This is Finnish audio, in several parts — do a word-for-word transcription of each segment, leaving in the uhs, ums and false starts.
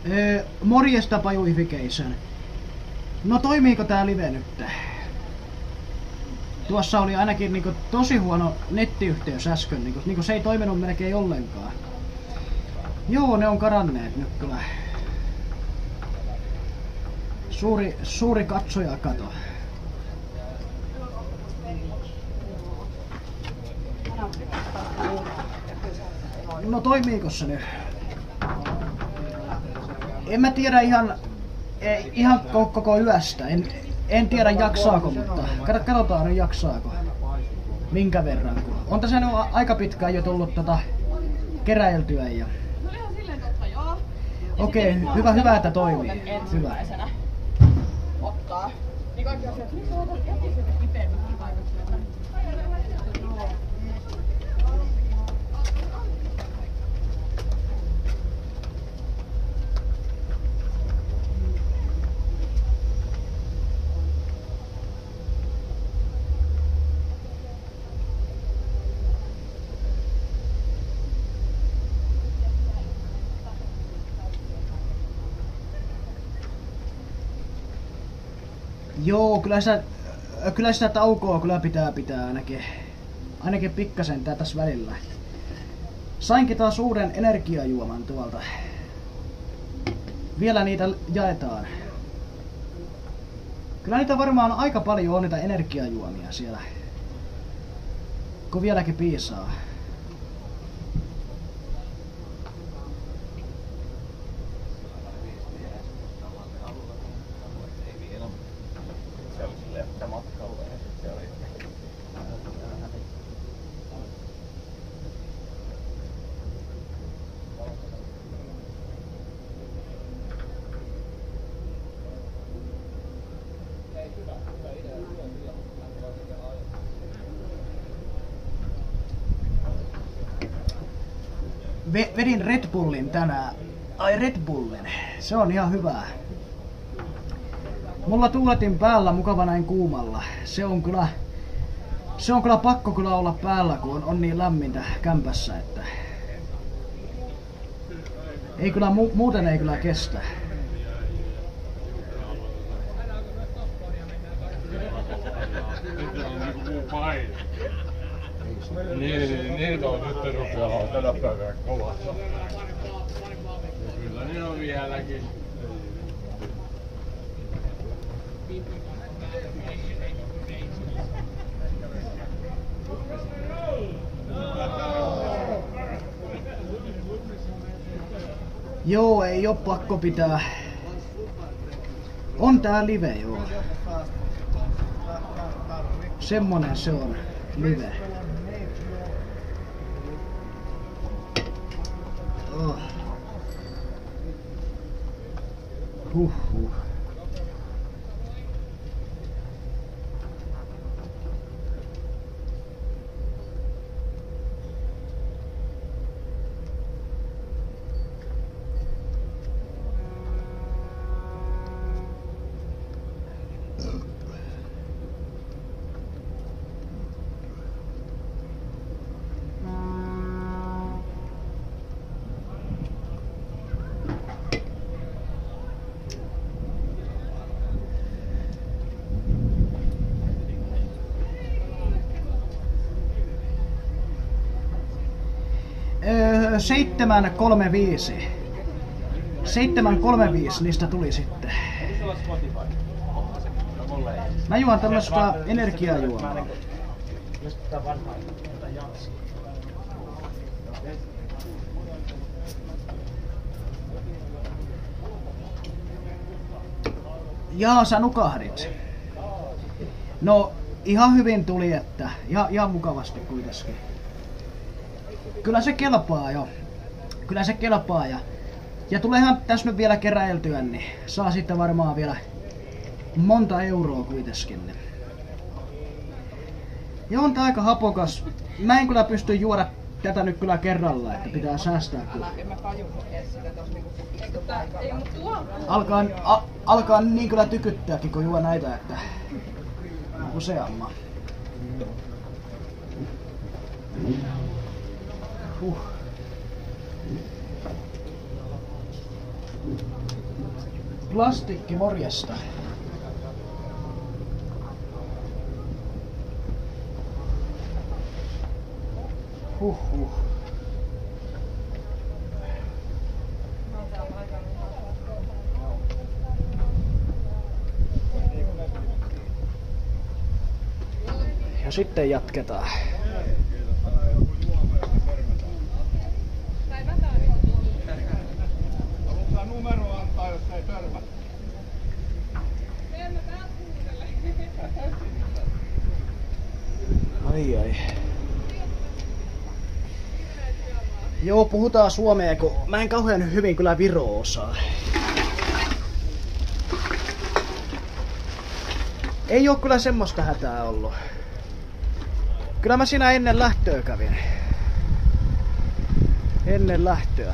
Öö, morjesta Pajuification. No toimiiko tää live nyt? Tuossa oli ainakin niinku tosi huono nettiyhteys äsken, niinku, niinku se ei toiminut melkein ollenkaan. Joo, ne on karanneet nyt kyllä. Suuri, suuri katsoja kato. No toimiiko se nyt? En mä tiedä ihan, ihan koko yöstä. En, en tiedä jaksaako, mutta katsotaan nyt jaksaako. Minkä verran. On tässä nyt aika pitkään jo tullut tota keräiltyä. Ja... Okei, okay, hyvä, hyvä, että toimii. Hyvä. Ottaa. Niin kaikki asiat, miksi olet etisiä kipeämmin paikaksi? Joo, kyllä sitä, kyllä sitä taukoa kyllä pitää pitää ainakin, ainakin pikkasen tää tässä välillä. Sainkin taas uuden energiajuoman tuolta. Vielä niitä jaetaan. Kyllä niitä varmaan aika paljon on niitä energiajuomia siellä. Kun vieläkin piisaa. Vedin Red Bullin tänään. Ai Red Bullin. Se on ihan hyvää. Mulla tuuletin päällä mukava näin kuumalla. Se on kyllä... Se on kyllä pakko kyllä olla päällä, kun on, on niin lämmintä kämpässä, että... Ei kyllä, mu muuten ei kyllä kestä. Niin, niitä on nyt rupeaa tänä päivänä kovassa. Ja kyllä ne on vieläkin. Joo, ei oo pakko pitää. On tää live, joo. Semmonen se on, live. Oh. Huhhuh. seitsemän kolme viisi. seitsemän kolme viisi niistä tuli sitten. Mä juon tämmöstä energiajuomaa. Jaa, sä nukahdit. No, ihan hyvin tuli, että ihan, ihan mukavasti kuitenkin. Kyllä se kelpaa jo. Kyllä se kelpaa ja, ja tuleehan tässä nyt vielä keräiltyä, niin saa sitten varmaan vielä monta euroa kuitenkin. Ja on tää aika hapokas. Mä en kyllä pysty juoda tätä nyt kyllä kerralla, että pitää säästää kyllä. Alkaa, a, alkaa niin kyllä tykyttääkin kun juo näitä, että useamman. Huh. Plastikki, morjesta. Huhhuh. Ja sitten jatketaan. Haluatko numero antaa, jos ei törmä? Ai ai. Joo, puhutaan suomea, kun mä en kauhean hyvin kyllä viroa osaa. Ei oo kyllä semmoista hätää ollut. Kyllä mä siinä ennen lähtöä kävin. Ennen lähtöä.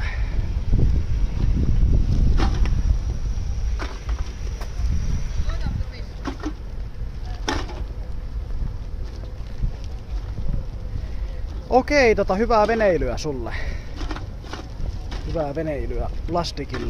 Okei, tota hyvää veneilyä sulle. Hyvää veneilyä plastikille.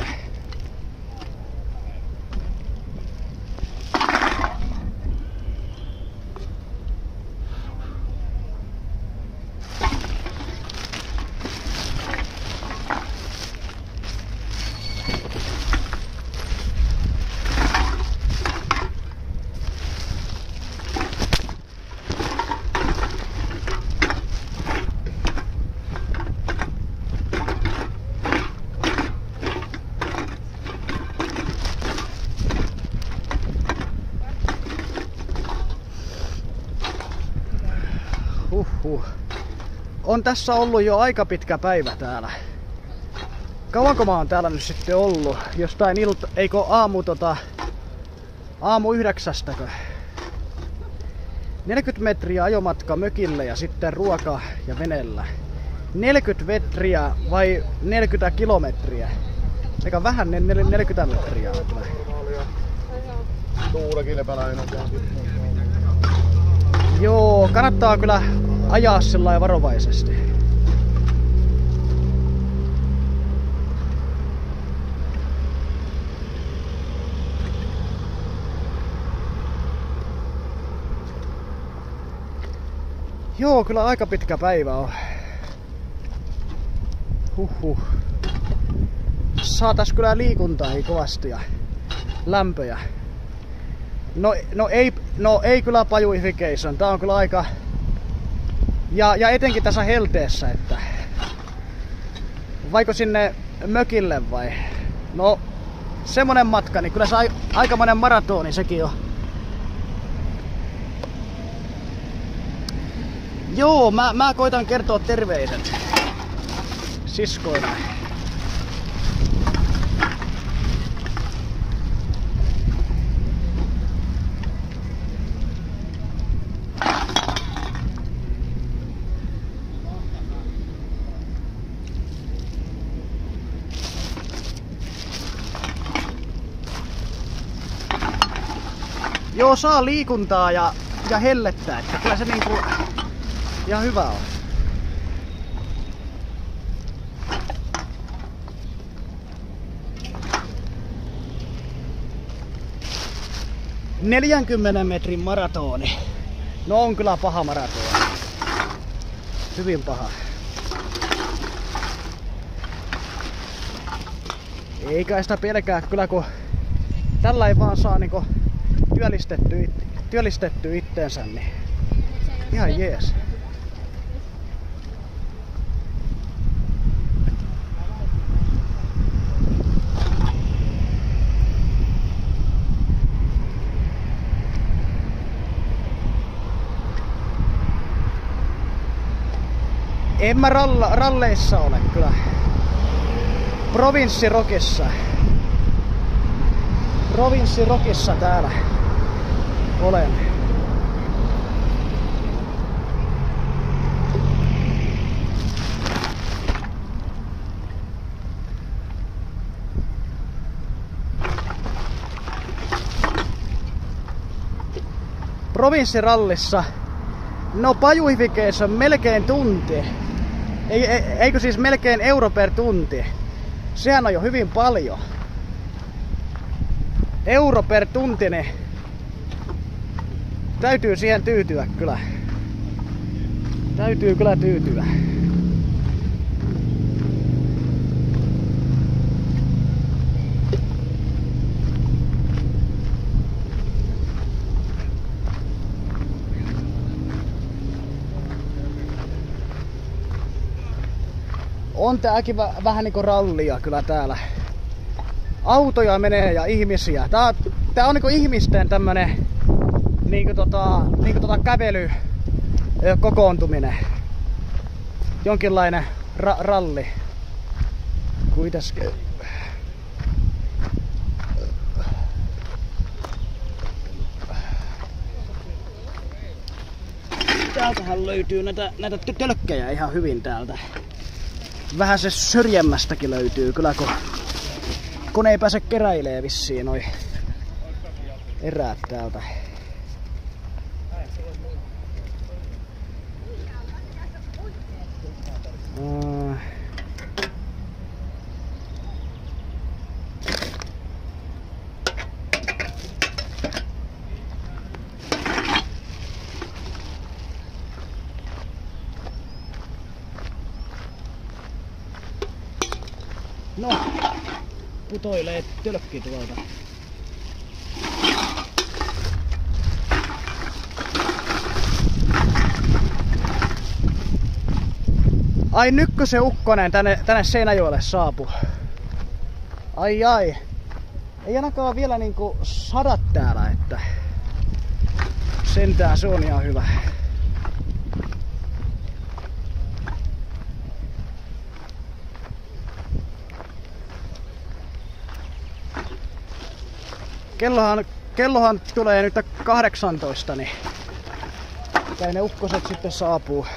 Huhhuh. On tässä ollut jo aika pitkä päivä täällä. Kauanko mä oon täällä nyt sitten ollut? Jostain ilta... Eikö aamu tota... Aamu yhdeksästäkö? neljäkymmentä metriä ajomatka mökille ja sitten ruoka ja venellä. neljäkymmentä metriä vai neljäkymmentä kilometriä? Eikä vähän neljäkymmentä metriä. Tuulekilpäläinen. Joo, kannattaa kyllä ajaa sillä varovaisesti. Joo, kyllä aika pitkä päivä on. Huhhuh. Saatais kyllä liikuntaa kovasti ja lämpöjä. No, no, ei, no ei kyllä pajuification. Tää on kyllä aika... Ja, ja etenkin tässä helteessä, että... Vaiko sinne mökille vai? No, semmonen matka, niin kyllä se a, aikamoinen maratoni sekin on. Joo, mä, mä koitan kertoa terveiset siskoina. Joo, saa liikuntaa ja, ja hellettää, että kyllä se niinku ihan hyvä on. neljänkymmenen metrin maratoni. No on kyllä paha maratoni. Hyvin paha. Eikä sitä pelkää kyllä, kun tällä ei vaan saa niinku työllistetty, työllistetty itteensä, niin ihan jees. En mä ralla, ralleissa ole kyllä. Provinssirokissa. Provinssirokissa täällä olen. Provinssirallissa. No pajuification melkein tunti. Ei, ei, eikö siis melkein euro per tunti? Sehän on jo hyvin paljon. euro per tunti, niin täytyy siihen tyytyä kyllä. Täytyy kyllä tyytyä. On tääkin vä vähän niinku rallia kyllä täällä. Autoja menee ja ihmisiä. Tää, tää on niinku ihmisten tämmönen niinku tota, niinku tota kävely kokoontuminen. Jonkinlainen ra ralli. Kuitenkin. Täältähän löytyy näitä, näitä tölkkejä ihan hyvin täältä. Vähän se syrjemmästäkin löytyy kyllä, kun, kun ei pääse keräilee vissiin noi eräät täältä. Uh. No, putoilee tölkki tuolta. Ai nytkö se ukkonen tänne, tänne Seinäjoelle saapui? Ai ai. Ei ainakaan vielä niinku sada täällä, että sentään se on ihan hyvä. Kellohan, kellohan tulee nyt kahdeksantoista, niin kai ne ukkoset sitten saapuu.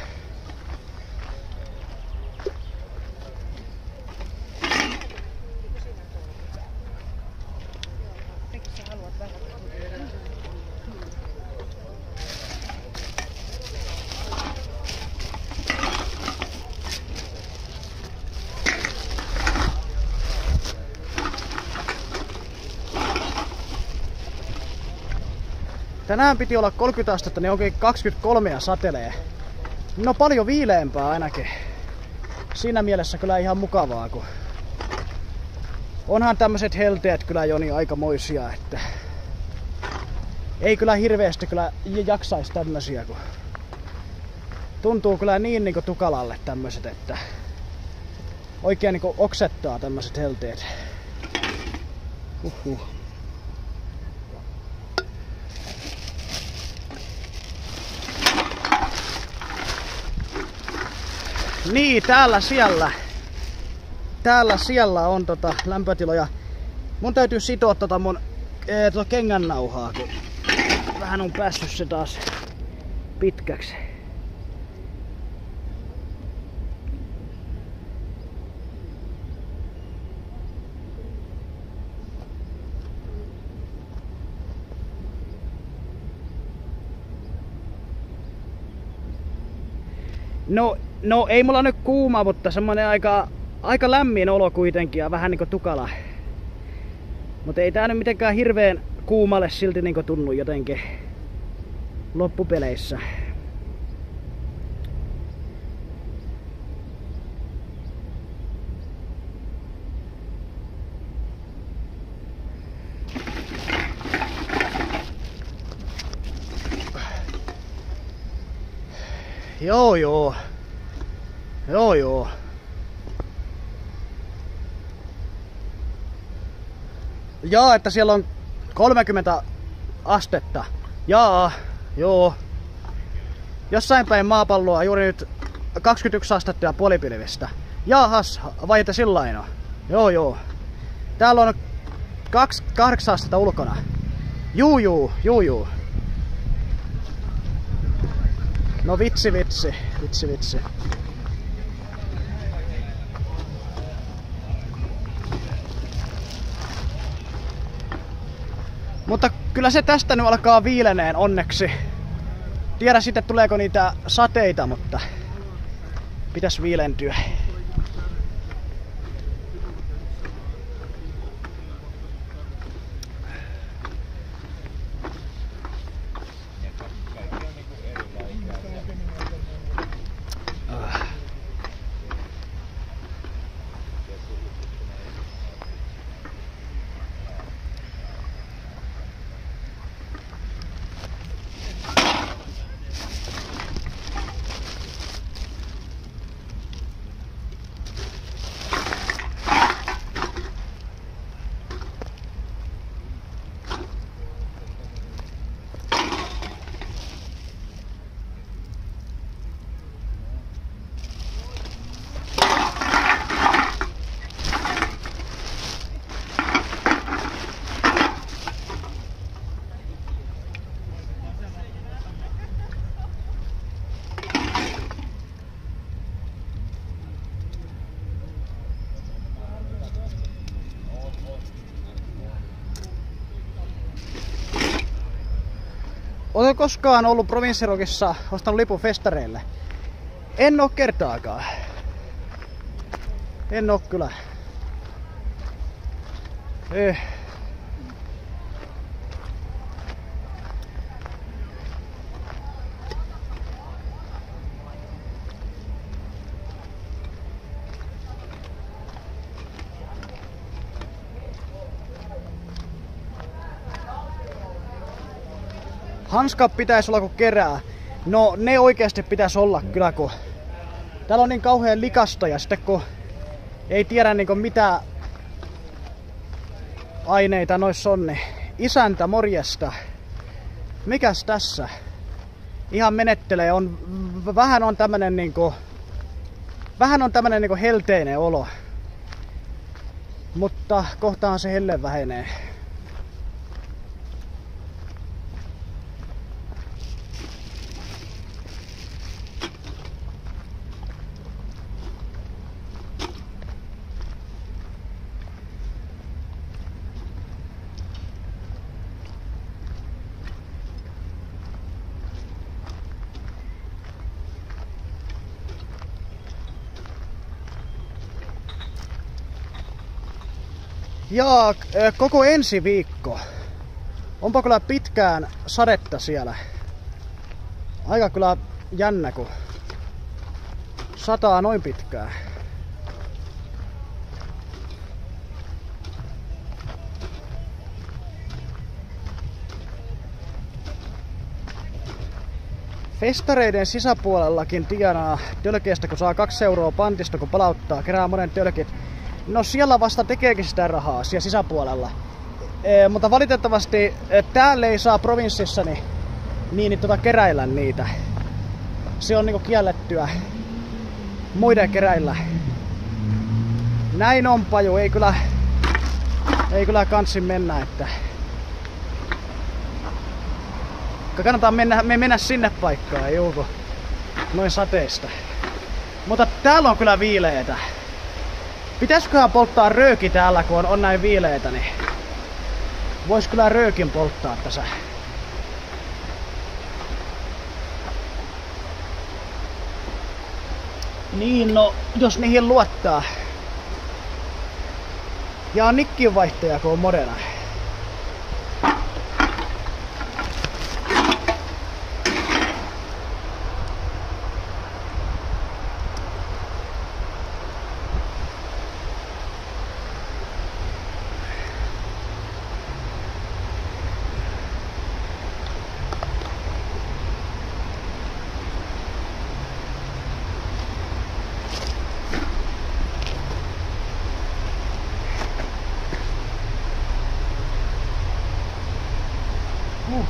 Tänään piti olla kolmekymmentä astetta, niin onkin kaksikymmentäkolme ja satelee. No paljon viileämpää ainakin. Siinä mielessä kyllä ihan mukavaa, kun onhan tämmöiset helteet kyllä jo niin aikamoisia, että ei kyllä hirveästi kyllä jaksaisi tämmösiä, kun tuntuu kyllä niin niinku tukalalle tämmöiset, että oikein niinku oksettaa tämmöiset helteet. Uhuh. Niin, täällä siellä. Täällä siellä on tota lämpötiloja. Mun täytyy sitoa tota mun ee, tota kengännauhaa, kun vähän on päässyt se taas pitkäksi. No, no ei mulla nyt kuuma, mutta semmonen aika, aika lämmin olo kuitenkin ja vähän niinku tukala. Mutta ei tää nyt mitenkään hirveen kuumalle silti niinku tunnu jotenkin loppupeleissä. Joo joo. Joo joo. Jaa, että siellä on kolmekymmentä astetta. Jaa, joo. Jossain päin maapalloa juuri nyt kaksikymmentäyksi astetta ja puolipilvistä. Jaahas, vai että sillain on? Joo joo. Täällä on kaksikymmentäkahdeksan astetta ulkona. Juu juu, juu juu. No vitsi vitsi, vitsi vitsi. Mutta kyllä se tästä nyt alkaa viileneen onneksi. Tiedä sitten tuleeko niitä sateita, mutta pitäisi viilentyä. Oletko koskaan ollut Provinssirokissa ostanut lipun festareille? En oo kertaakaan. En oo kyllä. Eh. Hanskat pitäisi olla kun kerää. No ne oikeasti pitäisi olla kyllä, kun täällä on niin kauhean likasta ja sitten kun ei tiedä niin mitä aineita noissa on, niin isäntä morjesta. Mikäs tässä? Ihan menettelee. On, vähän on tämmönen niinku, vähän on tämmönen niinku helteinen olo. Mutta kohtaan se helle vähenee. Ja koko ensi viikko. Onpa kyllä pitkään sadetta siellä. Aika kyllä jännä, kun sataa noin pitkään. Festareiden sisäpuolellakin tienaa tölkeestä, kun saa kaksi euroa pantista, kun palauttaa, kerää monen tölkit. No siellä vasta tekeekin sitä rahaa siellä sisäpuolella. E, mutta valitettavasti e, täällä ei saa provinssissa niin, niin tota, keräillä niitä. Se on niinku kiellettyä muiden keräillä. Näin on paju, ei kyllä, ei kyllä kansi mennä, että kannattaa mennä, me mennä sinne paikkaan, juu, noin sateista. Mutta täällä on kyllä viileetä. Pitäisiköhän polttaa rööki täällä, kun on, on näin viileetä, niin vois kyllä röökin polttaa tässä. Niin, no, jos niihin luottaa. Ja nikkinvaihtaja, kun on modena. Uh.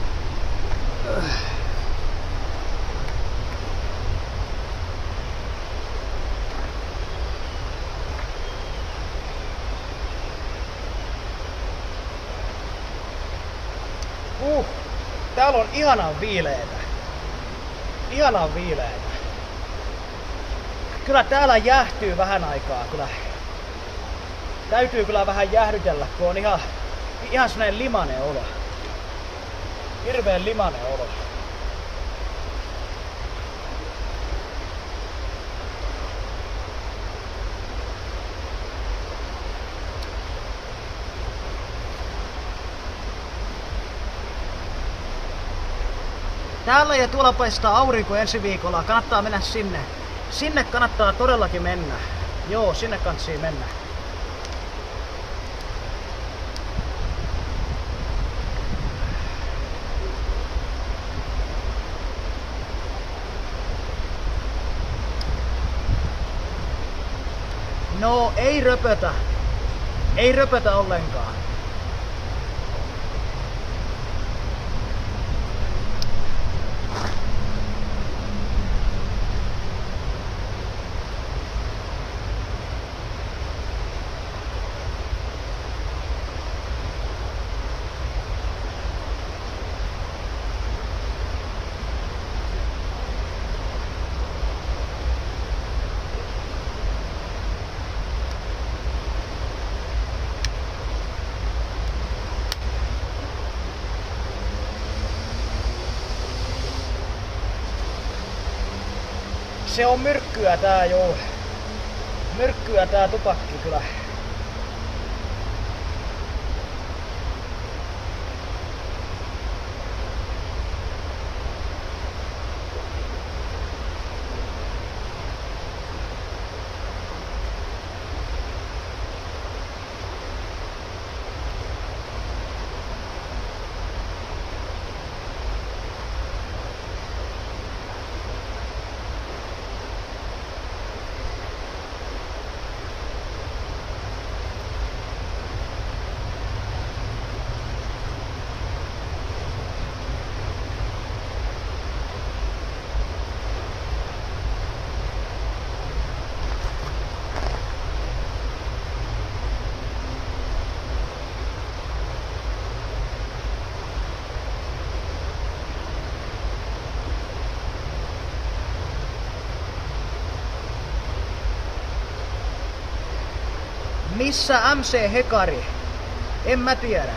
Uh. Täällä on ihanan viileetä. Ihanan viileetä. Kyllä täällä jäähtyy vähän aikaa. Kyllä. Täytyy kyllä vähän jäähdytellä, kun on ihan, ihan sellainen limainen olo. Hirveen limainen olo. Täällä ja tuolla paistaa aurinko ensi viikolla. Kannattaa mennä sinne. Sinne kannattaa todellakin mennä. Joo, sinne kantsii mennä. No, ei röpötä. Ei röpötä ollenkaan. Se on myrkkyä tää joo. Myrkkyä tää tupakki kyllä. Missä M C Hekari? En mä tiedä.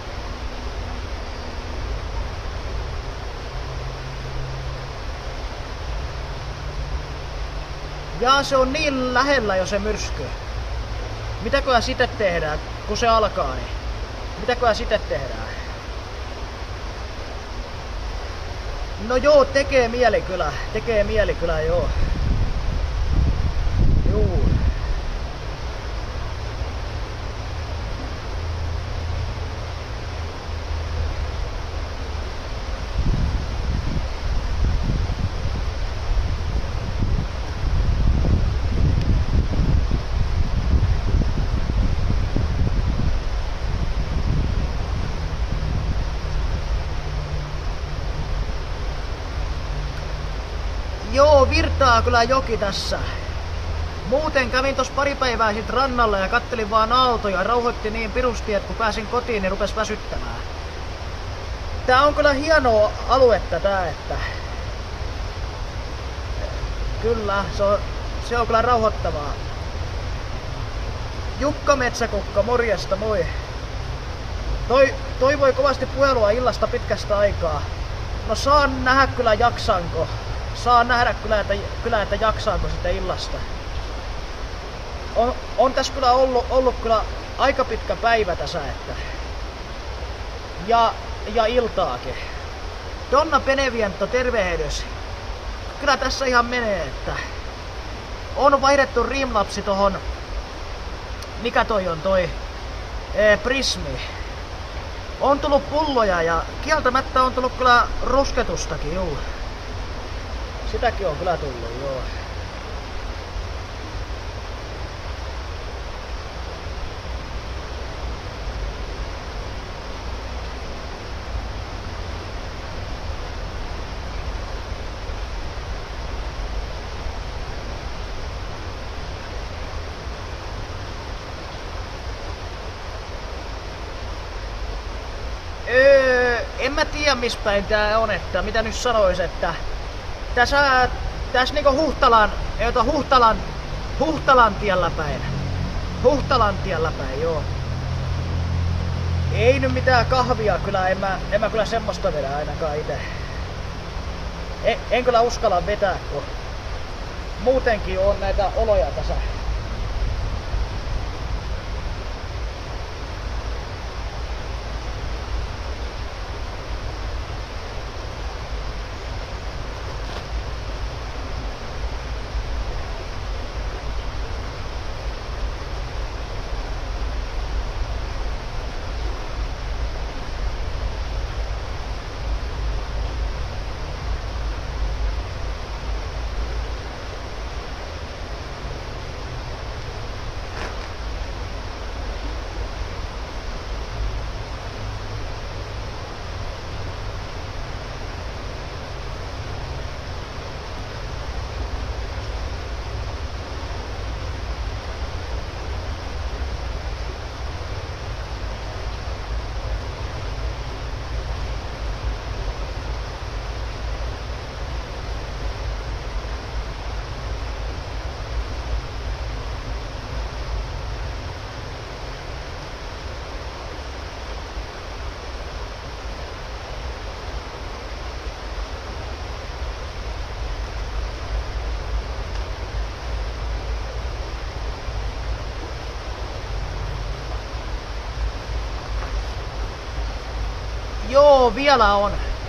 Jaa, se on niin lähellä jo se myrsky. Mitäköhän sitten tehdään, kun se alkaa, niin? Mitäköhän sitten tehdään? No joo, tekee mieli kyllä. Tekee mieli kyllä, joo. Juu. Joo, virtaa kyllä joki tässä. Muuten kävin tossa pari päivää sit rannalla ja kattelin vaan autoja. Rauhoitti niin pirusti, että kun pääsin kotiin, niin rupes väsyttämään. Tää on kyllä hienoa aluetta tää, että... Kyllä, se on, se on kyllä rauhoittavaa. Jukka Metsäkukka, morjesta, moi. Toi, toivoi kovasti puhelua illasta pitkästä aikaa. No saan nähdä kyllä jaksanko. Saa nähdä kyllä, että, kyllä, että jaksaanko sitä illasta. On, on tässä kyllä ollut, ollut kyllä aika pitkä päivä tässä, että... Ja, ja iltaakin. Donna Beneviento, tervehdys. Kyllä tässä ihan menee, että... On vaihdettu Rimlapsi tohon... Mikä toi on toi? Ee, Prismi. On tullut pulloja ja kieltämättä on tullut kyllä rusketustakin, juu. Sitäkin on kyllä tullut, joo. Öö, en mä tiedä missä päin tää on, että mitä nyt sanois, että tässä, tässä niinku Huhtalan, ei ota Huhtalan, Huhtalan tiellä päin. Huhtalan tiellä päin, joo. Ei nyt mitään kahvia kyllä, en mä, en mä kyllä semmoista vedä ainakaan ite. En, en kyllä uskalla vetää, kun muutenkin on näitä oloja tässä. Joo, vielä on.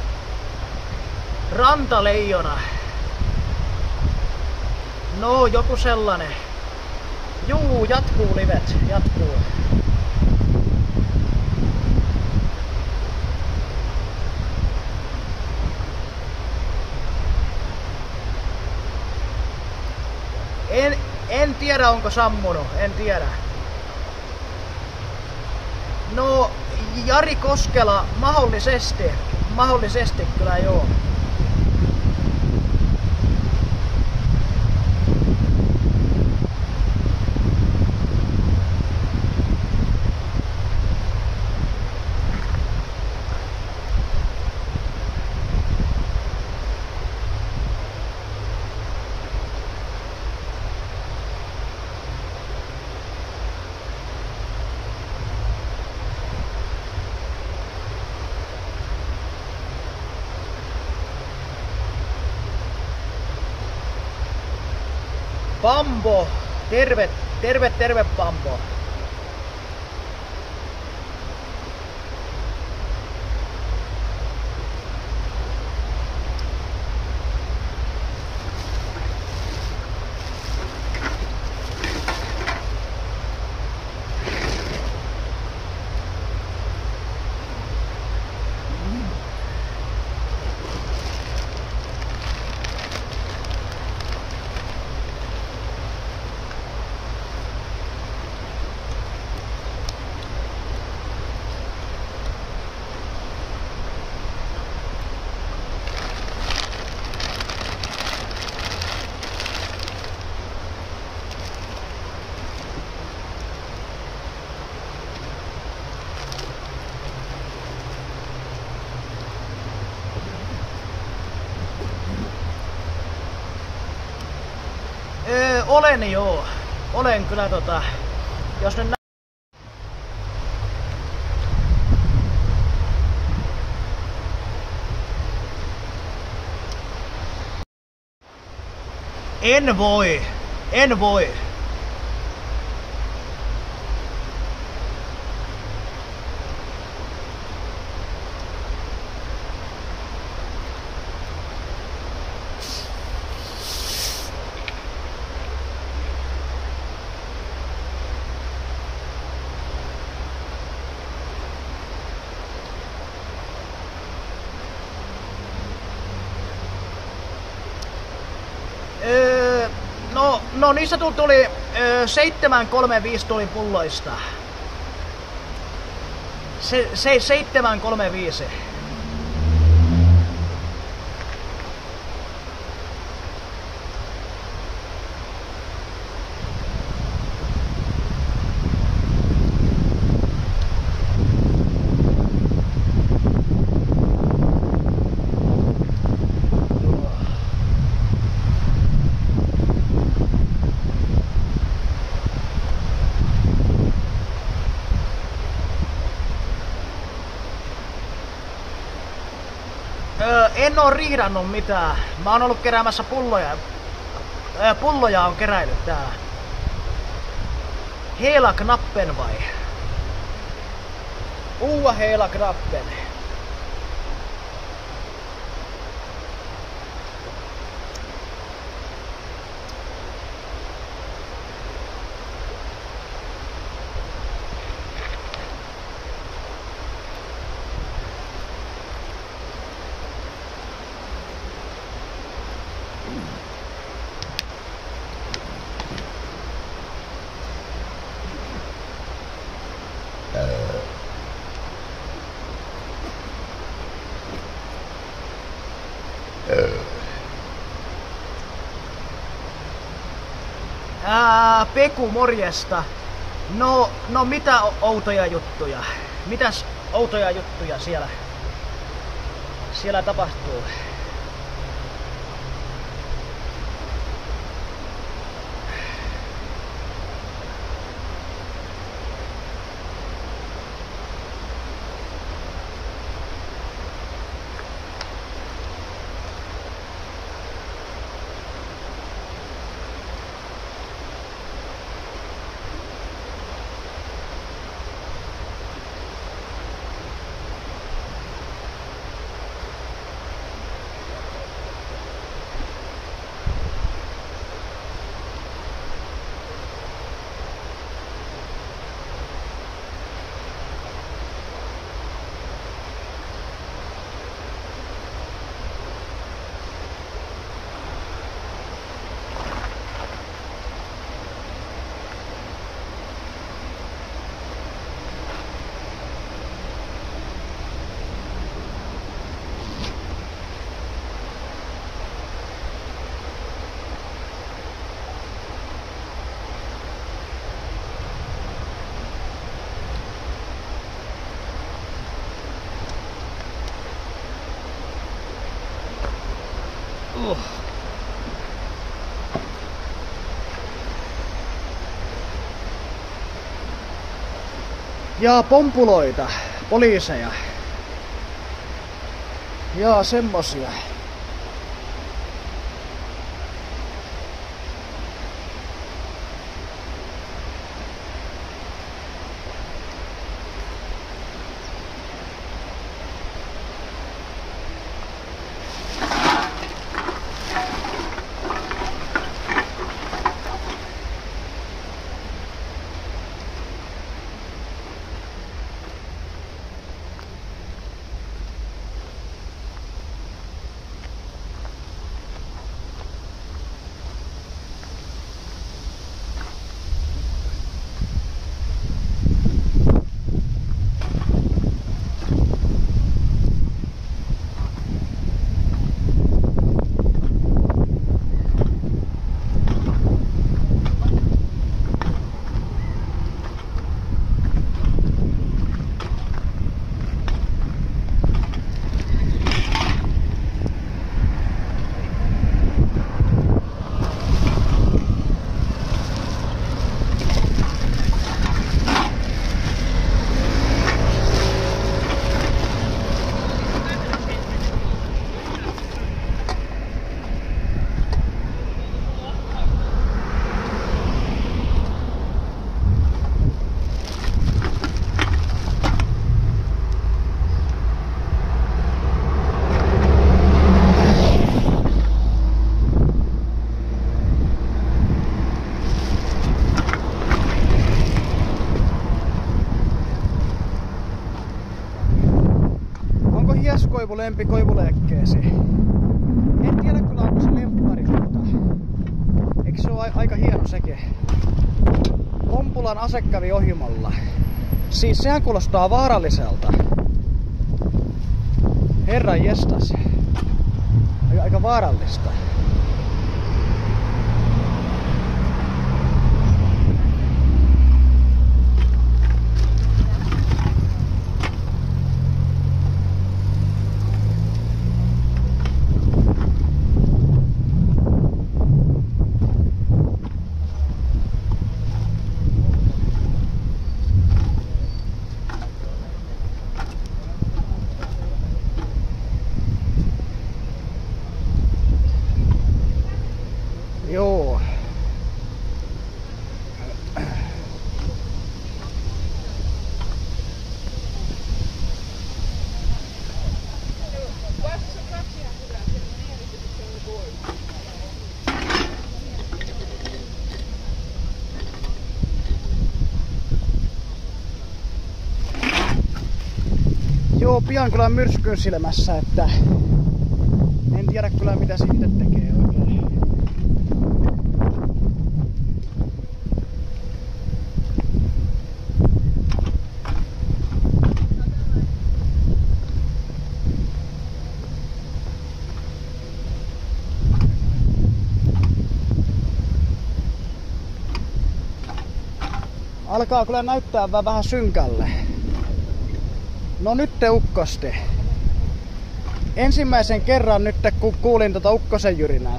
Rantaleijona. No, joku sellainen. Juu, jatkuu livet, jatkuu. En, en tiedä onko sammunut, en tiedä. No, Jari Koskela mahdollisesti, mahdollisesti kyllä joo. Pambo, terve, terve, terve Pambo. Öö, olen joo. Olen kyllä tota... Jos nyt nä- En voi. En voi. Öö, no, no niissä tuli öö, seitsemän kolme viisi tuli pulloista. Se, se, seitsemän kolme viisi. Öö, en oo rihdannut mitään. Mä oon ollut keräämässä pulloja. Öö, pulloja on keräillyt täällä. Hela Knappen vai? Uua Hela Knappen. Ää, Peku, morjesta. No, no mitä outoja juttuja? Mitäs outoja juttuja siellä, siellä tapahtuu? Uh. Ja pompuloita, poliiseja. Ja semmosia. Hieskoivu lempi koivuleekkeesi. En tiedä kyllä onko se lemppari, mutta eikö se ole aika hieno sekin? Pompulan asekävi ohimolla. Siis sehän kuulostaa vaaralliselta. Herran jestas. Aika, aika vaarallista. Joo. Joo, pian kyllä myrskyn silmässä, että en tiedä kyllä mitä sitten tekee oikein. Alkaa kyllä näyttää vähän synkälle. No nyt te ukkosti. Ensimmäisen kerran nyt kun kuulin tota ukkosen jyrinää.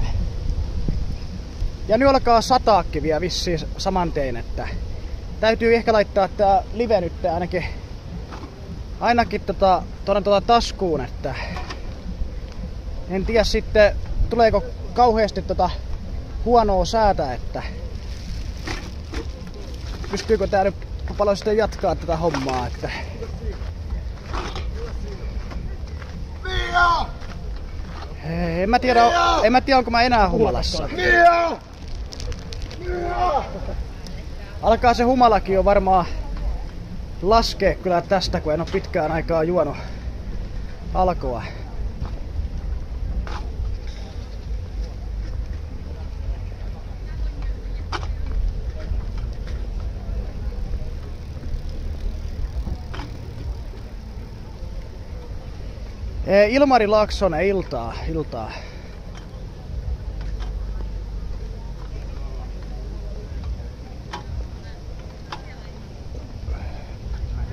Ja nyt alkaa sataakin vielä vissiin saman tein, että täytyy ehkä laittaa tää live nyt ainakin ainakin tota, tuonne tota taskuun, että en tiedä sitten tuleeko kauheasti tota huonoa säätä, että pystyykö tää nyt paljon sitten jatkaa tätä hommaa, että en mä tiedä, en mä tiedä onko mä enää humalassa. Alkaa se humalakin jo varmaan laskee kyllä tästä, kun en oo pitkään aikaa juonut alkoa. Ilmari Laaksonen, iltaa, iltaa.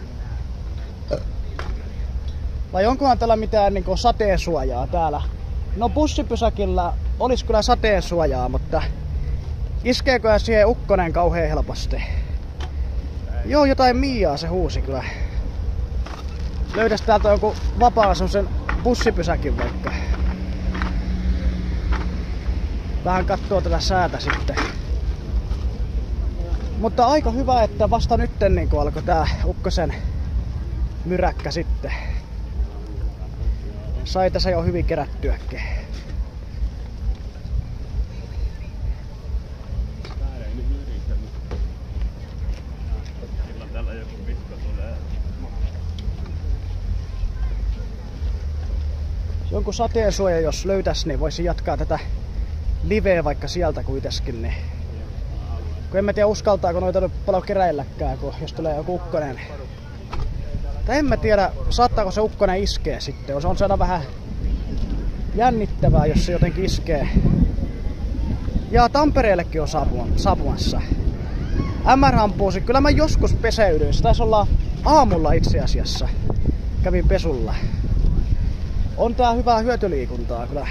Vai onkohan täällä mitään niin kuin sateensuojaa täällä No bussipysäkillä olisi kyllä sateen suojaa, mutta iskeeköhän siihen ukkonen kauhean helposti? Joo, jotain Miaa se huusi kyllä. Löydäs täältä joku vapaa semmosen bussipysäkin vaikka. Vähän kattoo tätä säätä sitten. Mutta aika hyvä, että vasta nytten niin alkoi tää ukkosen myräkkä sitten. Sai tässä jo hyvin kerättyäkin. Jonkun sateensuoja jos löytäis, niin voisi jatkaa tätä liveä vaikka sieltä kuitenkin. Niin. Kun en mä tiedä uskaltaako noita nyt paljon keräilläkään, kun jos tulee joku ukkonen. Tai en mä tiedä, saattaako se ukkonen iskee sitten. Se on saada vähän jännittävää, jos se jotenkin iskee. Ja Tampereellekin on saapumassa. M R-hampuusi, kyllä mä joskus peseydyin. Se taisi olla aamulla itse asiassa. Kävin pesulla. On tää hyvää hyötyliikuntaa kyllä.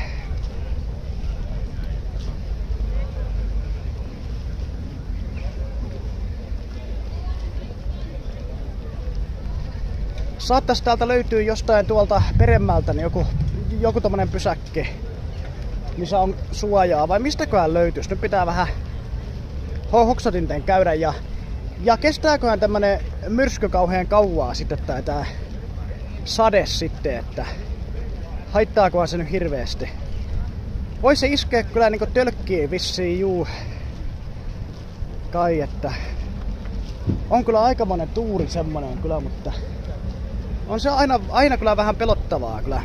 Saattais täältä löytyy jostain tuolta peremmältä niin joku, joku tommonen pysäkki, missä on suojaa. Vai mistäköhän löytyisi? Nyt pitää vähän hoksatinten käydä. Ja, ja kestääköhän tämmönen myrsky kauhean kauaa sitten tää, tää sade sitten, että haittaakohan se nyt hirveesti. Vois se iskeä kyllä niinku tölkkiin vissiin juu. Kai että on kyllä aikamoinen tuuri semmonen kyllä, mutta on se aina, aina kyllä vähän pelottavaa kyllä.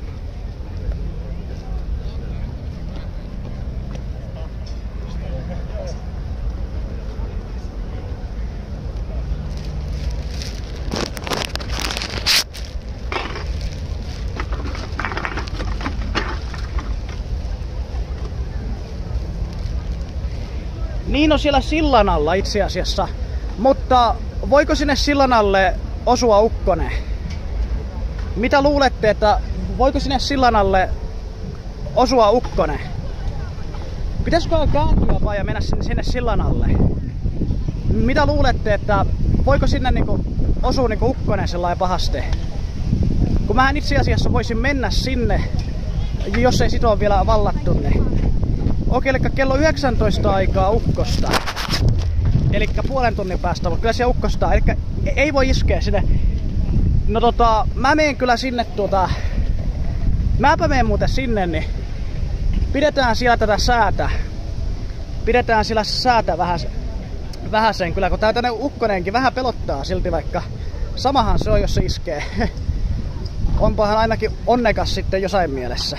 Niin on siellä sillan alla itse asiassa, mutta voiko sinne sillan alle osua ukkonen? Mitä luulette, että voiko sinne sillan alle osua ukkonen? Pitäisikö kääntyä vaan ja mennä sinne, sinne sillan alle? Mitä luulette, että voiko sinne niinku osua niinku ukkonen sellainen pahasti? Kun mä itse asiassa voisin mennä sinne, jos ei sit ole vielä vallattu, niin okei, eli kello yhdeksäntoista aikaa ukkosta. Eli puolen tunnin päästä, mutta kyllä se ukkosta. Eli ei voi iskeä sinne. No tota, mä menen kyllä sinne tuota... Mäpä menen muuten sinne, niin pidetään siellä tätä säätä. Pidetään siellä säätä vähän, vähän sen kyllä, kun tää tänne ukkonenkin vähän pelottaa silti, vaikka samahan se on, jos se iskee. Onpahan ainakin onnekas sitten jossain mielessä.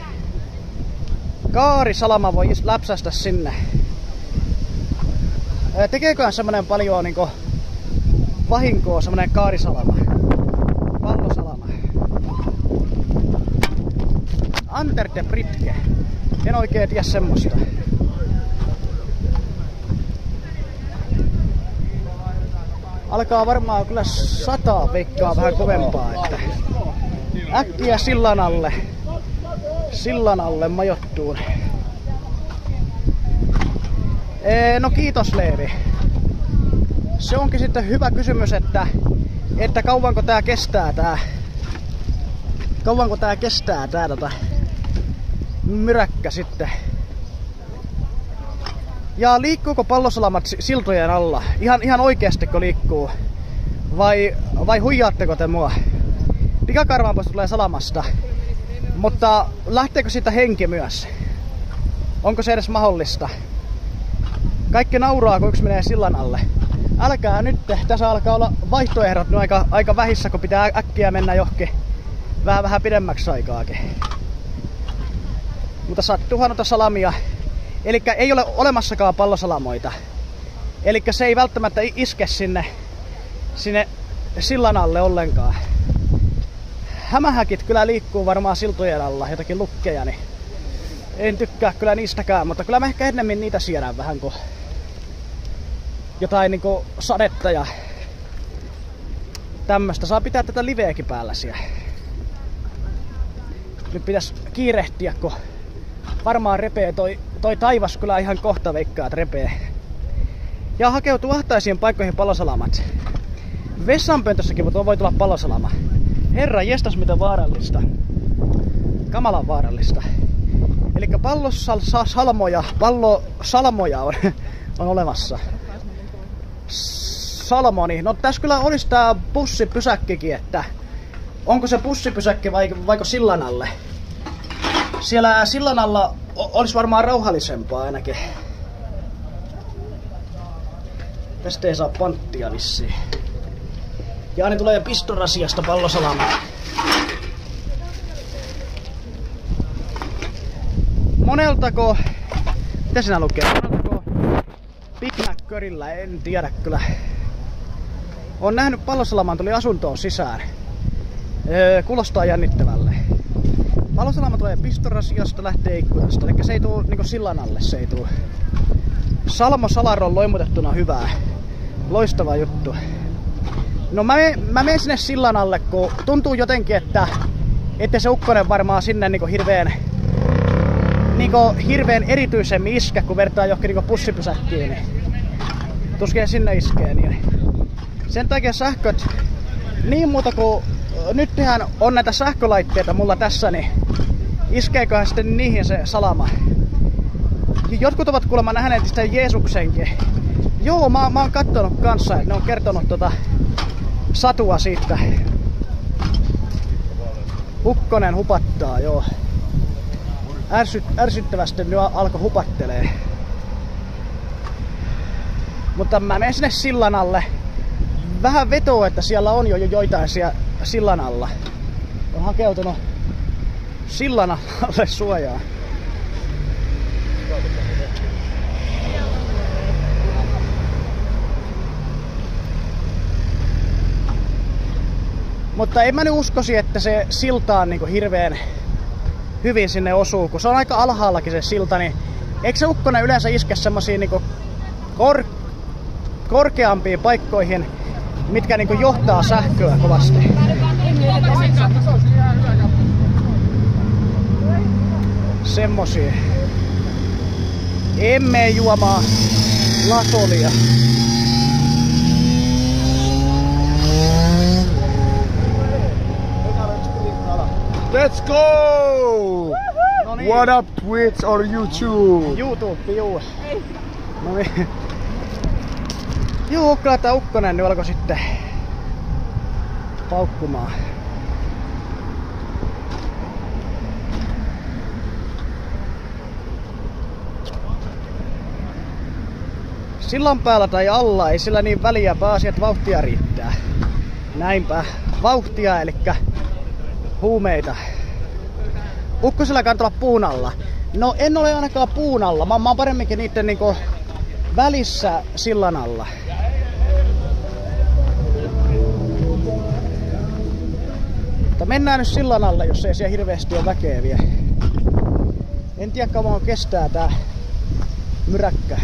Kaarisalama voi läpsästä sinne. Tekeeköhän semmonen paljon niinku vahinkoa semmonen kaarisalama? Pallosalama. Anter de Britke. En oikein tiedä semmoista. Alkaa varmaan kyllä sataa veikkaa vähän kovempaa, että äkkiä sillan alle. Sillan alle majoittuun. Ee, no kiitos Leevi. Se onkin sitten hyvä kysymys, että, että kauanko tää kestää tää. Kauanko tää kestää tää tota myräkkä sitten. Ja liikkuuko pallosalamat siltojen alla? Ihan, ihan oikeastiko liikkuu? Vai, vai huijaatteko te mua? Pikakarvaanpoista tulee salamasta. Mutta lähteekö siitä henki myös? Onko se edes mahdollista? Kaikki nauraa, kun yksi menee sillan alle. Älkää nyt, tässä alkaa olla vaihtoehdot nyt aika, aika vähissä, kun pitää äkkiä mennä johonkin vähän, vähän pidemmäksi aikaakin. Mutta sattuuhan noita salamia. Elikkä ei ole olemassakaan pallosalamoita. Elikkä se ei välttämättä iske sinne, sinne sillan alle ollenkaan. Hämähäkit kyllä liikkuu varmaan siltojen alla, jotakin lukkeja, niin en tykkää kyllä niistäkään, mutta kyllä mä ehkä ennemmin niitä siedän vähän kuin jotain niinku sadetta ja tämmöstä. Saa pitää tätä liveäkin päällä siellä. Nyt pitäis kiirehtiä, kun varmaan repee toi, toi taivas kyllä ihan kohta veikkaa, että repee. Ja hakeutuu ahtaisiin paikkoihin palosalamat. Vessanpöntössäkin voi tulla palosalama. Herra jestas, mitä vaarallista. Kamalan vaarallista. Elikkä pallosalmoja, pallosalmoja on, on olemassa. Salmoni. No tässä kyllä olisi tää bussipysäkkikin, että onko se bussipysäkki vai vaiko sillan alle? Siellä sillan alla olisi varmaan rauhallisempaa ainakin. Tästä ei saa panttia vissiin. Ja ne tulee pistorasiasta pallosalamaan. Moneltako... Mitä siinä lukee? Moneltako Big Mac Curryllä? En tiedä kyllä. Oon nähnyt pallosalaman tuli asuntoon sisään. Öö, kuulostaa jännittävälle. Palosalama tulee pistorasiasta, lähtee ikkunasta. Eli se ei tuu niinku sillan alle, se ei tuu. Salmo Salaro on loimutettuna hyvää. Loistava juttu. No mä, mä menen sinne sillan alle, kun tuntuu jotenkin, että ettei se ukkonen varmaan sinne niinku hirveen, niinku hirveen erityisemmin iske, kun vertaa johonkin niinku pussipysäkkiin. Niin tuskin sinne iskee. Niin. Sen takia sähköt, niin muuta kuin nythän on näitä sähkölaitteita mulla tässä, niin iskeeköhän sitten niihin se salama. Jotkut ovat kuulemma nähneet sitä Jeesuksenkin. Joo, mä, mä oon kattonut kanssa, että ne on kertonut tota satua siitä. Ukkonen hupattaa, joo. Ärsyt, ärsyttävästi nyt alkoi hupattelee. Mutta mä menen sinne sillan alle. Vähän vetoo, että siellä on jo joitain siellä sillan alla. On hakeutunut sillan alle suojaan. Mutta en mä nyt uskoisi, että se silta on niinku hirveän hyvin sinne osuu, kun se on aika alhaallakin se silta, niin eikö se ukkonen yleensä iske semmosia niinku kor korkeampiin paikkoihin, mitkä niinku johtaa sähköä kovasti? Semmosia. Emme juomaan lasolia. Let's go! No niin. What up Twitch or YouTube? YouTube, juu. No niin. Juu, kyllä tää ukkonen nyt alkoi sitten paukkumaan. Sillan päällä tai alla ei sillä niin väliä, pääasi, että vauhtia riittää. Näinpä. Vauhtia, elikkä huumeita. Ukkosella kannattaa olla puun alla. No en ole ainakaan puun alla. Mä, mä oon paremminkin niitten niinku välissä sillan alla. Mutta mennään nyt sillan alle, jos ei siellä hirveästi ole väkeä vielä. En tiedä kauan kestää tää myräkkä.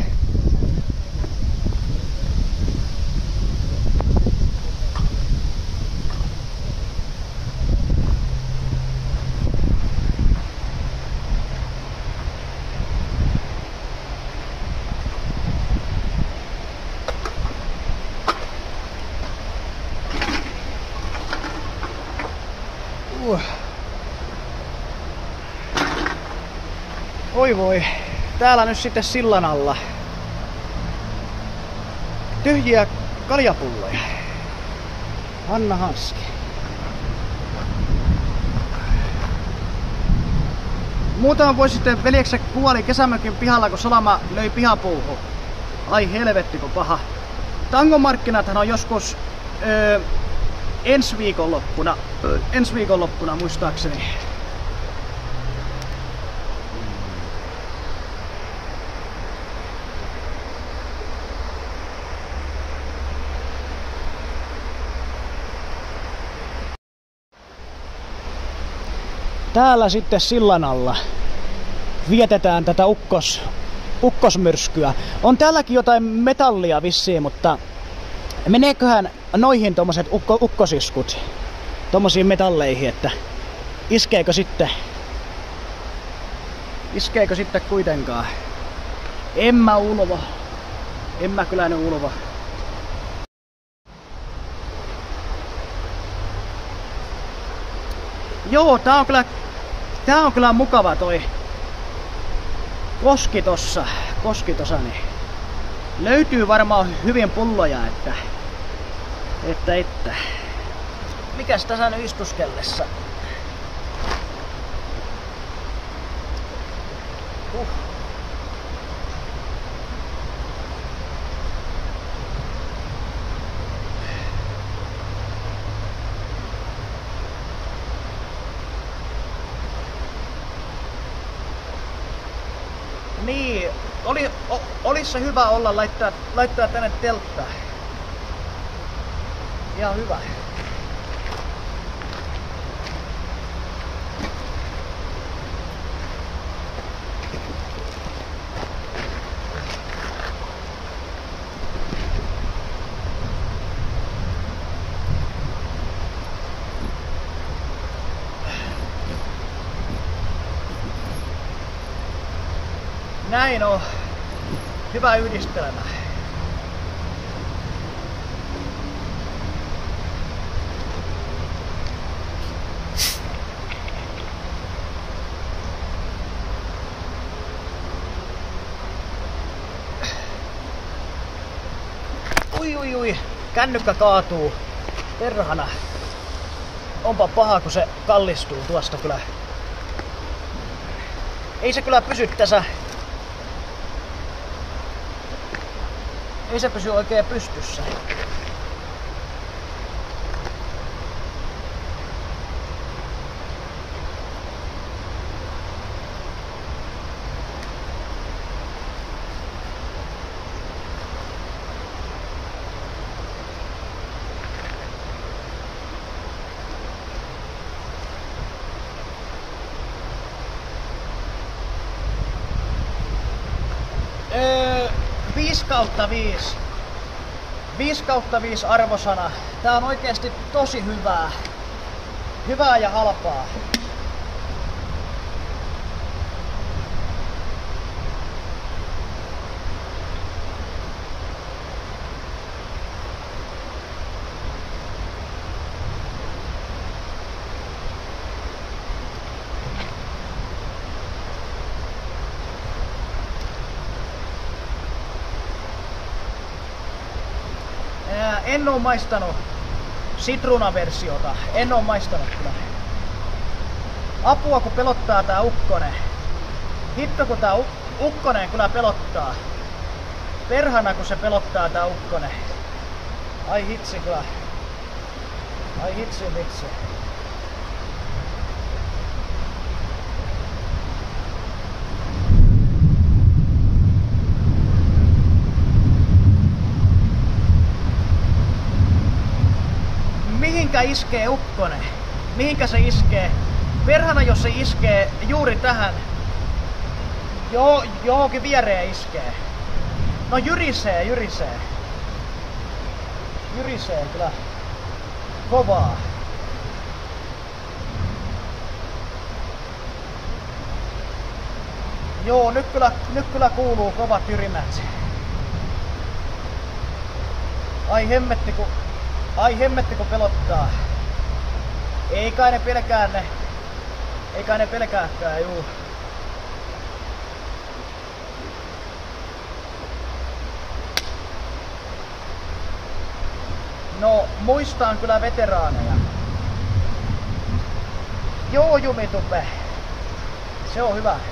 Oi voi, täällä nyt sitten sillan alla tyhjiä kaljapulloja. Anna Hanski. Muutama vuosi sitten veljeksä kuoli kesämökin pihalla, kun salama löi pihapuuhun. Ai helvetti, kun paha. Tangomarkkinathan on joskus öö, ensi viikonloppuna, ensi viikonloppuna muistaakseni. Täällä sitten sillan alla vietetään tätä ukkos, ukkosmyrskyä. On täälläkin jotain metallia vissiin, mutta meneeköhän noihin tommoset ukko, ukkosiskut tommosiin metalleihin, että iskeekö sitten Iskeekö sitten kuitenkaan? En mä ulva. En mä kyllä ne ulva. Joo, tää on kyllä, tää on kyllä mukava toi koski tossa, koski tossa, niin löytyy varmaan hyvin pulloja, että, että, että. Mikäs tässä nyt istuskellessa? Uh. Niin, oli, o, olisi se hyvä olla laittaa, laittaa tänne telttaa. Ihan hyvä. Näin on. Hyvä yhdistelmä. Ui ui ui, kännykkä kaatuu. Perhana. Onpa paha kun se kallistuu tuosta kyllä. Ei se kyllä pysy tässä. Ei se pysy oikein pystyssä. viisi kautta viisi. viisi kautta viisi arvosana. Tää on oikeesti tosi hyvää. Hyvää ja halpaa. En oo maistanut sitruunaversiota. En oo maistanut kyllä. Apua kun pelottaa tää ukkonen. Hitto kun tää ukkonen kyllä pelottaa. Perhana kun se pelottaa tää ukkonen. Ai hitsi kyllä. Ai hitsi hitsi. Mihinkä iskee ukkonen? Mihinkä se iskee? Perhana jos se iskee juuri tähän. Joo, johonkin viereen iskee. No jyrisee, jyrisee. Jyrisee kyllä kovaa. Joo, nyt kyllä, nyt kyllä kuuluu kovat jyrimät. Ai hemmetti kun Ai hemmetti kun pelottaa. Ei kai ne pelkää ne. Ei kai ne pelkääkään, juu. No, muistaan kyllä veteraaneja. Joo, Jumitupe. Se on hyvä.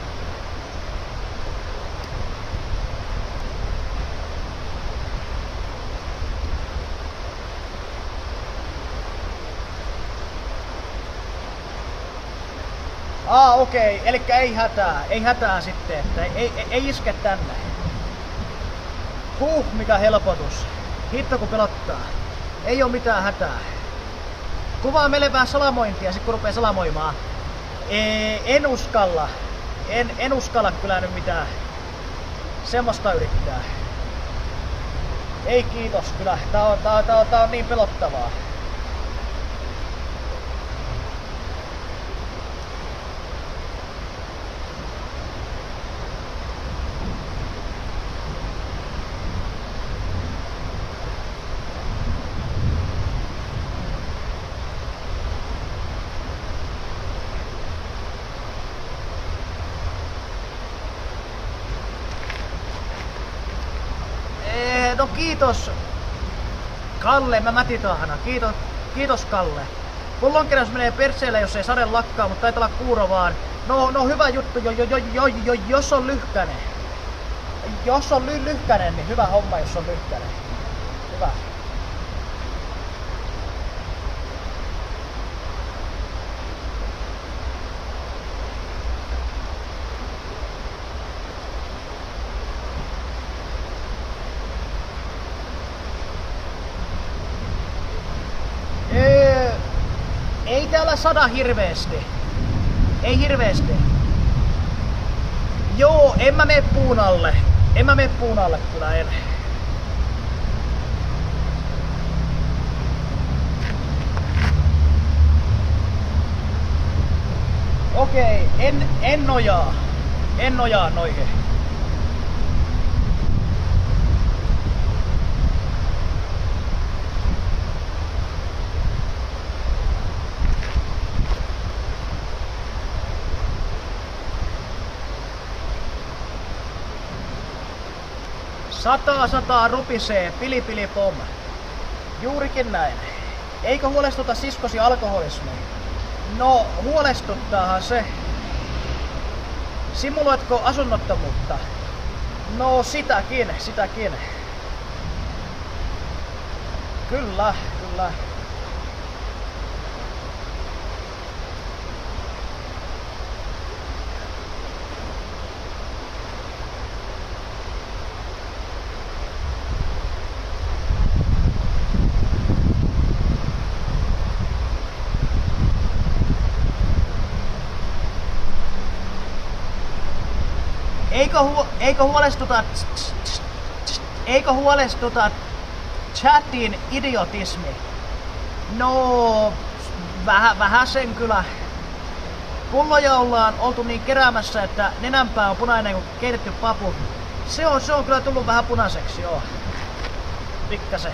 Aa, okei, okay. Elikkä ei hätää, ei hätää sitten, että ei, ei, ei iske tänne. Huh, mikä helpotus. Hitto kun pelottaa. Ei oo mitään hätää. Kuvaa meille vähän salamointia, sit kun rupee salamoimaan. Ee, en uskalla. En, en uskalla kyllä nyt mitään semmoista yrittää. Ei kiitos kyllä, tää on, tää, tää, tää on niin pelottavaa. no kiitos Kalle, mä mätitahana. Kiitos, kiitos Kalle. Pullonkeräys menee perseelle, jos ei sade lakkaa, mutta taitaa olla kuuro vaan. No, no hyvä juttu, jo, jo, jo, jo, jo, jos on lyhkänen. Jos on ly lyhkänen, niin hyvä homma, jos on lyhkänen. Hyvä. Öö, ei täällä sada hirveesti. Ei hirveesti. Joo, en mä mene puun alle. En mä mene puun alle, kyllä en. Okei, en, en nojaa. En nojaa noihin. Sataa sataa rupisee, pili pili pom. Juurikin näin. Eikö huolestuta siskosi alkoholismi? No, huolestuttaahan se. Simuloitko asunnottomuutta? No, sitäkin, sitäkin. Kyllä, kyllä. Eikö, hu eikö huolestuta, eikö huolestuta chatin idiotismi? No, vähän, vähän sen kyllä. Pulloja ollaan oltu niin keräämässä, että nenänpää on punainen kuin keitetty papu. Se on, se on kyllä tullut vähän punaiseksi, joo. Pikkasen.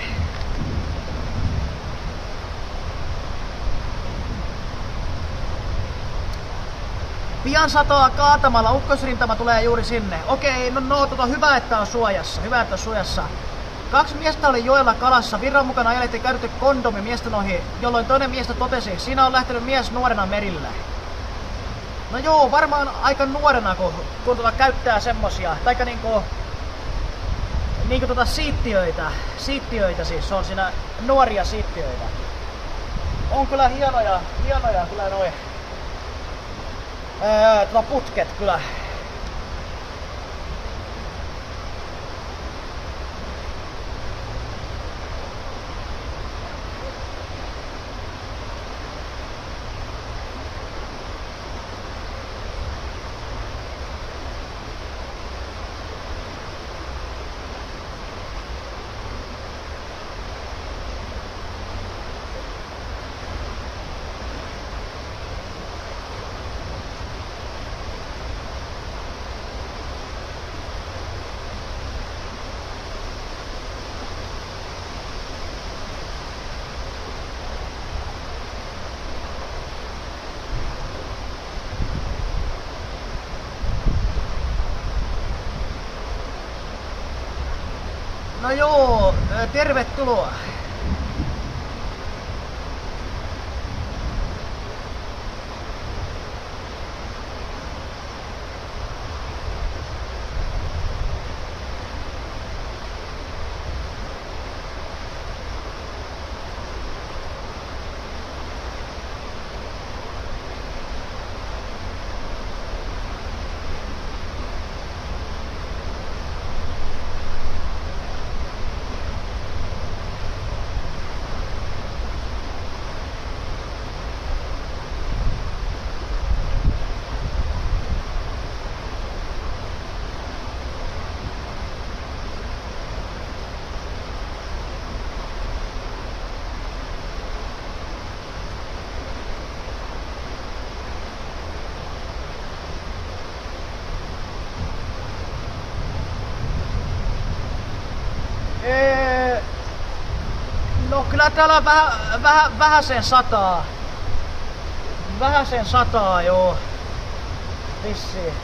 Pian sataa kaatamalla, ukkosrintama tulee juuri sinne. Okei, no, no tota, hyvä että on suojassa, hyvä että on suojassa. Kaksi miestä oli joella kalassa, virran mukana ajeltiin käytetty kondomi miesten ohi, jolloin toinen miestä totesi, siinä on lähtenyt mies nuorena merille. No joo, varmaan aika nuorena, kun, kun tota, käyttää semmosia, taikka niinku, niinku tota siittiöitä, siittiöitä siis, on siinä nuoria siittiöitä. On kyllä hienoja, hienoja kyllä noin. Öö, tuota putket kyllä. No joo, tervetuloa. No kyllä täällä vähän, vähän, vähän sen sataa. Vähän sen sataa, joo. Vissiin.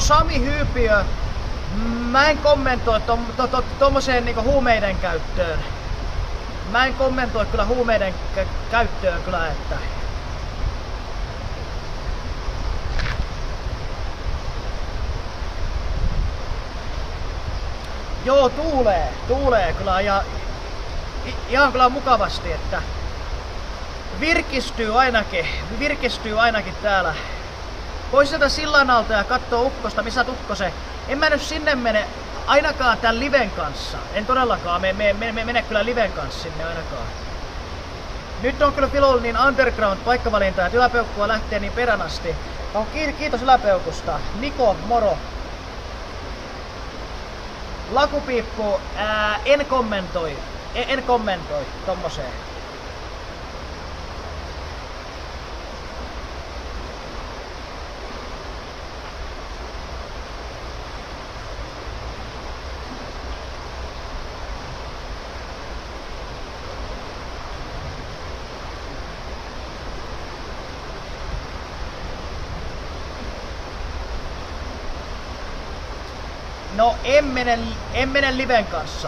Sami Hyypiö, mä en kommentoi to, to, to, tommoseen niinku huumeiden käyttöön. Mä en kommentoi kyllä huumeiden kä käyttöön kyllä, että... Joo, tuulee, tuulee kyllä ja ihan kyllä mukavasti, että virkistyy ainakin, virkistyy ainakin täällä. Pois sieltä sillan alta ja kattoo ukkosta, missä ukkose. En mä nyt sinne mene ainakaan tämän liven kanssa. En todellakaan, me, me, me, me mene kyllä liven kanssa sinne ainakaan. Nyt on kyllä Filolla niin underground paikkavalinta, että yläpeukkua lähtee niin peränasti. No, kiitos yläpeukusta. Niko, moro. Lakupiippu, ää, en kommentoi. En, en kommentoi tommoseen. No en mene, en mene liven kanssa.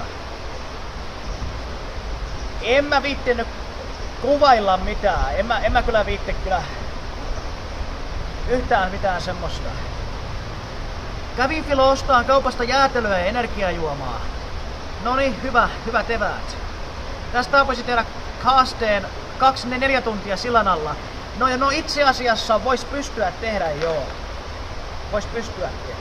En mä viittinyt kuvailla mitään. En mä, en mä kyllä viitti kyllä yhtään mitään semmoista. Kävin Filo ostaa kaupasta jäätelöä ja energiajuomaa. Noniin, hyvä, hyvät eväät. Tästä voisi tehdä haasteen kaksi neljä tuntia sillan alla. No ja no itse asiassa vois pystyä tehdä joo. Vois pystyä tehdä.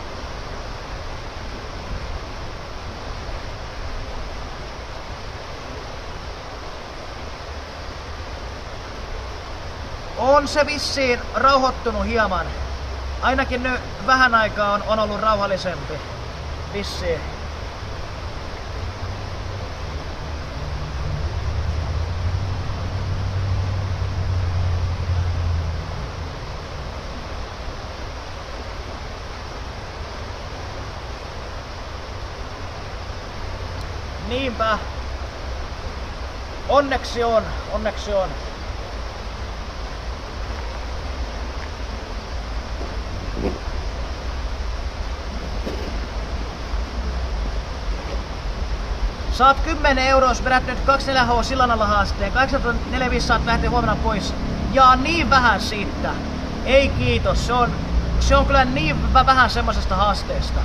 On se vissiin rauhoittunut hieman. Ainakin nyt vähän aikaa on, on ollut rauhallisempi. Vissiin. Niinpä. Onneksi on, onneksi on. Saat kymmenen euroa, jos vedät nyt kaksikymmentäneljä H sillan alla haasteen. kahdeksankymmentäneljä saat lähteä huomenna pois. Ja niin vähän siitä. Ei kiitos, se on, se on kyllä niin vähän semmosesta haasteesta.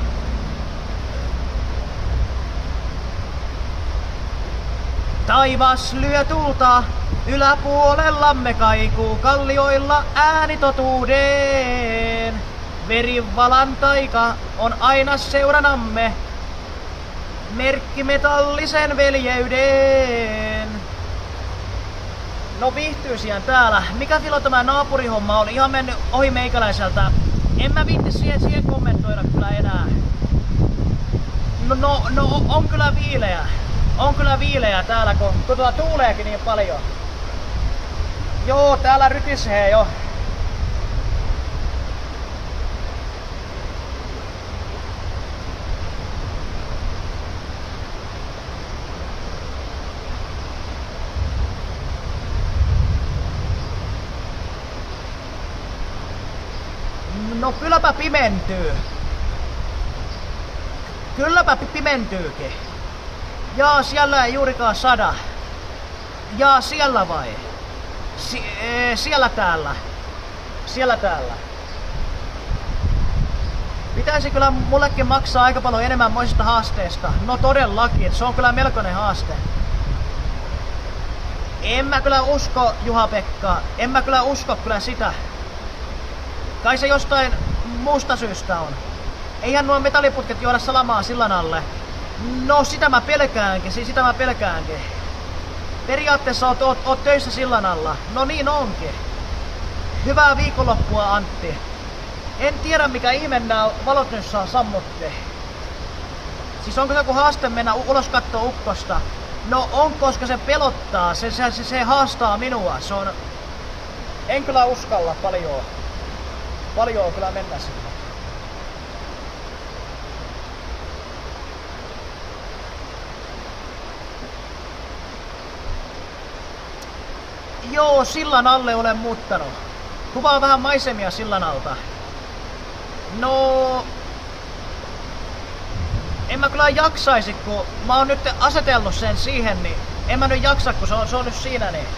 Taivas lyö tulta, yläpuolellamme kaikuu kallioilla äänitotuuden. Verivalan taika on aina seuranamme. Merkki metallisen veljeyden. No viihtyisiän täällä. Mikä Filo tämä naapurihomma on? Ihan mennyt ohi meikäläiseltä. En mä viitti siihen, siihen kommentoida kyllä enää. No, no, no on kyllä viileä. On kyllä viileä täällä, kun, kun tuota tuuleekin niin paljon. Joo, täällä rytisee jo. No kylläpä pimentyy. Kylläpä pimentyykin. Jaa, siellä ei juurikaan sada. Jaa, siellä vai? Si ee, siellä täällä. Siellä täällä. Pitäisi kyllä mullekin maksaa aika paljon enemmän moisesta haasteesta. No todellakin, se on kyllä melkoinen haaste. En mä kyllä usko, Juha-Pekka. En mä kyllä usko kyllä sitä. Kai se jostain muusta syystä on. Eihän nuo metalliputket juoda salamaa sillan alle. No sitä mä pelkäänkin, siis sitä mä pelkäänkin. Periaatteessa oot, oot, oot töissä sillan alla. No niin onkin. Hyvää viikonloppua, Antti. En tiedä mikä ihme nää valot nyt saa sammutti. Siis onko se joku haaste mennä ulos kattoo ukkosta? No on, koska se pelottaa. Se, se, se, se haastaa minua. Se on... En kyllä uskalla paljon. Paljon kyllä mennä sinne. Joo, sillan alle olen muuttanut. Kuvaa vähän maisemia sillan alta. No, en mä kyllä jaksaisi, kun mä oon nyt asetellut sen siihen, niin en mä nyt jaksa, kun se on, se on nyt siinä niin.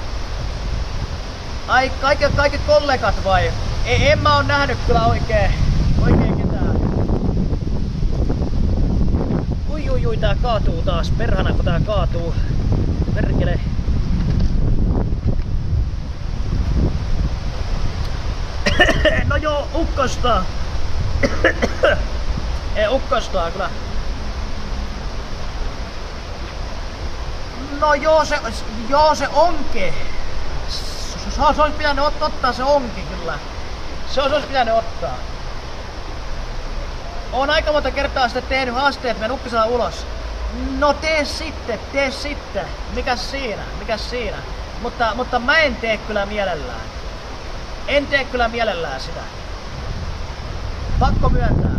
Ai kaikki, kaikki kollegat vai? Ei, en mä oo nähnyt kyllä oikein, oikein ketään. Ui ui ui, tää kaatuu taas, perhana kun tää kaatuu. Perkele. No joo, ukkostaa. Ei ukkostaa kyllä. No joo se, joo se onkin. Se, se olisi pitänyt ot, ottaa se onkin kyllä. Se olisi pitänyt ottaa. Oon aika monta kertaa sitten tehnyt haasteet meidän Uppisalla ulos. No tee sitten, tee sitten. Mikäs siinä, mikäs siinä. Mutta, mutta mä en tee kyllä mielellään. En tee kyllä mielellään sitä. Pakko myöntää.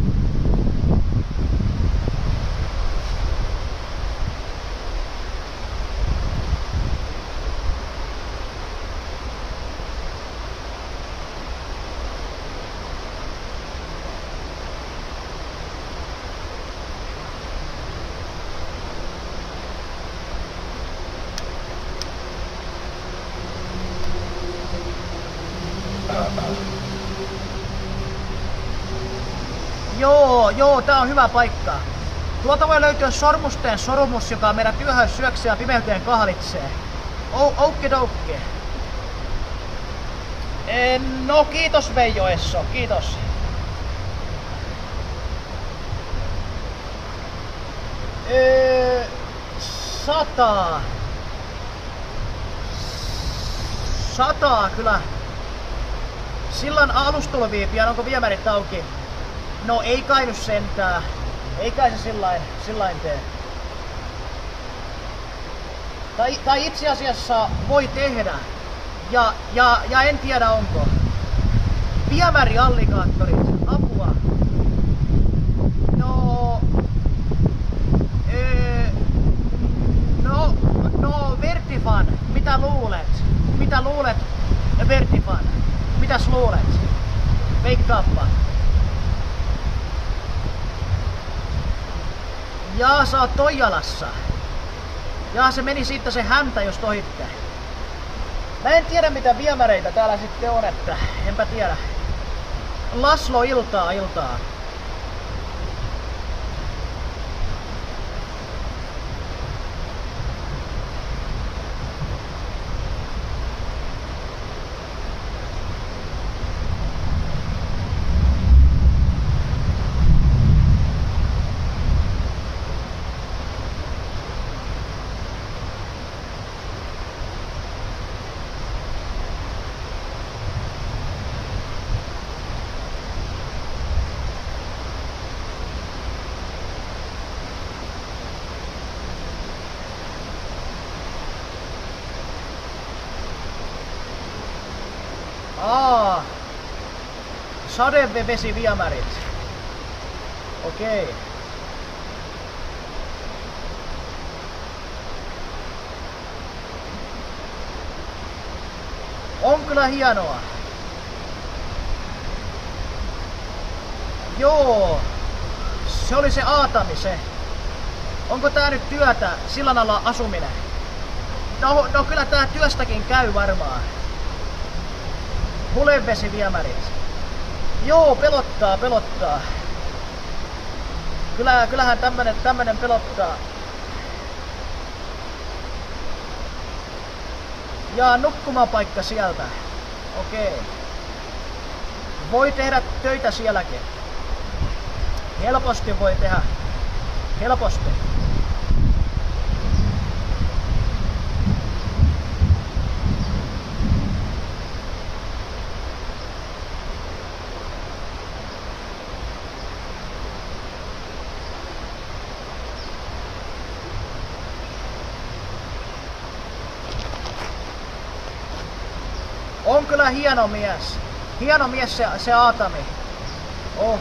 Joo, joo, tää on hyvä paikka. Tuolta voi löytyä sormusten sorumus, joka meidän työhön syöksee ja pimeyteen kahlitsee. Oukkidoukki. No kiitos Veijo Esso, kiitos. Öö, sataa. Sataa kyllä. Sillan alustulviipian, onko viemärit auki? No ei kai nyt sentää. Ei kai se sillain, sillain tee. Tai, tai itse asiassa voi tehdä. Ja, ja, ja en tiedä onko. Viemärialligaattorit, apua. No... Ee, no... No Vertifan, mitä luulet? Mitä luulet Vertifan? Mitäs luulet? Veikkaappa. Jaa, sä oot Toijalassa. Jaa, se meni siitä se häntä just ohitte. Mä en tiedä mitä viemäreitä täällä sitten on, että enpä tiedä. Laslo, iltaa, iltaa. Aa, sadevesiviemärit. Okei. On kyllä hienoa. Joo, se oli se Aatami se. Onko tää nyt työtä, sillan alla asuminen? No, no kyllä tää työstäkin käy varmaan. Hulevesiviemärit. Joo, pelottaa, pelottaa. Kyllä, kyllähän tämmönen, tämmönen pelottaa. Ja nukkumapaikka sieltä. Okei. Voi tehdä töitä sielläkin. Helposti voi tehdä. Helposti. On kyllä hieno mies. Hieno mies se, se Aatami. Oh.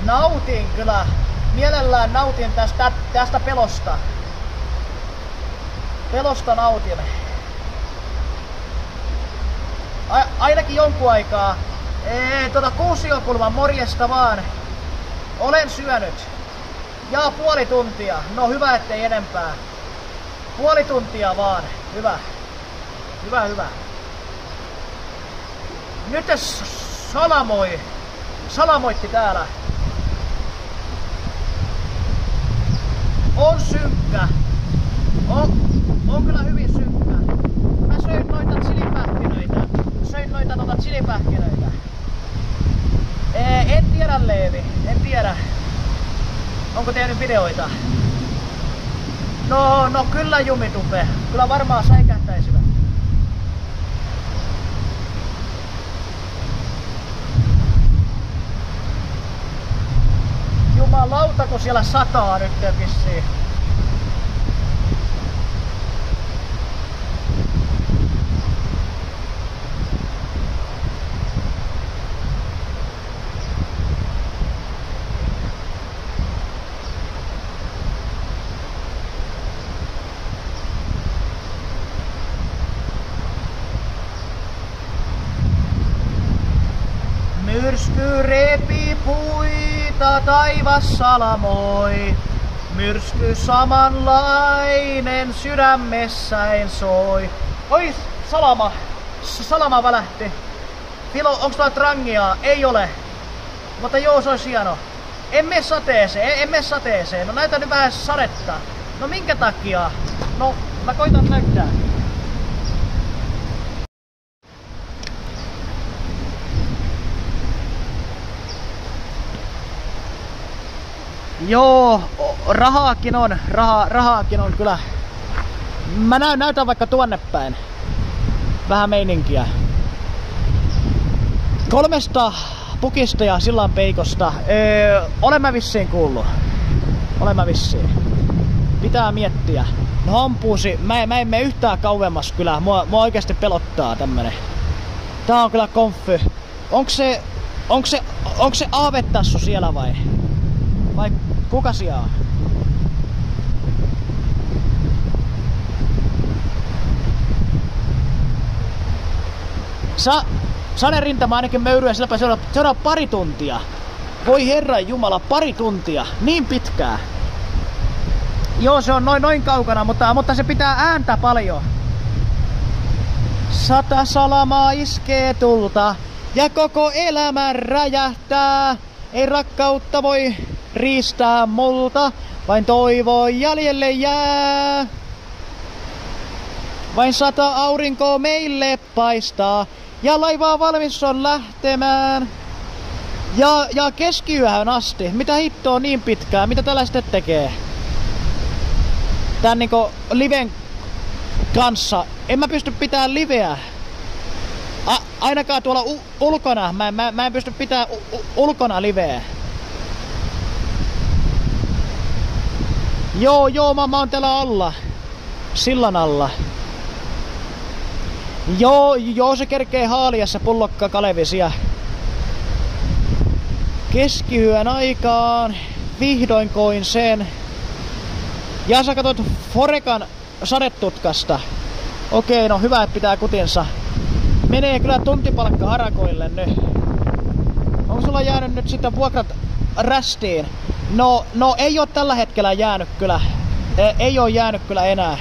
nautin kyllä. Mielellään nautin tästä, tästä pelosta. Pelosta nautin. A, ainakin jonkun aikaa. Ee, tota Kuusiokulman morjesta vaan. Olen syönyt. Ja puoli tuntia. No hyvä, ettei enempää. Puoli tuntia vaan. Hyvä. Hyvä, hyvä. Nyt salamoi. Salamoitti täällä. On synkkä. On, on kyllä hyvin synkkä. Mä söin noita chilipähkinöitä. Söin noita noita chilipähkinöitä. Ee, en tiedä Leevi. En tiedä. Onko tehnyt videoita? No, no kyllä Jumitupe. Kyllä varmaan säikähtäisivät. Jumalauta, kun siellä sataa nyt vissiin. Myrsky repi puita, taivas salamoi. Myrsky samanlainen sydämessäin soi. Oi, salama. Salama välähti. Filo, onks tuolla trangia? Ei ole. Mutta joo, se olisi hieno. En mene sateeseen, en mene sateeseen. No näytä nyt vähän sadetta. No minkä takia? No, mä koitan näyttää. Joo, rahaakin on, raha, rahaakin on kyllä. Mä näy, näytän vaikka tuonne päin. Vähän meininkiä. Kolmesta pukista ja sillan peikosta. Öö, olen mä vissiin kuullut. Olen mä vissiin. Pitää miettiä. No ampuusi. Mä, mä en mene yhtään kauemmas kyllä. Mua, mua oikeasti pelottaa tämmönen. Tää on kyllä konfy. Onks se... Onks se... Onks se aavetassu siellä vai? Vai kuka siellä on? Sa Sane rintama ainakin möyryä silläpä seuraava, seuraava pari tuntia. Voi herran jumala, pari tuntia. Niin pitkää. Joo, se on noin, noin kaukana, mutta, mutta se pitää ääntä paljon. Sata salamaa iskee tulta ja koko elämä räjähtää. Ei rakkautta voi riistää multa, vain toivo jäljelle jää. Vain sata aurinkoa meille paistaa ja laivaa valmis on lähtemään. Ja, ja keskiyöhön asti. Mitä hittoa niin pitkään? Mitä tällaiset tekee? Tän niinku liven kanssa. En mä pysty pitämään liveä. A ainakaan tuolla ulkona. Mä, mä, mä en pysty pitämään ulkona liveä. Joo, joo, mä, mä oon täällä alla. Sillan alla. Joo, joo, se kerkee haaliassa pullokka Kalevisia. Keskiyön aikaan vihdoin koin sen. Ja sä katsot Forekan sadetutkasta. Okei, no hyvä, että pitää kutinsa. Menee kyllä tuntipalkka harakoille nyt. Onko sulla jäänyt nyt sitten vuokrat rästiin? No, no ei oo tällä hetkellä jäänyt kyllä. E, ei oo jäänyt kyllä enää.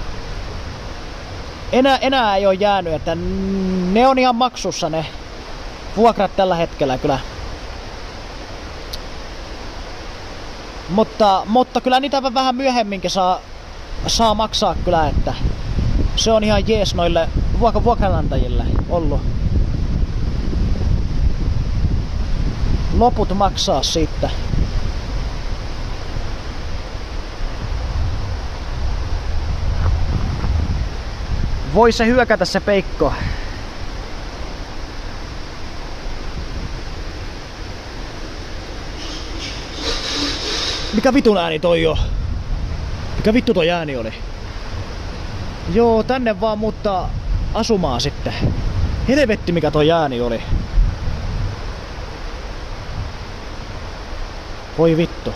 Enää, enää ei oo jäänyt, että ne on ihan maksussa ne vuokrat tällä hetkellä kyllä. Mutta, mutta kyllä niitä vähän myöhemminkin saa, saa maksaa kyllä, että se on ihan jees noille vuok- vuokranantajille ollut. Loput maksaa siitä. Voi se hyökätä se peikko. Mikä vitun ääni toi on? Mikä vittu toi ääni oli? Joo, tänne vaan muuttaa asumaan sitten. Helvetti mikä toi ääni oli. Voi vittu.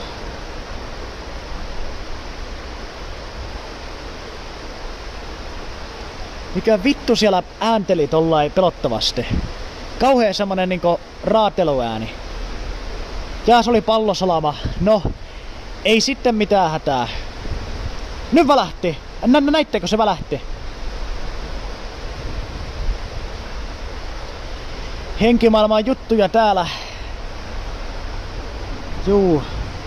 Mikä vittu siellä äänteli tollain pelottavasti. Kauhea semmonen niinku raateluääni. Ja se oli pallosalama. No, ei sitten mitään hätää. Nyt välähti. Nä, näittekö se välähti? Henkimaailman juttuja täällä. Juu.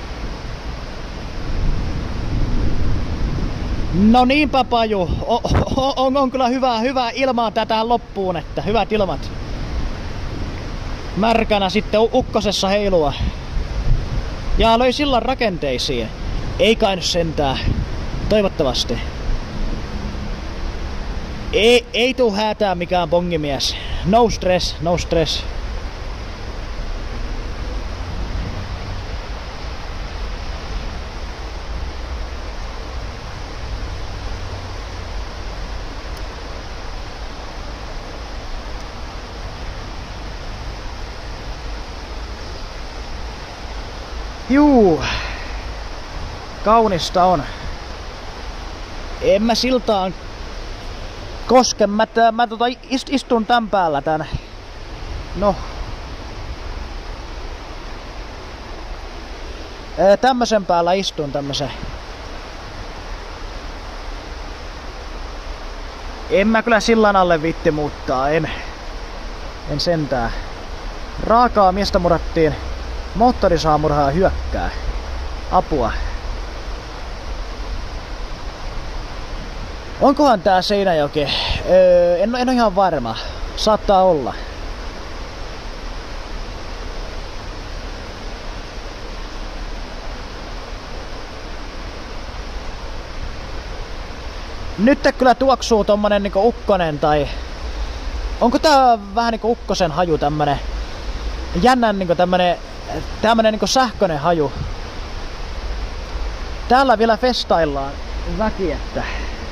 No niinpä Paju. O, o, on, on kyllä hyvää, hyvää ilmaa tätä loppuun, että hyvät ilmat. Märkänä sitten ukkosessa heilua. Ja löi sillan rakenteisiin. Ei kai nyt sentään. Toivottavasti. Ei, ei tuu häätää mikään bongimies. No stress, no stress. Juu. Kaunista on. En mä siltaan koske. Mä, tää, mä tota ist, istun tän päällä tän. No. Ää, tämmösen päällä istun tämmösen. En mä kyllä sillan alle viitti muuttaa. En. En sentään. Raakaa miestä murattiin. Moottorisaamurhaa hyökkää. Apua. Onkohan tää Seinäjoki? Öö, en, en ole ihan varma. Saattaa olla. Nyt kyllä tuoksuu tommonen niinku ukkonen tai... Onko tää vähän niinku ukkosen haju tämmönen? Jännän niinku tämmönen... Tämmönen niinku sähkönen haju. Täällä vielä festaillaan väki, että...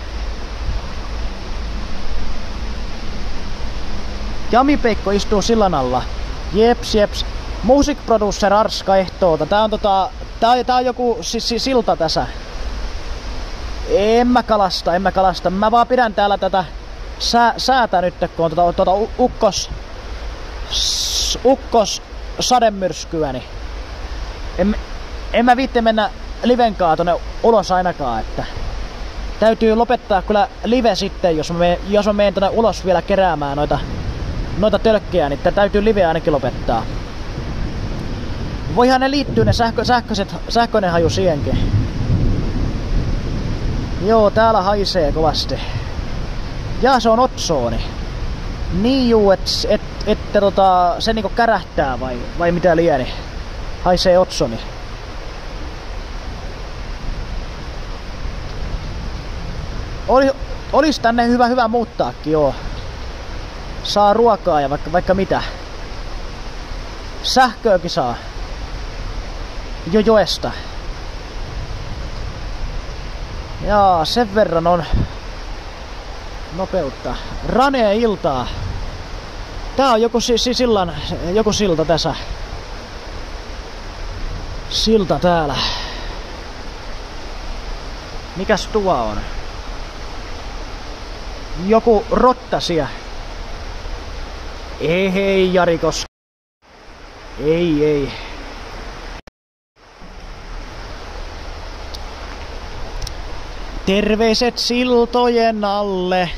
Jami-Peikko istuu sillan alla. Jeps, jeps. Music Producer Arska ehtoota. Tää on tota... Tää, tää on joku si, si, silta tässä. En mä kalasta, en mä kalasta. Mä vaan pidän täällä tätä sää, säätä nyt, kun on tota, tota ukkos... S, ukkos sademyrskyä, niin... En, en mä viitti mennä livenkaan tonne ulos ainakaan, että... Täytyy lopettaa kyllä live sitten, jos mä, meen, jos mä menen tonne ulos vielä keräämään noita... Noita tölkkejä, niin täytyy live ainakin lopettaa. Voihan ne liittyy ne sähkö, sähköiset, sähköinen haju siihenkin. Joo, täällä haisee kovasti. Ja se on otsooni. Niin juu, että et, et, tota, se niinku kärähtää vai, vai mitä lieni. Haisee otsoni. Oli, olis tänne hyvä hyvä muuttaakin, joo. Saa ruokaa ja vaikka, vaikka mitä. Sähköäkin saa. Jo joesta. Jaa, sen verran on nopeutta. Ranee iltaa. Tää on joku, si, si, sillan, joku silta tässä. Silta täällä. Mikäs tuo on? Joku rottasia. Ei hei Jarikos. Ei ei. Terveiset siltojen alle.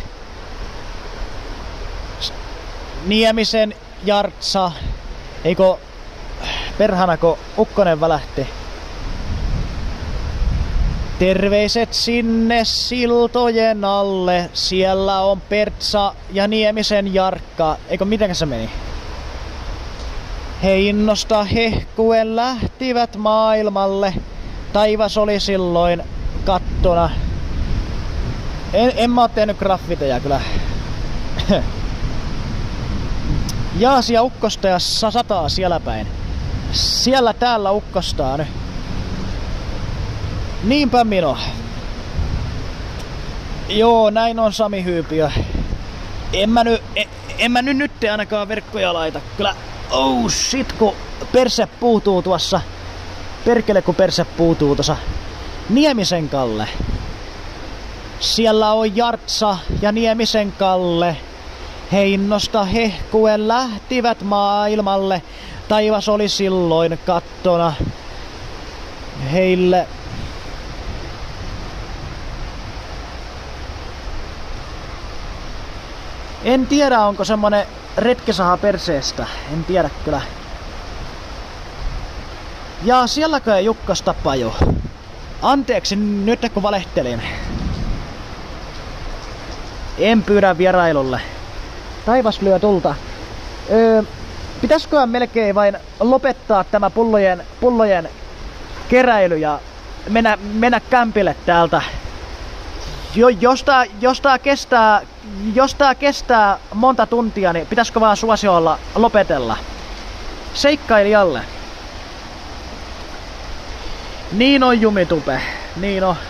Niemisen Jartsa. Eikö perhanako ukkonen välähti? Terveiset sinne siltojen alle. Siellä on Pertsa ja Niemisen Jarkka. Eikö mitenkä se meni? He innosta hehkuen lähtivät maailmalle. Taivas oli silloin kattona. En, en mä oo tehnyt graffiteja kyllä. Jaasia ukkosta ja sataa siellä päin. Siellä täällä ukkostaa nyt. Niinpä minä. Joo, näin on Sami Hyypiö. En mä nyt, en, en mä nyt nyt ainakaan verkkoja laita. Kyllä, oh shit, kun perse puutuu tuossa Perkele kun perse puutuu tuossa Niemisen Kalle. Siellä on Jartsa ja Niemisen Kalle. Heinosta hehkuen lähtivät maailmalle. Taivas oli silloin kattona heille. En tiedä onko semmonen retkisaha perseestä. En tiedä kyllä. Ja sielläkö ei Jukkas Tapaju. Anteeksi nyt kun valehtelin. En pyydä vierailulle. Taivas lyö tulta. Öö, pitäisiköhän melkein vain lopettaa tämä pullojen, pullojen keräily ja mennä, mennä kämpille täältä. Jo, jos, tää, jos, tää kestää, jos tää kestää monta tuntia, niin pitäisikö vaan suosiolla lopetella? Seikkailijalle. Niin on Jumitupe. Niin on.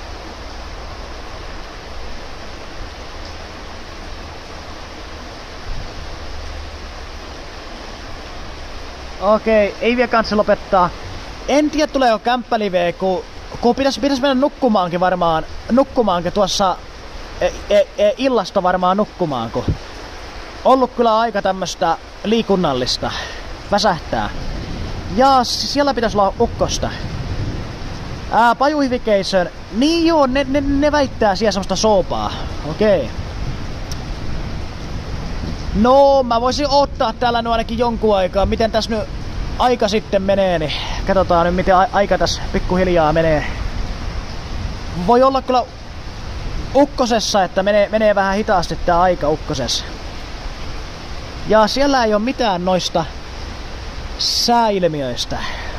Okei, ei vielä kanssa lopettaa. En tiedä tuleeko kämppäliveä, kun, kun pitäisi, pitäisi mennä nukkumaankin varmaan. Nukkumaankin tuossa e, e, e, illasta varmaan nukkumaan, kun ollut kyllä aika tämmöstä liikunnallista. Väsähtää. Ja siellä pitäisi olla ukkosta. Ää, Pajuhivikeisön. Niin joo, ne, ne, ne väittää siellä semmoista soopaa. Okei. No, mä voisin ottaa täällä nyt ainakin jonkun aikaa. Miten tässä nyt aika sitten menee, niin katsotaan nyt miten aika tässä pikkuhiljaa menee. Voi olla kyllä ukkosessa, että menee, menee vähän hitaasti tää aika ukkosessa. Ja siellä ei ole mitään noista sääilmiöistä.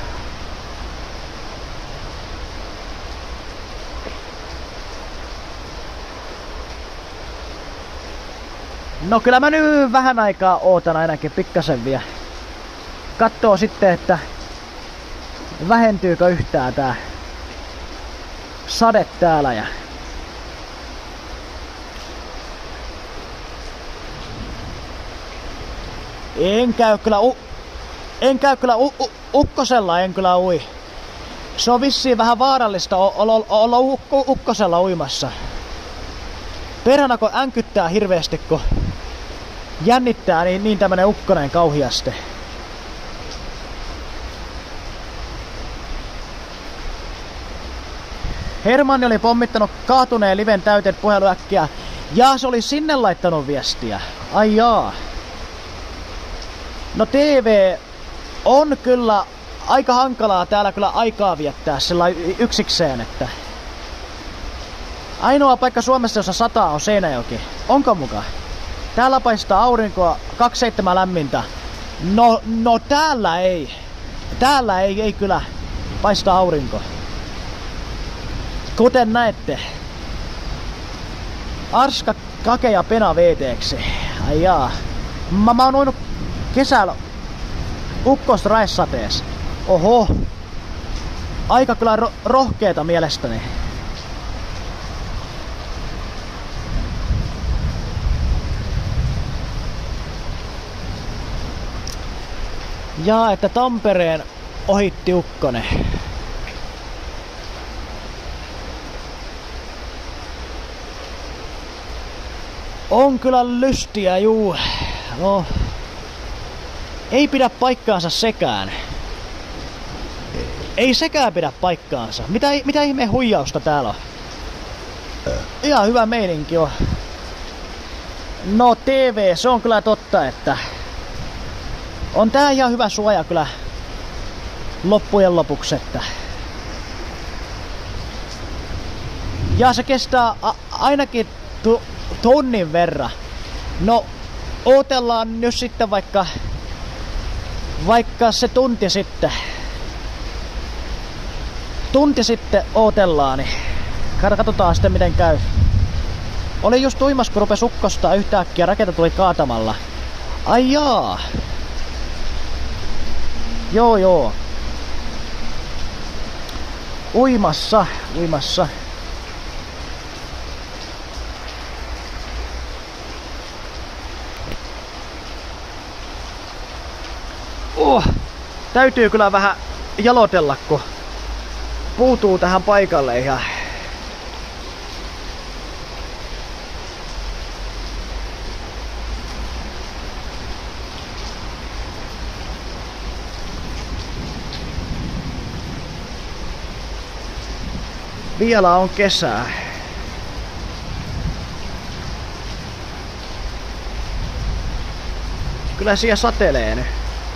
No kyllä mä nyt vähän aikaa ootan ainakin pikkasen vielä. Katsoo sitten, että vähentyykö yhtään tää sade täällä. Ja en käy kyllä u en käy kyllä u u ukkosella, en kyllä ui. Se on vissiin vähän vaarallista olla olla ukkosella uimassa. Perhana kun änkyttää hirveästi, kun jännittää, niin, niin tämmönen ukkonen kauhiasti. Hermanni oli pommittanut kaatuneen liven täyteen puheluäkkiä ja se oli sinne laittanut viestiä. Ai jaa. No T V on kyllä aika hankalaa täällä kyllä aikaa viettää sillä yksikseen, että ainoa paikka Suomessa, jossa sataa, on Seinäjoki. Onko muka? Täällä paistaa aurinkoa, kaksikymmentäseitsemän lämmintä. No, no täällä ei. Täällä ei, ei kyllä paista aurinko. Kuten näette. Arska, Kake ja Pena V T:ksi. Ai jaa. Mä, mä oon uinut kesällä ukkosraessateessa. Oho. Aika kyllä ro rohkeeta mielestäni. Ja että Tampereen ohitti ukkonen. On kyllä lystiä, juu. No, ei pidä paikkaansa sekään. Ei sekään pidä paikkaansa. Mitä, mitä ihmeen huijausta täällä on? Ihan hyvä meininki on. No T V, se on kyllä totta, että on tää ihan hyvä suoja kyllä loppujen lopuksi, että ja se kestää ainakin tu tunnin verran. No, ootellaan nyt sitten vaikka vaikka se tunti sitten. Tunti sitten ootellaan, niin katsotaan sitten miten käy. Oli just uimas, kun rupesi ukkostaa yhtäkkiä, raketa tuli kaatamalla. Ai jaa. Joo joo. Uimassa, uimassa. Uh, täytyy kyllä vähän jalotella, kun puutuu tähän paikalle ja vielä on kesää. Kyllä siellä satelee nyt.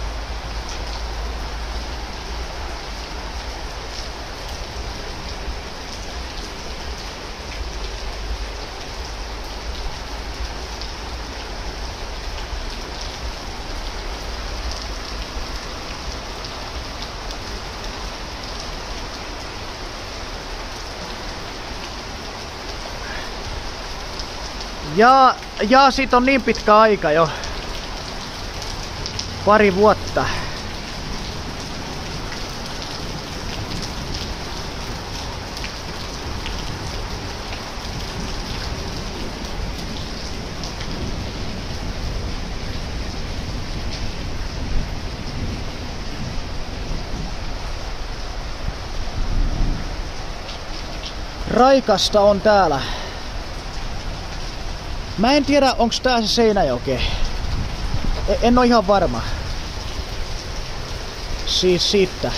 Ja, ja siitä on niin pitkä aika jo. Pari vuotta. Raikasta on täällä. Mä en tiedä, onks tää se Seinäjoki. En oo ihan varma. Siis siitä.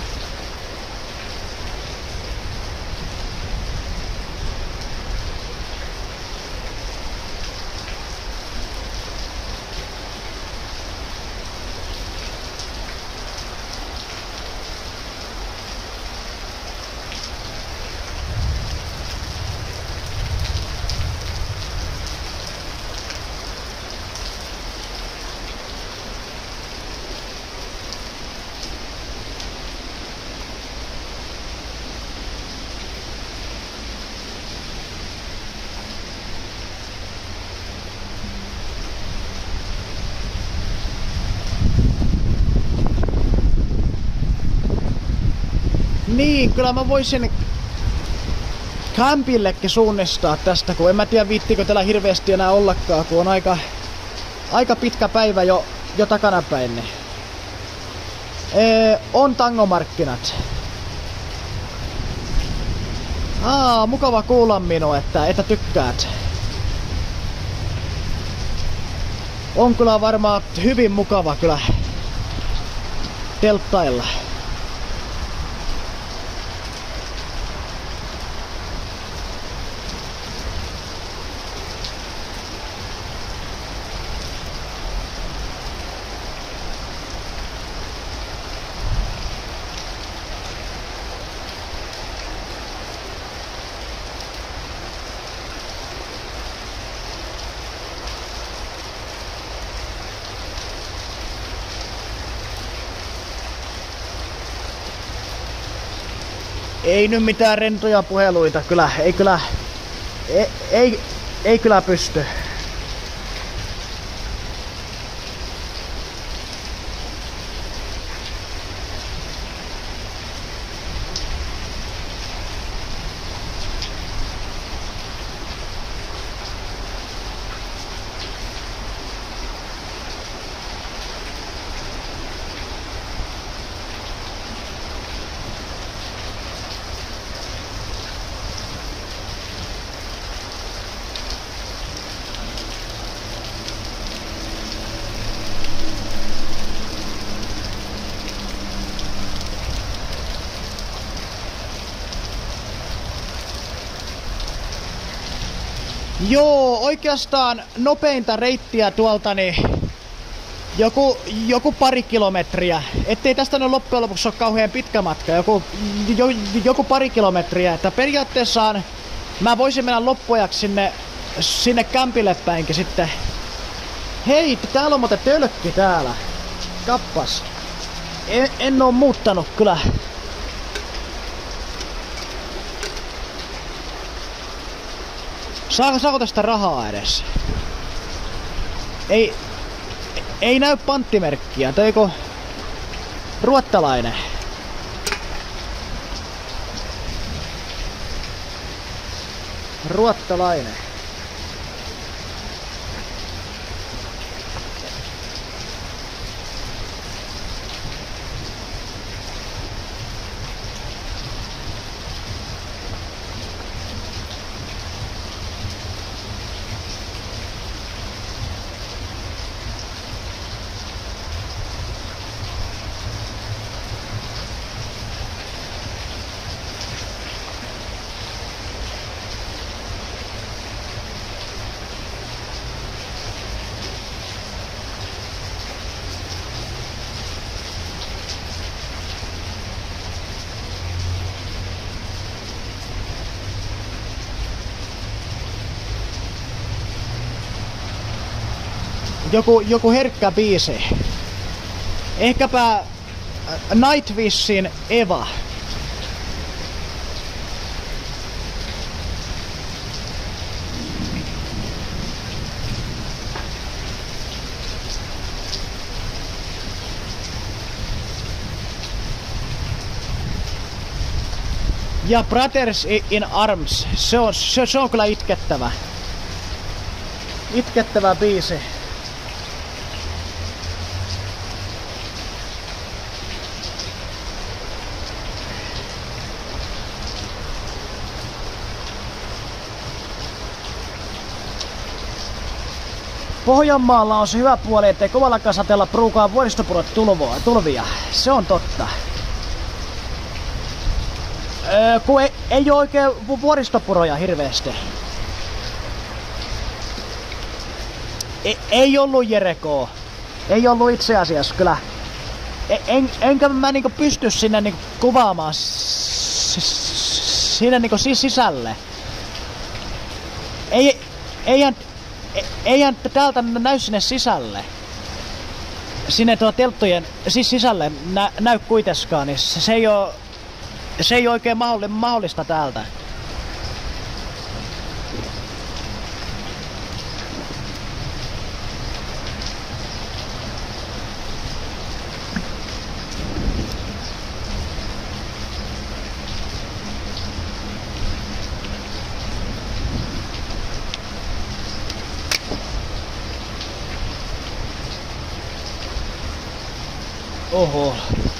Niin, kyllä mä voisin kämpillekin suunnistaa tästä, kun en mä tiedä viittiikö täällä hirveästi enää ollakaan, kun on aika, aika pitkä päivä jo, jo takanapäin. Niin. Ee, on tangomarkkinat. Aa, mukava kuulla minua, että, että tykkäät. On kyllä varmaan hyvin mukava kyllä telttailla. Ei nyt mitään rentoja puheluita, kyllä, ei kyllä, ei, ei, ei kyllä pysty. Joo, oikeastaan nopeinta reittiä tuolta niin joku, joku pari kilometriä. Ettei tästä nyt loppujen lopuksi ole kauhean pitkä matka. Joku, jo, joku pari kilometriä. Että periaatteessaan mä voisin mennä loppuajaksi sinne, sinne kämpille päinkin sitten. Hei, täällä on muuten tölkki täällä. Kappas. En, en oo muuttanut kyllä. Saako, saako tästä rahaa edes? Ei, ei näy panttimerkkiä. Teikö ruottalainen? Ruottalainen. joku, joku herkkä biisi. Ehkäpä Nightwishin Eva. Ja Brothers in Arms, se on, se, se on kyllä itkettävä. Itkettävä biisi. Pohjanmaalla on se hyvä puoli, ettei kovalla kasateella pruukaa vuoristopurot tulvia. Se on totta. Öö, kun ei, ei ole oikein vuoristopuroja hirveästi. Ei, ei ollut Jerekoo. Ei ollut itse asiassa kyllä. En, enkä mä niinku pysty sinne niinku kuvaamaan sinne niinku sisälle. Ei, eihän, eihän täältä näy sinne sisälle. Sinne tuo telttojen siis sisälle nä, näy kuitenkaan, niin se ei oo Se ei oikein mahdollista täältä. Oho.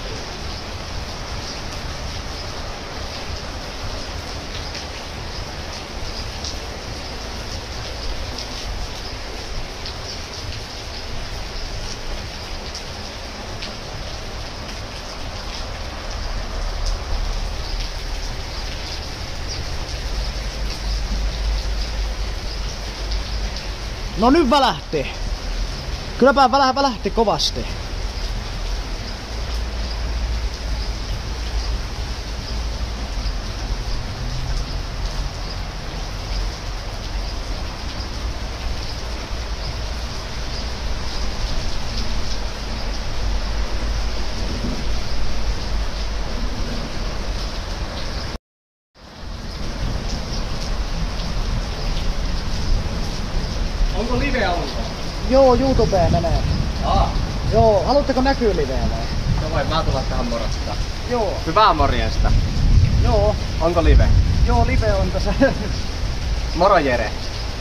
No nyt välähti. Kylläpä välä, välähti kovasti. Onko live alkaa? Joo, YouTubeen menee. Aa. Joo, haluatteko näkyä liveä vai? No voi, mä tulla tähän morjesta. Joo. Hyvää morjesta. Joo. Onko live? Joo, live on tässä. Moro Jere.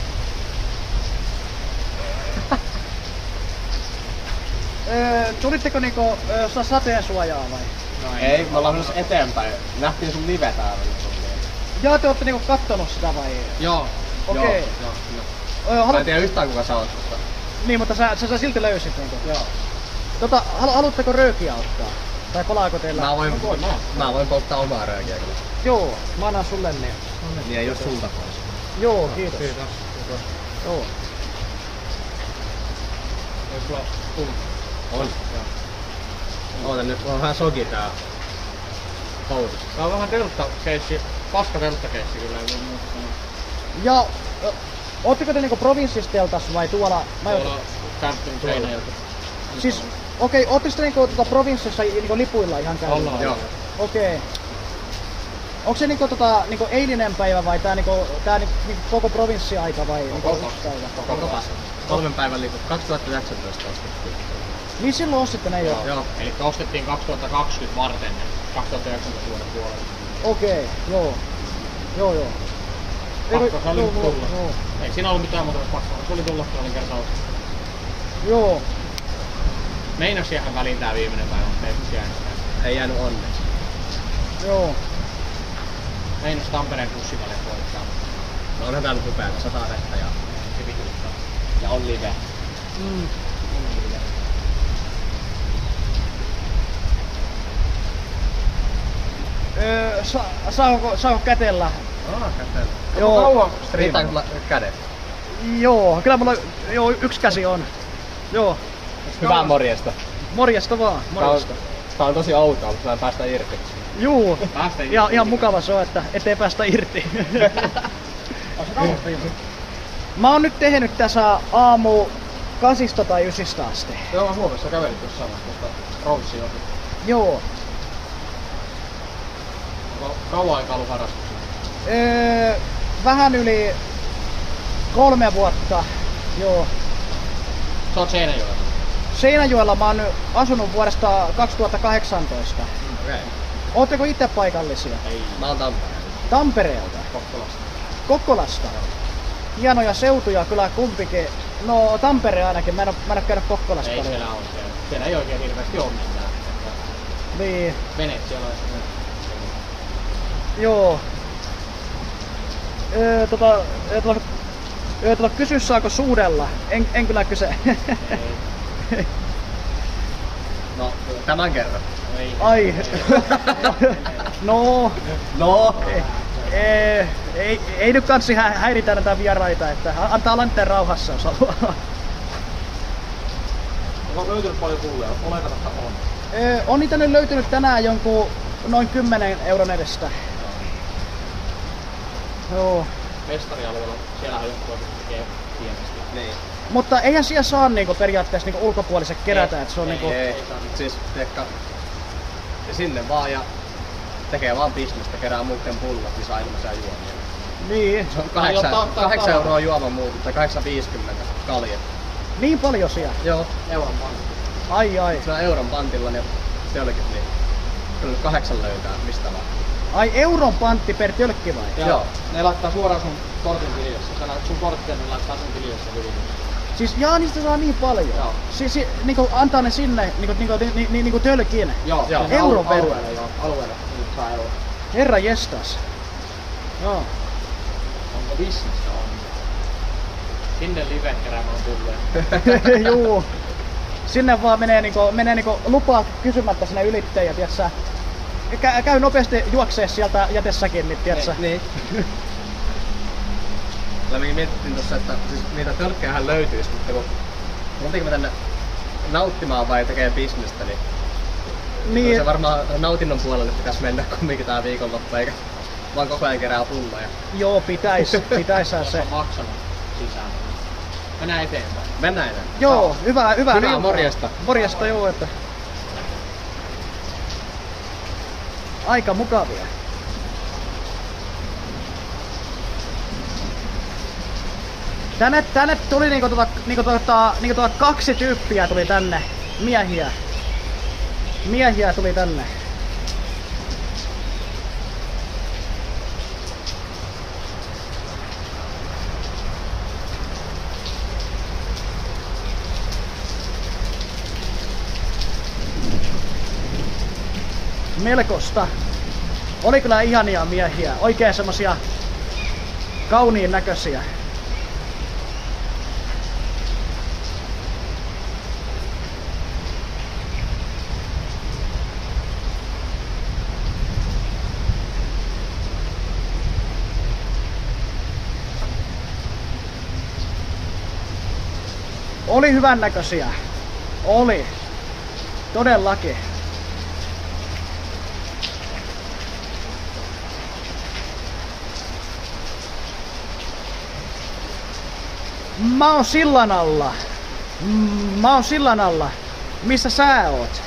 öö, tulitteko niinku öö, sateen suojaa vai? No ei, me ollaan menossa eteenpäin. Nähtiin sun live täällä. Joo, te ootte niinku kattonut sitä vai? Joo. Okei. Joo, joo, joo. Öö, halu... Mä en tiedä yhtään kuka sä oot, mutta... Niin, mutta sä, sä, sä silti löysit niinku. Joo. Tota, halu, haluatteko röökiä ottaa? Tai palaako teillä? Mä voin, mä voin polttaa omaa röökiä kyllä. Joo, mä annan sulle ne. Niin ei oo sulta pois. Joo, kiitos. Kiitos. Kiitos. Joo. Ei sulla tullut? On. Joo. Oota nyt, on vähän soki tää housus. Tää on vähän delta-keissi, paska delta-keissi kyllä. Ei muuta sanoa. Ja ö, ootteko te niinku provinssisteltas vai tuolla? Tuolla Kärppin Seinäjältä. Siis, okei, okay, ootteko te niinku tota provinssissa niinku lipuilla ihan käynyt? Ollaan. Joo. Okei. Okay. Onko se niinku tota niinku eilinen päivä vai tää niinku tää niinku koko provinssiaika vai niinku Koko. yksi päivä? Koko päivä. Kolmen päivän liput. kaksituhattayhdeksäntoista ostettiin. Niin silloin ostitte ne jo? Joo. Joo. Eli ostettiin kaksituhattakaksikymmentä varten kaksituhattayhdeksäntoista vuoden puolella. Okei, okay, joo. Joo joo. Pakko se oli joo, nyt tulla. Joo. Ei siinä ollut mitään muuta pakko. Se oli tulla, kun olin kertaa ostettu. Joo. Meinas jäädä väliin tää viimeinen päivä, mutta ei nyt jäänyt. Ei jäänyt onneksi. Joo. Meinas Tampereen bussiväliä voittaa. No onhan tää nyt upeata, sataa vettä ja se vituttaa. Ja on live. Mm. On live. Öö, sa, saanko, saanko kätellä? Aa, kätellä. Joo. Kauan striimaa? Riittääkö kädet? Joo, kyllä mulla joo, yksi käsi on. Joo. Hyvää morjesta. Morjesta vaan, morjesta. Tää on, tää on tosi outoa, mutta mä en päästä irti. Juu, Päästä irti. ihan, ihan mukava se on, että ettei päästä irti. Mä oon nyt tehnyt tässä aamu kasista tai ysistä asti. Joo, Suomessa kävelit jossain vaiheessa Roussi opi. Joo. Onko kauan aikaa ollut harrastuksia? Öö, vähän yli kolme vuotta. Joo. Sä oot Seinäjoella? Seinäjoella mä oon asunut vuodesta kaksituhattakahdeksantoista. Okei. Okay. Ootteko itse paikallisia? Ei. Mä oon Tampereelta. Tampereelta? Kokkolasta. Kokkolasta? Hienoja seutuja kyllä kumpikin. No Tampere ainakin, mä en oo, mä en oo käynyt Kokkolasta. Ei siellä on siellä. Siellä ei oikein hirveästi oo mitään. Niin. Veneet siellä on. Joo. Öö, tota, öö, tota, öö, tota, kysy saako suudella? En, en kyllä kyse. Ei. No, tämän kerran. Ei. Ai. No. No. Ei, ei, ei, ei nyt kansi hä häiritä näitä vieraita, että antaa olla niiden rauhassa, jos haluaa. Onko löytynyt paljon pulleja? Oletapa on. Öö, on niitä nyt löytynyt tänään jonkun noin kymmenen euron edestä. Joo. Mestarialueella, siellähän joku tekee pienesti. Niin. Mutta eihän siellä saa niinku periaatteessa niinku ulkopuoliset kerätä, että se on ei, niinku... Ei, ei saa. Siis teekka sinne vaan ja tekee vaan bisnestä, kerää muiden pullot, niin saa ilmaisia juomia. Niin. Se on kahdeksan, kahdeksan euroa juoman muuta, tai kahdeksan viisikymmentä kalja. Niin paljon siellä? Joo, euron pantti. Ai ai. Se on euron pantilla, niin tölkit, niin kyllä kahdeksan löytää, mistä vaan. Ai euron pantti per tölkki vai? Joo. Joo. Ne laittaa suoraan sun kortin tiliossa. Sä näet sun korttia, niin laittaa sun tiliossa hyvin. Siis jaa, niistä saa niin paljon? Joo. Siis si, niinku antaa ne sinne niinku, niinku, ni, ni, niinku tölkiin? Joo. Joo. Euron verran? Alueelle, joo. Alueelle. Nyt saa euro. Herra jestas. Joo. Onko bisnestä on? Sinne live keräämään pulleja. Juu. Sinne vaan menee niinku, menee niinku lupaa kysymättä sinne ylittäjä, tiiätsä. Kä, käy nopeasti juoksee sieltä jätessäkin, niin tiiätsä. Niin. niin. Kyllä mekin mietittiin tossa, että siis niitä tölkkejähän löytyisi, mutta kun oltiinko me tänne nauttimaan vai tekee bisnestä, niin, niin. Se varmaan nautinnon puolelle pitäisi mennä kumminkin tää viikonloppu, eikä vaan koko ajan kerää pulloja. Joo, pitäis, pitäis se. Maksanut sisään. Mennään eteenpäin. Mennään eteenpäin. Joo, hyvää, hyvää. Hyvää iltaa. Morjesta. Morjesta, joo, että... Aika mukavia. Tänne, tänne tuli niinku tota, niinku tota, niinku tota kaksi tyyppiä tuli tänne. Miehiä. Miehiä tuli tänne. Melkosta. Oli kyllä ihania miehiä. Oikein semmosia kauniin näköisiä. Oli hyvän näköisiä. Oli. Todellakin. Mä oon sillan alla. Mä oon sillan alla. Missä sä oot?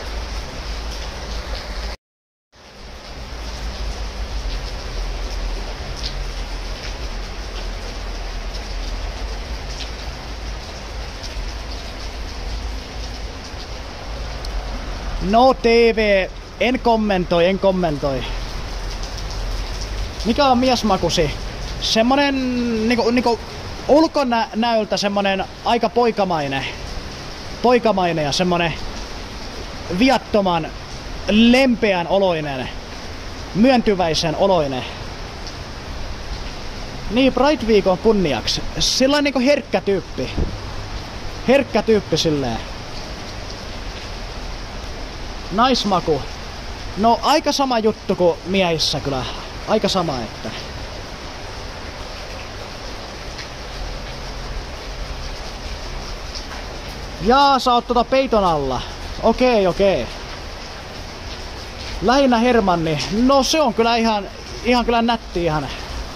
No T V, en kommentoi, en kommentoi. Mikä on miesmakusi? Semmonen niinku, niinku ulkonäöltä semmonen aika poikamainen. Poikamainen ja semmonen viattoman, lempeän oloinen. Myöntyväisen oloinen. Niin, Pride-viikon kunniaksi. Sillain niinku herkkä tyyppi. Herkkä tyyppi silleen. Naismaku. No aika sama juttu kuin miehissä kyllä. Aika sama, että... Jaa, sä oot tota peiton alla. Okei, okei. Lähinnä Hermanni. No se on kyllä ihan, ihan kyllä nätti ihan.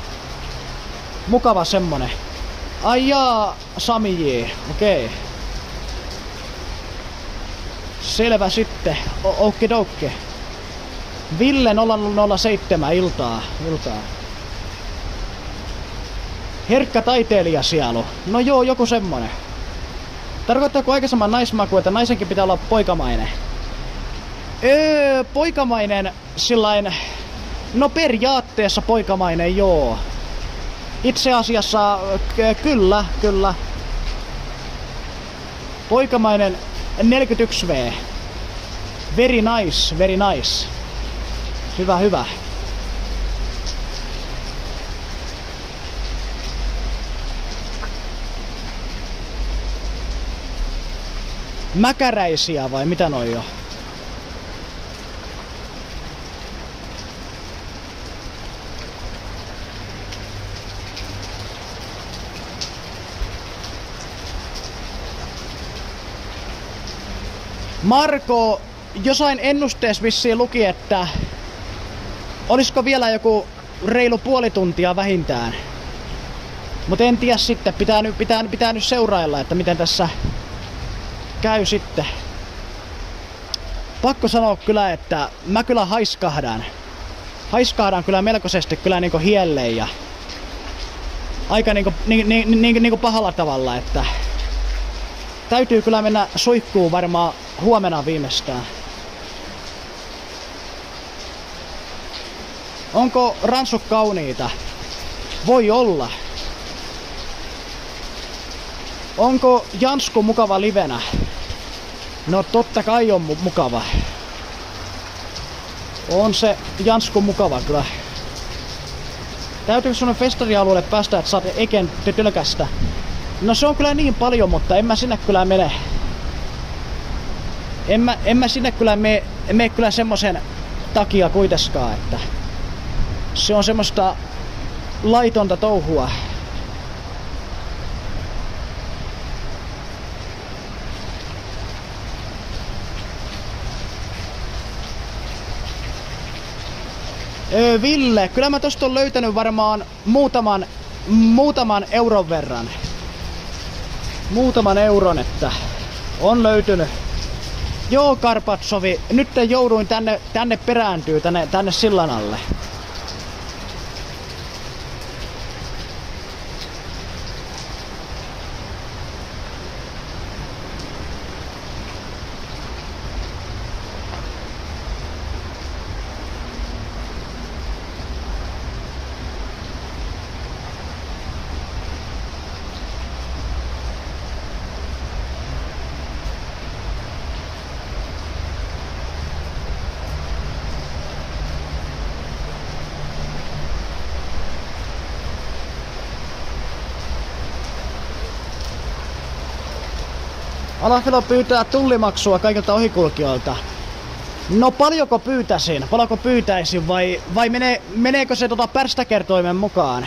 Mukava semmonen. Ai jaa, Sami J. Okei. Selvä sitten. Okidokke. Ville nolla nolla seitsemän iltaa. iltaa. Herkkä taiteilijasielu. No joo, joku semmonen. Tarkoittaako aikaisemman naismaku, että naisenkin pitää olla poikamainen? Öö, poikamainen sillain... No periaatteessa poikamainen, joo. Itse asiassa k- kyllä, kyllä. Poikamainen neljäkymmentäyksi V. Very nice, very nice. Hyvä, hyvä. Mäkäräisiä vai mitä noi jo? Marko, jossain ennusteessa vissiin luki, että olisiko vielä joku reilu puoli tuntia vähintään. Mutta en tiedä sitten, pitää nyt, pitää, pitää nyt seurailla, että miten tässä käy sitten. Pakko sanoa kyllä, että mä kyllä haiskahdan. Haiskahdan kyllä melkoisesti kyllä niinku hielleen ja aika niinku, niinku, niinku, niinku pahalla tavalla, että täytyy kyllä mennä suihkuun varmaan huomenna viimeistään. Onko ransut kauniita? Voi olla. Onko Jansku mukava livenä? No totta kai on mu- mukava. On se Jansku mukava kyllä. Täytyykö sunne festarialueelle päästä, että saat eken tölkästä? No se on kyllä niin paljon, mutta en mä sinne kyllä mene. En mä, en mä sinne kyllä mene, mene kyllä semmosen takia kuitenkaan, että se on semmoista laitonta touhua. Öö, Ville, kyllä mä tosta on löytänyt varmaan muutaman, muutaman euron verran. Muutaman euron, että on löytynyt. Joo, Karpatsovi, nyt jouduin tänne, tänne perääntyy, tänne, tänne sillan alle. Alafelo pyytää tullimaksua kaikilta ohikulkijoilta. No paljonko pyytäisin? Paljonko pyytäisin vai, vai mene, meneekö se tota pärstäkertoimen mukaan?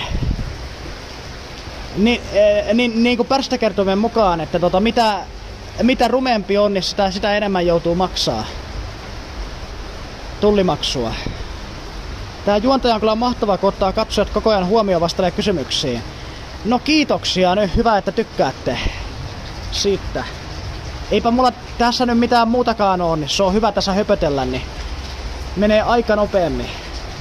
Ni, eh, niin, niin kuin pärstäkertoimen mukaan, että tota, mitä, mitä rumempi on, niin sitä, sitä enemmän joutuu maksaa tullimaksua. Tää juontaja on kyllä mahtava, kun ottaa katsojat koko ajan huomioon vastaavia kysymyksiin. No kiitoksia, nyt hyvä, että tykkäätte siitä. Eipä mulla tässä nyt mitään muutakaan ole, niin se on hyvä tässä höpötellä, niin menee aika nopeammin.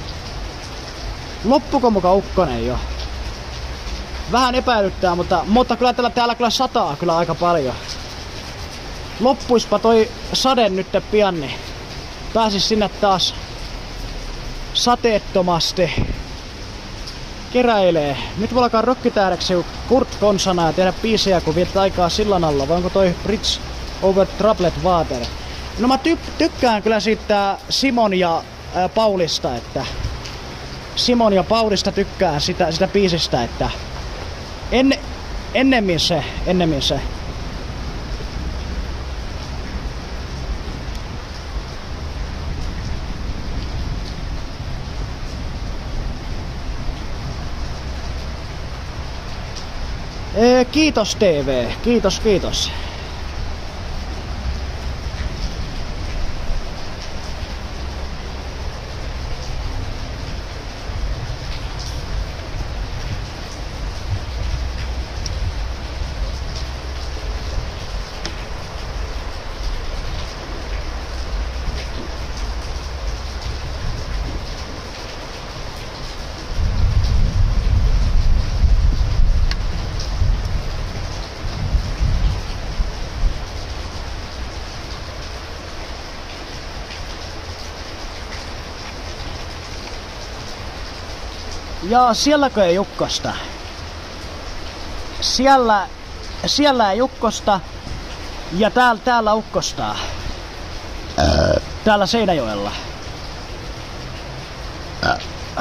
Loppuko muka ukkonen jo? Vähän epäilyttää, mutta, mutta kyllä täällä, täällä kyllä sataa kyllä aika paljon. Loppuispa toi sade nyt pian, niin pääsis sinne taas sateettomasti keräilee. Nyt voi alkaa rokkitähdeksi Kurt Konsana ja tehdä biisejä, kun vietet aikaa sillan alla. Vai onko toi Bridge over Troubled Water? No mä ty- tykkään kyllä siitä Simon ja ää, Paulista, että Simon ja Paulista tykkään sitä, sitä biisistä, että en, ennemmin se, ennemmin se. Ee, kiitos T V, kiitos, kiitos. Ja sielläkö ei ukkosta? Siellä, siellä ei ukkosta ja täällä, täällä ukkostaa. Ää. Täällä Seinäjoella. Ää.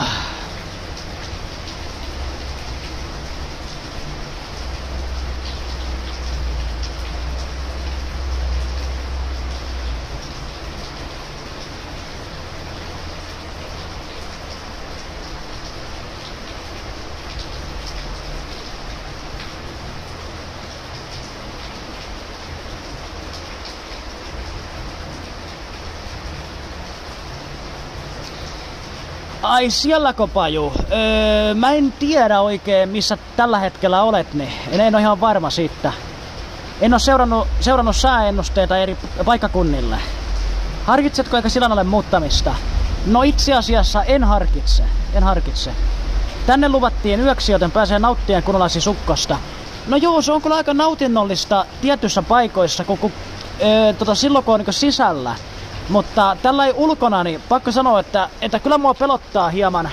Ai sielläkö Paju? Öö, mä en tiedä oikein missä tällä hetkellä olet, niin en, en ole ihan varma siitä. En ole seurannut, seurannut sääennusteita eri paikkakunnille. Harkitsetko eikä Silanalle muuttamista? No itse asiassa en harkitse, en harkitse. Tänne luvattiin yöksi, joten pääsee nauttien kunnolaisisukkosta. No joo, se on kyllä aika nautinnollista tietyissä paikoissa, kun, kun öö, tota, silloin kun on niin sisällä. Mutta tällä ei ulkona, niin pakko sanoa, että, että kyllä mua pelottaa hieman.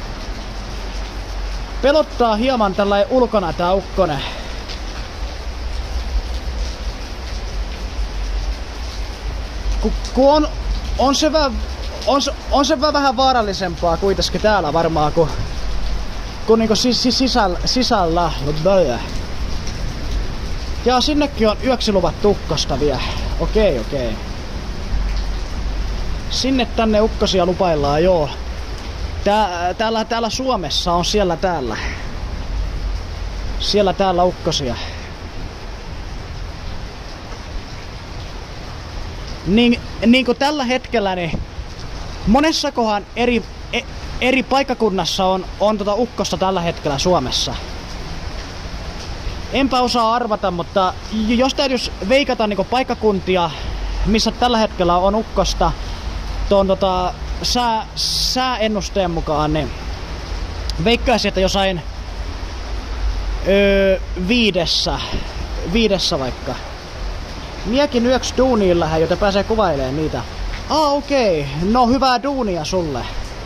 Pelottaa hieman tällä ei ulkona tää ukkonen. Kun, kun on, on, se vähän, on, on se vähän vaarallisempaa kuitenkin täällä varmaan kuin, kuin niinku sis, sis, sisällä. sisällä. Ja sinnekin on yöksi luvattu ukkosta vielä. Okei, okei. Sinne tänne ukkosia lupaillaan, joo. Tää, täällä, täällä Suomessa on siellä täällä. Siellä täällä ukkosia. Niin, niin kuin tällä hetkellä, niin monessakohan eri, e, eri paikkakunnassa on, on tota ukkosta tällä hetkellä Suomessa. Enpä osaa arvata, mutta jos täytyisi veikata niin kuin paikkakuntia, missä tällä hetkellä on ukkosta, tuon tota, sää, sääennusteen mukaan, niin veikkaisin, että jossain öö, viidessä, viidessä vaikka. Miekin yöksi duuniin lähden, joten pääsee kuvailemaan niitä. Ah, okei. Okay. No hyvää duunia sulle.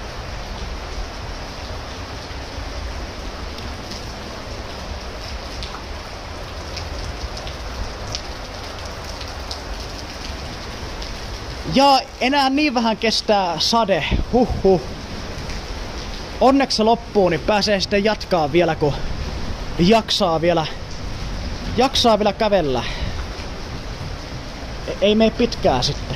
Ja enää niin vähän kestää sade. Huhhuh. Onneksi se loppuu, niin pääsee sitten jatkaa vielä, kun jaksaa vielä, jaksaa vielä kävellä. Ei mene pitkää sitten.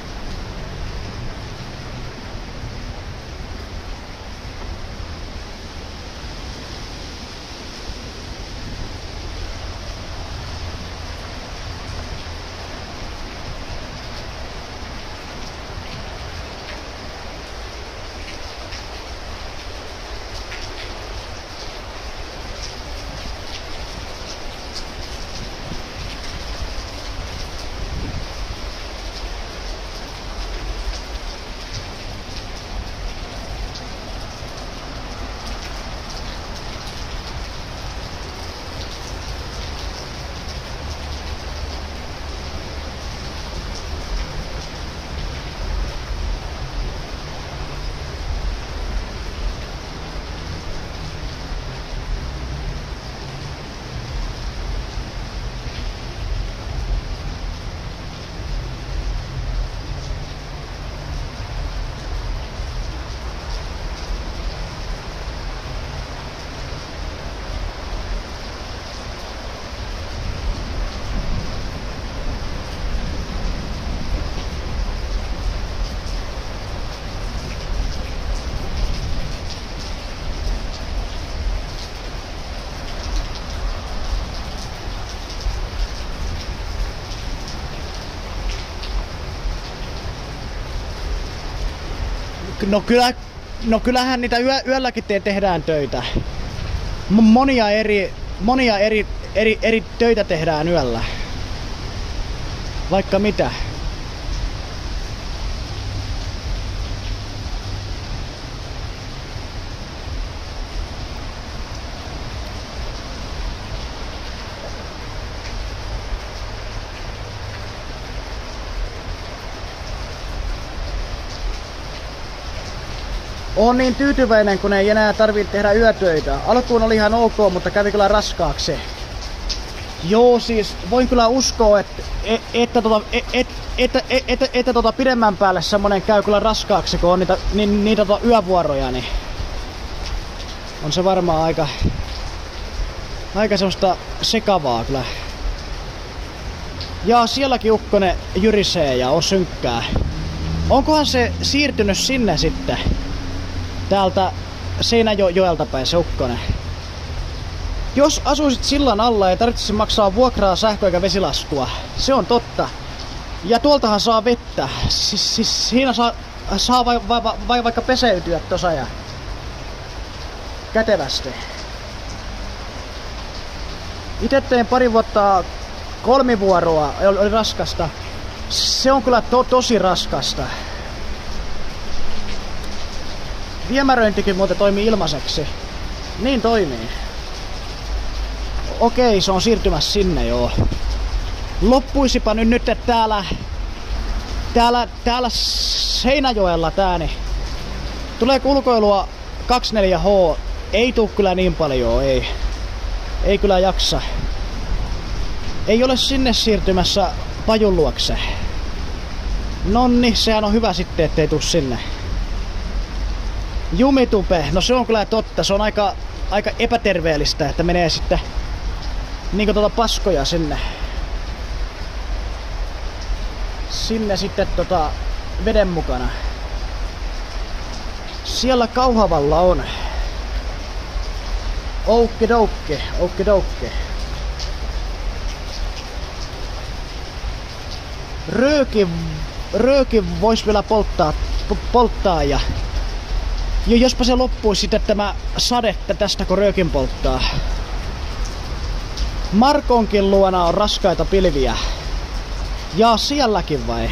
No, kyllä, no kyllähän niitä yö, yölläkin te, tehdään töitä. M- monia eri, monia eri, eri, eri töitä tehdään yöllä. Vaikka mitä. Oon niin tyytyväinen, kun ei enää tarvitse tehdä yötöitä. Alkuun oli ihan ok, mutta kävi kyllä raskaaksi. Joo, siis voin kyllä uskoa, että, että, tota, että, että, että, että tota pidemmän päälle semmonen käy kyllä raskaaksi, kun on niitä, ni, niitä tota yövuoroja, niin on se varmaan aika, aika semmoista sekavaa kyllä. Ja sielläkin ukkonen jyrisee ja on synkkää. Onkohan se siirtynyt sinne sitten? Täältä Seinäjoelta päin se ukkonen. Jos asuisit sillan alla, ei tarvitsisi maksaa vuokraa, sähköä eikä vesilaskua. Se on totta. Ja tuoltahan saa vettä. Siis, siis siinä saa, saa vai, vai, vai, vaikka peseytyä tossa ja kätevästi. Itse tein pari vuotta kolmivuoroa, oli, oli raskasta. Se on kyllä to, tosi raskasta. Viemäröintikin muuten toimii ilmaiseksi. Niin toimii. Okei, se on siirtymässä sinne joo. Loppuisipa nyt nyt, että täällä, täällä, täällä Seinäjoella tää, niin tulee ulkoilua kaksikymmentäneljä H. Ei tuu kyllä niin paljon, ei. Ei kyllä jaksa. Ei ole sinne siirtymässä Pajun luokse. Nonni, sehän on hyvä sitten, ettei tuu sinne. Jumitupe, no se on kyllä totta. Se on aika, aika epäterveellistä, että menee sitten niinku tuota paskoja sinne. Sinne sitten tota veden mukana. Siellä Kauhavalla on. Oukkidoukki, oukkidoukki. Rööki, rööki vois vielä polttaa, polttaa ja, ja jospa se loppuisi sitten tämä sadetta tästä kun röökin polttaa. Markonkin luona on raskaita pilviä. Ja sielläkin vai?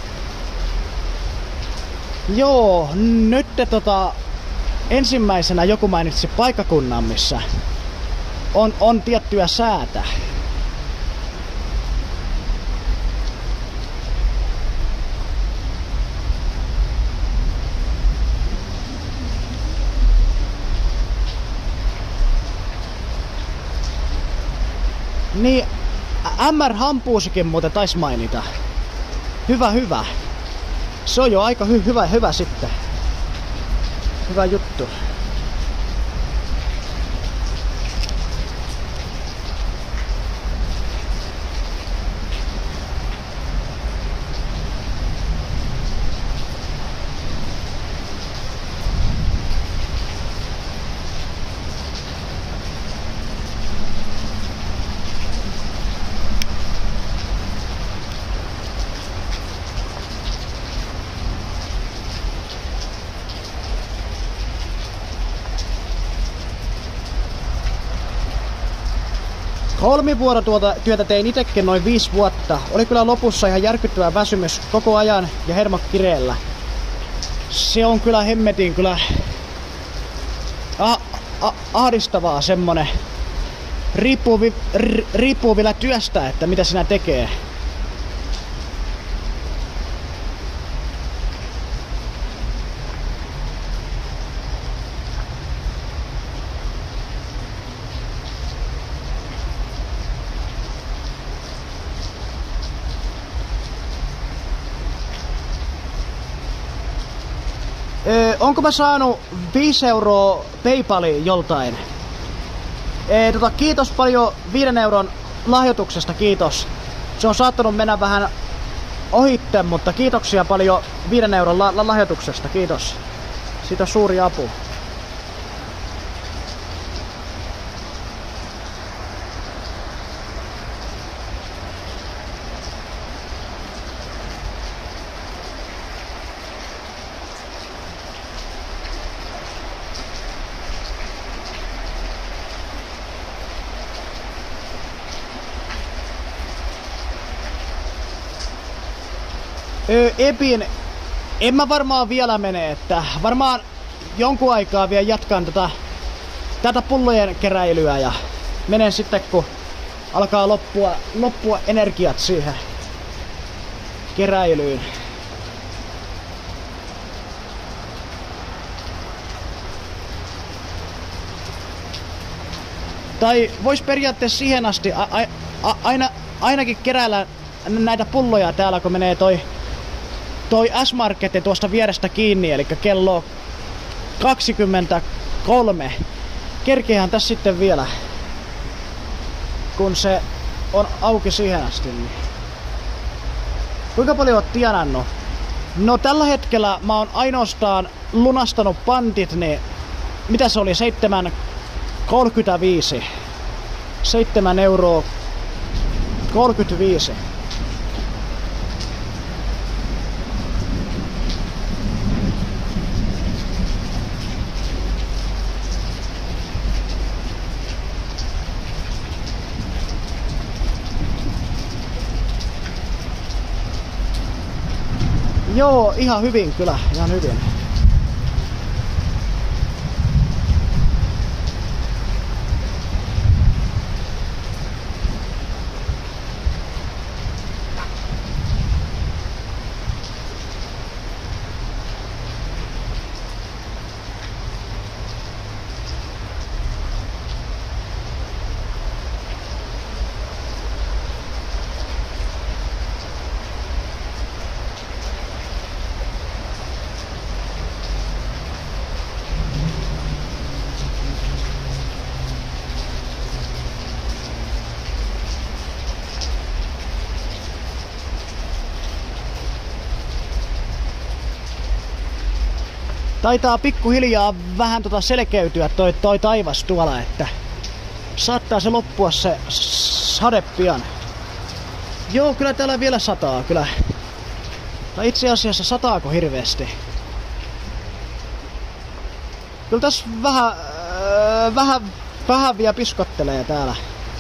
Joo, nyt tota ensimmäisenä joku mainitsi paikkakunnan, missä on, on tiettyä säätä. Niin, M R Hampuusikin muuten taisi mainita. Hyvä, hyvä. Se on jo aika hy- hyvä, hyvä sitten. Hyvä juttu. Kolmivuorotuota työtä tein itekin noin viisi vuotta. Oli kyllä lopussa ihan järkyttävä väsymys koko ajan ja hermot kireellä. Se on kyllä hemmetin kyllä a- a- ahdistavaa semmonen. Riippuu, vi- r- riippuu vielä työstä, että mitä sinä tekee. Öö, onko mä saanut viisi euroa PayPaliin joltain? Öö, tota, kiitos paljon viiden euron lahjoituksesta, kiitos. Se on saattanut mennä vähän ohitte, mutta kiitoksia paljon viiden euron la- la- lahjoituksesta, kiitos. Siitä on suuri apu. Öö, Epin, en mä varmaan vielä mene, että varmaan jonkun aikaa vielä jatkan tätä, tätä pullojen keräilyä ja menen sitten kun alkaa loppua, loppua energiat siihen keräilyyn. Tai vois periaatteessa siihen asti a, a, a, aina, ainakin keräillä näitä pulloja täällä, kun menee toi, toi S-Marketti tuosta vierestä kiinni, eli kello kaksikymmentäkolme. Kerkeähän tässä sitten vielä, kun se on auki siihen asti. Niin. Kuinka paljon oot tienannut? No tällä hetkellä mä oon ainoastaan lunastanut pantit, niin mitä se oli? seitsemän kolmekymmentäviisi. seitsemän euroa kolmekymmentäviisi. Joo, ihan hyvin kyllä, ihan hyvin. Taitaa pikkuhiljaa vähän tota selkeytyä toi, toi taivas tuolla, että saattaa se loppua se sade pian. Joo, kyllä täällä vielä sataa, kyllä. Tai itse asiassa sataako hirveästi. Kyllä tässä vähän, äh, vähän, vähän vielä piskottelee täällä.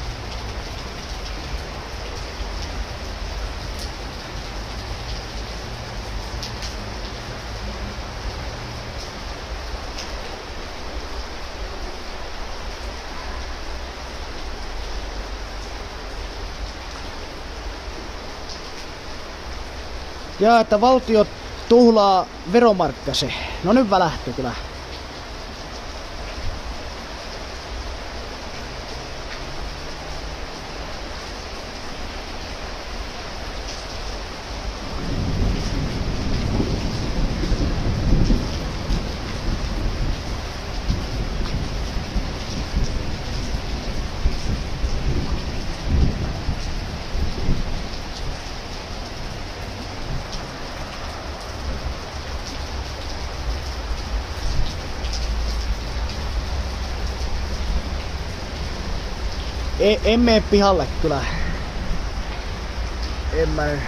Ja että valtio tuhlaa veromarkkasi. No nyt välähti kyllä. E, en mene pihalle kyllä. En mä nyt.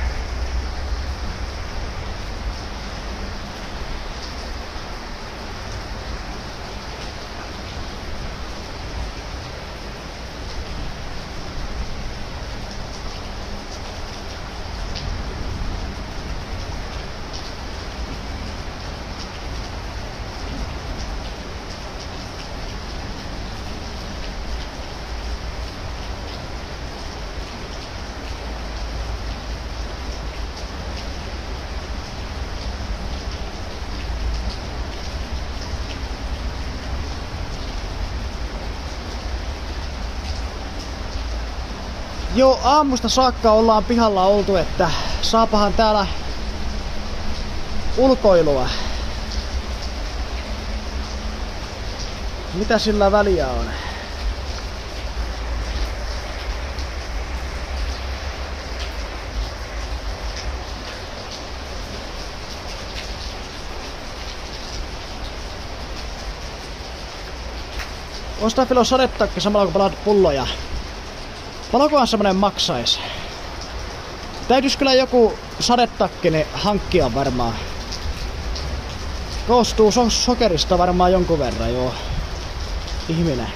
Joo, aamusta saakka ollaan pihalla oltu, että saapahan täällä ulkoilua. Mitä sillä väliä on? Ostaa filo sadetakki samalla kun palaat pulloja. Paljonkohan semmonen maksais? Täytyis kyllä joku sadetakki niin hankkia varmaan. Koostuu so sokerista varmaan jonkun verran, joo. Ihminen.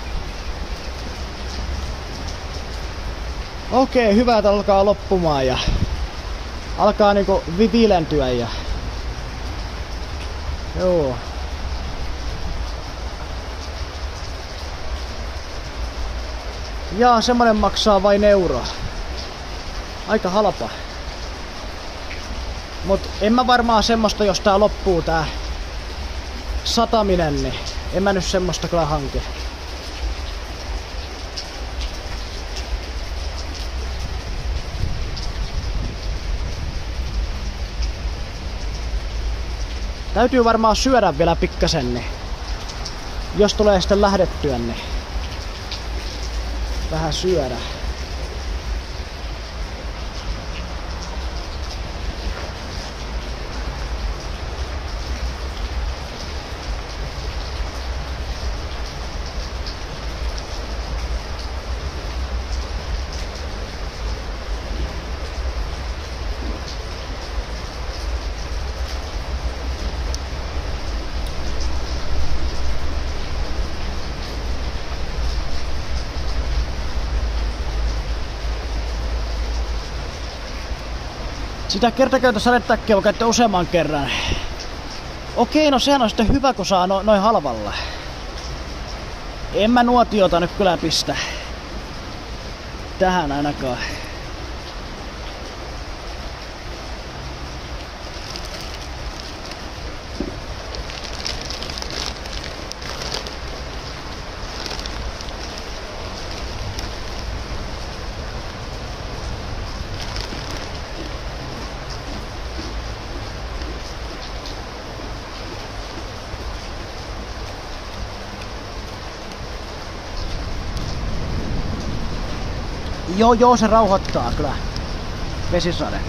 Okei, hyvä, että alkaa loppumaan ja alkaa niinku viilentyä ja... Joo. Jaa, semmonen maksaa vain euroa. Aika halpa. Mut en mä varmaan semmoista, jos tää loppuu tää sataminen, niin en mä nyt semmoista kyllä hanke. Täytyy varmaan syödä vielä pikkasen, niin jos tulee sitten lähdettyä, niin vähän syödä. Sitä kertakäyttösadetakkia voi käyttää useamman kerran. Okei, no sehän on sitten hyvä, kun saa no, noin halvalla. En mä nuotiota nyt kyllä pistä tähän ainakaan. Joo, joo, se rauhoittaa kyllä. Vesisade.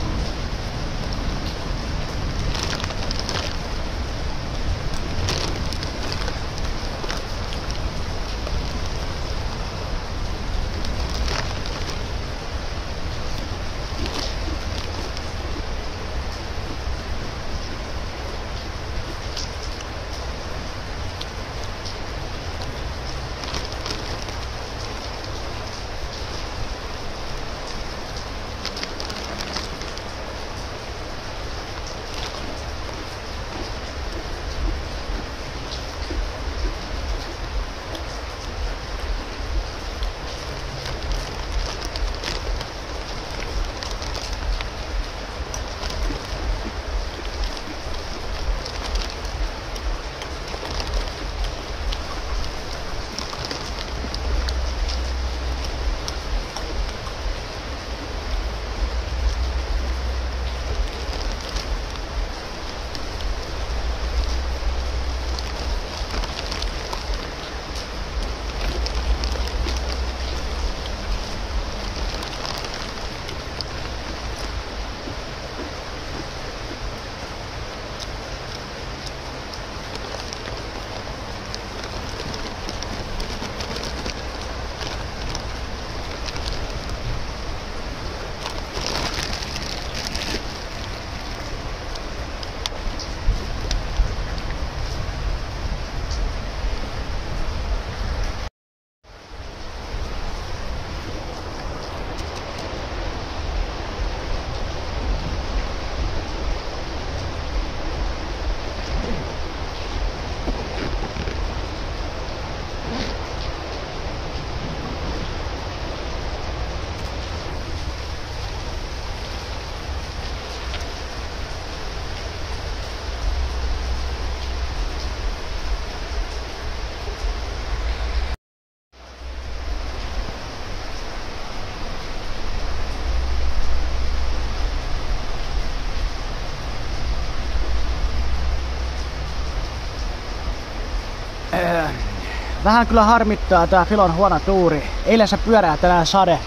Vähän kyllä harmittaa tää Filon huono tuuri. Eilen se pyörää, tänään sade.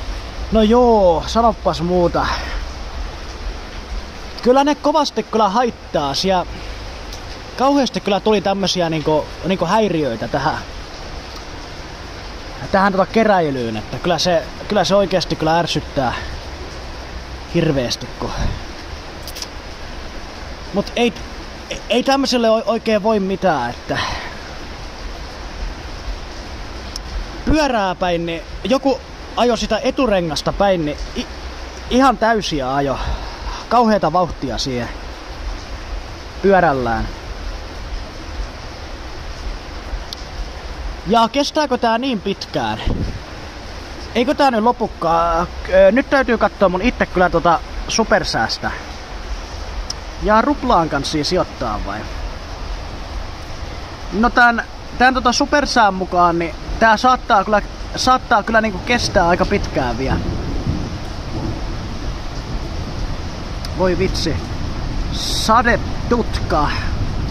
No joo, sanoppas muuta. Kyllä ne kovasti kyllä haittaa. Ja kauheasti kyllä tuli tämmösiä niinku, niinku häiriöitä tähän. Tähän tota keräilyyn, että kyllä se, kyllä se oikeesti kyllä ärsyttää hirveesti. Kun... Mut ei, ei tämmöiselle oikein voi mitään, että pyörää päin, niin joku ajo sitä eturengasta päin, niin i, ihan täysiä ajo. Kauheeta vauhtia siihen pyörällään. Ja kestääkö tää niin pitkään? Eikö tää nyt lopukkaan? Nyt täytyy katsoa mun itse kyllä tota supersäästä. Ja ruplaan kanssa siis sijoittaa vai? No tän, tän tota supersään mukaan, niin tää saattaa kyllä, saattaa kyllä niinku kestää aika pitkään vielä. Voi vitsi. Sadetutka.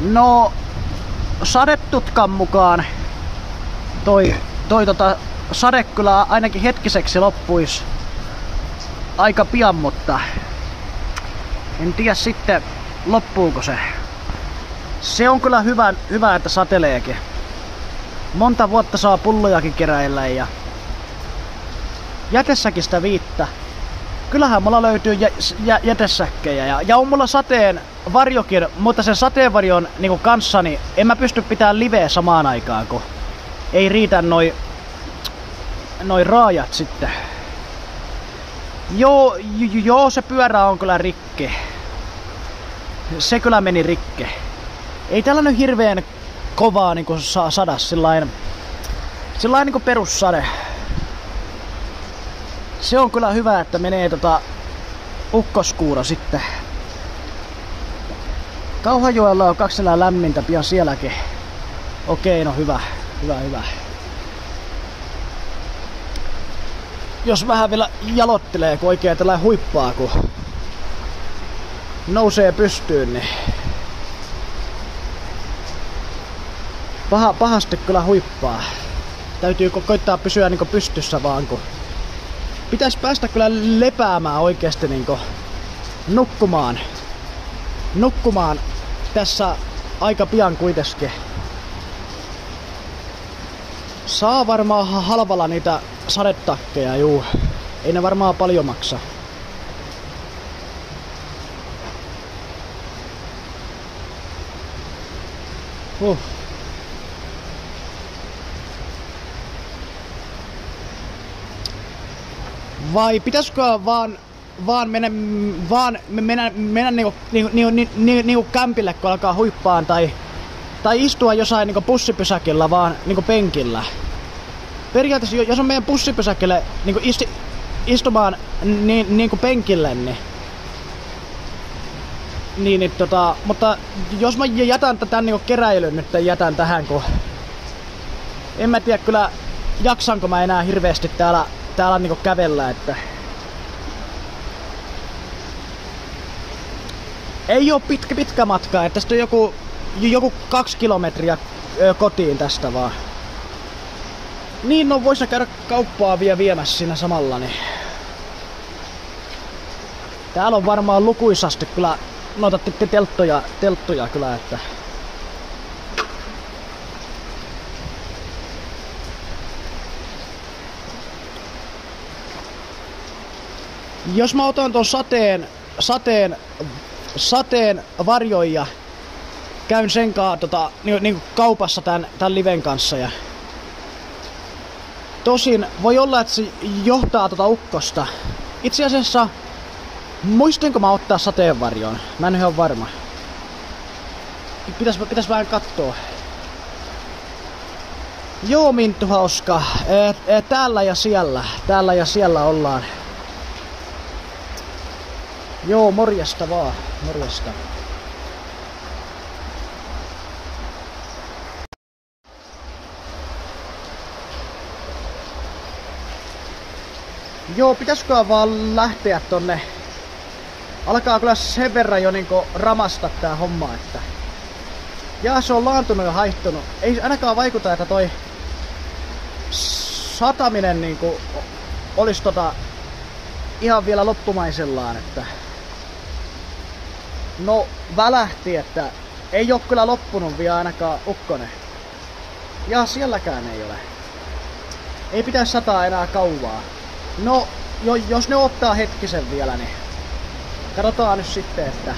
No sadetutkan mukaan toi, toi tota, sade kyllä ainakin hetkiseksi loppuisi aika pian, mutta en tiedä sitten loppuuko se. Se on kyllä hyvä, hyvä että sateleekin. Monta vuotta saa pullojakin keräillä ja jätessäkin sitä viittä. Kyllähän mulla löytyy jä, jä, jätesäkkejä ja, ja on mulla sateen varjokin, mutta sen sateenvarjon niin kanssa niin en mä pysty pitämään liveä samaan aikaan, kun ei riitä noi, noi raajat sitten. Joo, joo, se pyörä on kyllä rikki. Se kyllä meni rikke. Ei tällä nyt hirveen kovaa niinku saa sada sillain, sillain niinku perussade. Se on kyllä hyvä, että menee tota ukkoskuuro sitten. Kauhajoella on kaksi elää lämmintä pian sielläkin. Okei, no hyvä, hyvä, hyvä. Jos vähän vielä jalottelee, kun oikein tällä huippaa, kun nousee pystyyn, niin Paha, pahasti kyllä huippaa. Täytyy ko koittaa pysyä niinku pystyssä vaan, kun pitäis päästä kyllä lepäämään oikeesti niinku nukkumaan. Nukkumaan tässä aika pian kuitenkin. Saa varmaan halvalla niitä sadetakkeja, juu. Ei ne varmaan paljon maksa. Huh. Vai pitäisikö vaan vaan mennä vaan mennä mennä niinku niinku niinku niinku kämpille, kun alkaa huippaan, tai tai istua jossain niinku bussipysäkillä vaan niinku penkillä. Periaatteessa jos on meidän bussipysäkille niinku isti, istumaan niin niinku penkille, niin niin, niin tota, mutta jos mä jätän tän niinku keräilyn nyt jätän tähän, kun en mä tiedä kyllä jaksanko mä enää hirveästi täällä täällä niinku kävellä, että ei oo pitkä pitkä matka, että tästä on joku joku kaksi kilometriä kotiin tästä vaan. Niin, no vois käydä kauppaa vielä viemässä siinä samalla, niin täällä on varmaan lukuisasti kyllä noita telttoja, telttoja kyllä, että jos mä otan ton sateen, sateen, sateen varjon ja käyn sen kaa tota, niin, niin kaupassa tän, tän liven kanssa ja tosin voi olla, että se johtaa tota ukkosta. Itse asiassa muistinko mä ottaa sateenvarjoon? Mä en ihan varma. Pitäis, pitäis vähän kattoo. Joo, Minttu hauska. E, e, täällä ja siellä. Täällä ja siellä ollaan. Joo, morjesta vaan. Morjesta. Joo, pitäisikö vaan lähteä tonne. Alkaa kyllä sen verran jo niinku ramasta tää homma, että jaa, se on laantunut ja haihtunut. Ei ainakaan vaikuta, että toi sataminen niinku olis tota ihan vielä loppumaisellaan, että no välähti, että ei oo kyllä loppunut vielä ainakaan ukkonen. Ja sielläkään ei ole. Ei pitäisi sataa enää kauaa. No, jo, jos ne ottaa hetkisen vielä, niin katsotaan nyt sitten, että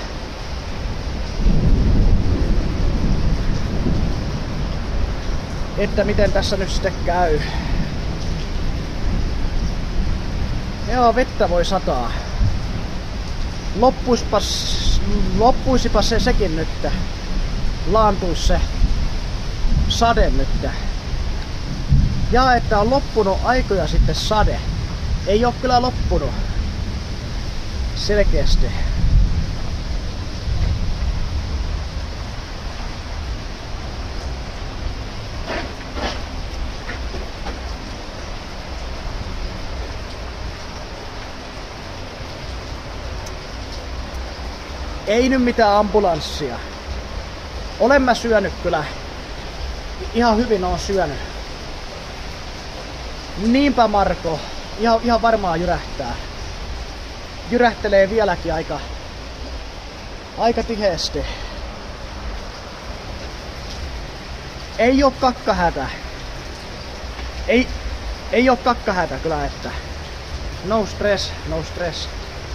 että miten tässä nyt sitten käy. Joo, vettä voi sataa. Loppuispas, loppuisipa se sekin nyt. Laantuis se sade nyt. Ja että on loppunut aikoja sitten sade. Ei oo kyllä loppunut. Selkeästi. Ei nyt mitään ambulanssia. olen mä syönyt kyllä. Ihan hyvin on syönyt. Niinpä Marko. Ihan, ihan varmaan jyrähtää. Jyrähtelee vieläkin aika, aika tiheesti. Ei oo kakkahätä. Ei, ei oo kakkahätä kyllä, että no stress, no stress.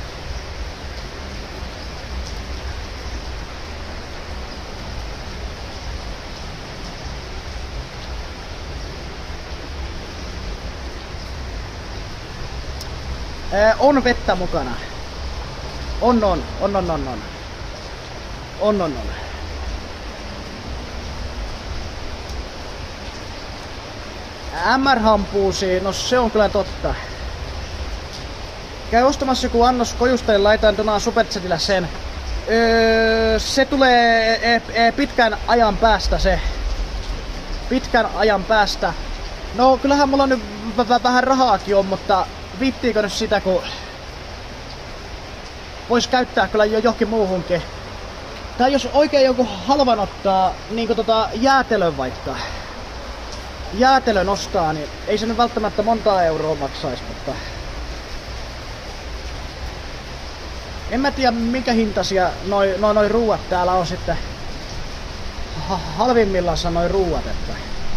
Ee, on vettä mukana. On on, on on on on. On on on. M R-hampuusi, no se on kyllä totta. Käy ostamassa joku annos kojusta ja laitan Donaan Superchatilla sen. Öö, se tulee e, e, pitkän ajan päästä se. Pitkän ajan päästä. No kyllähän mulla nyt vähän rahaakin on, mutta viittiikö nyt sitä, kun vois käyttää kyllä jo johonkin muuhunkin. Tai jos oikein joku halvan ottaa, niinku tota jäätelön vaikka. Jäätelön ostaa, niin ei se nyt välttämättä montaa euroa maksaisi, mutta en mä tiedä minkä hintaisia noi, noi, noi ruuat täällä on sitten ha halvimmillansa noi ruuat, että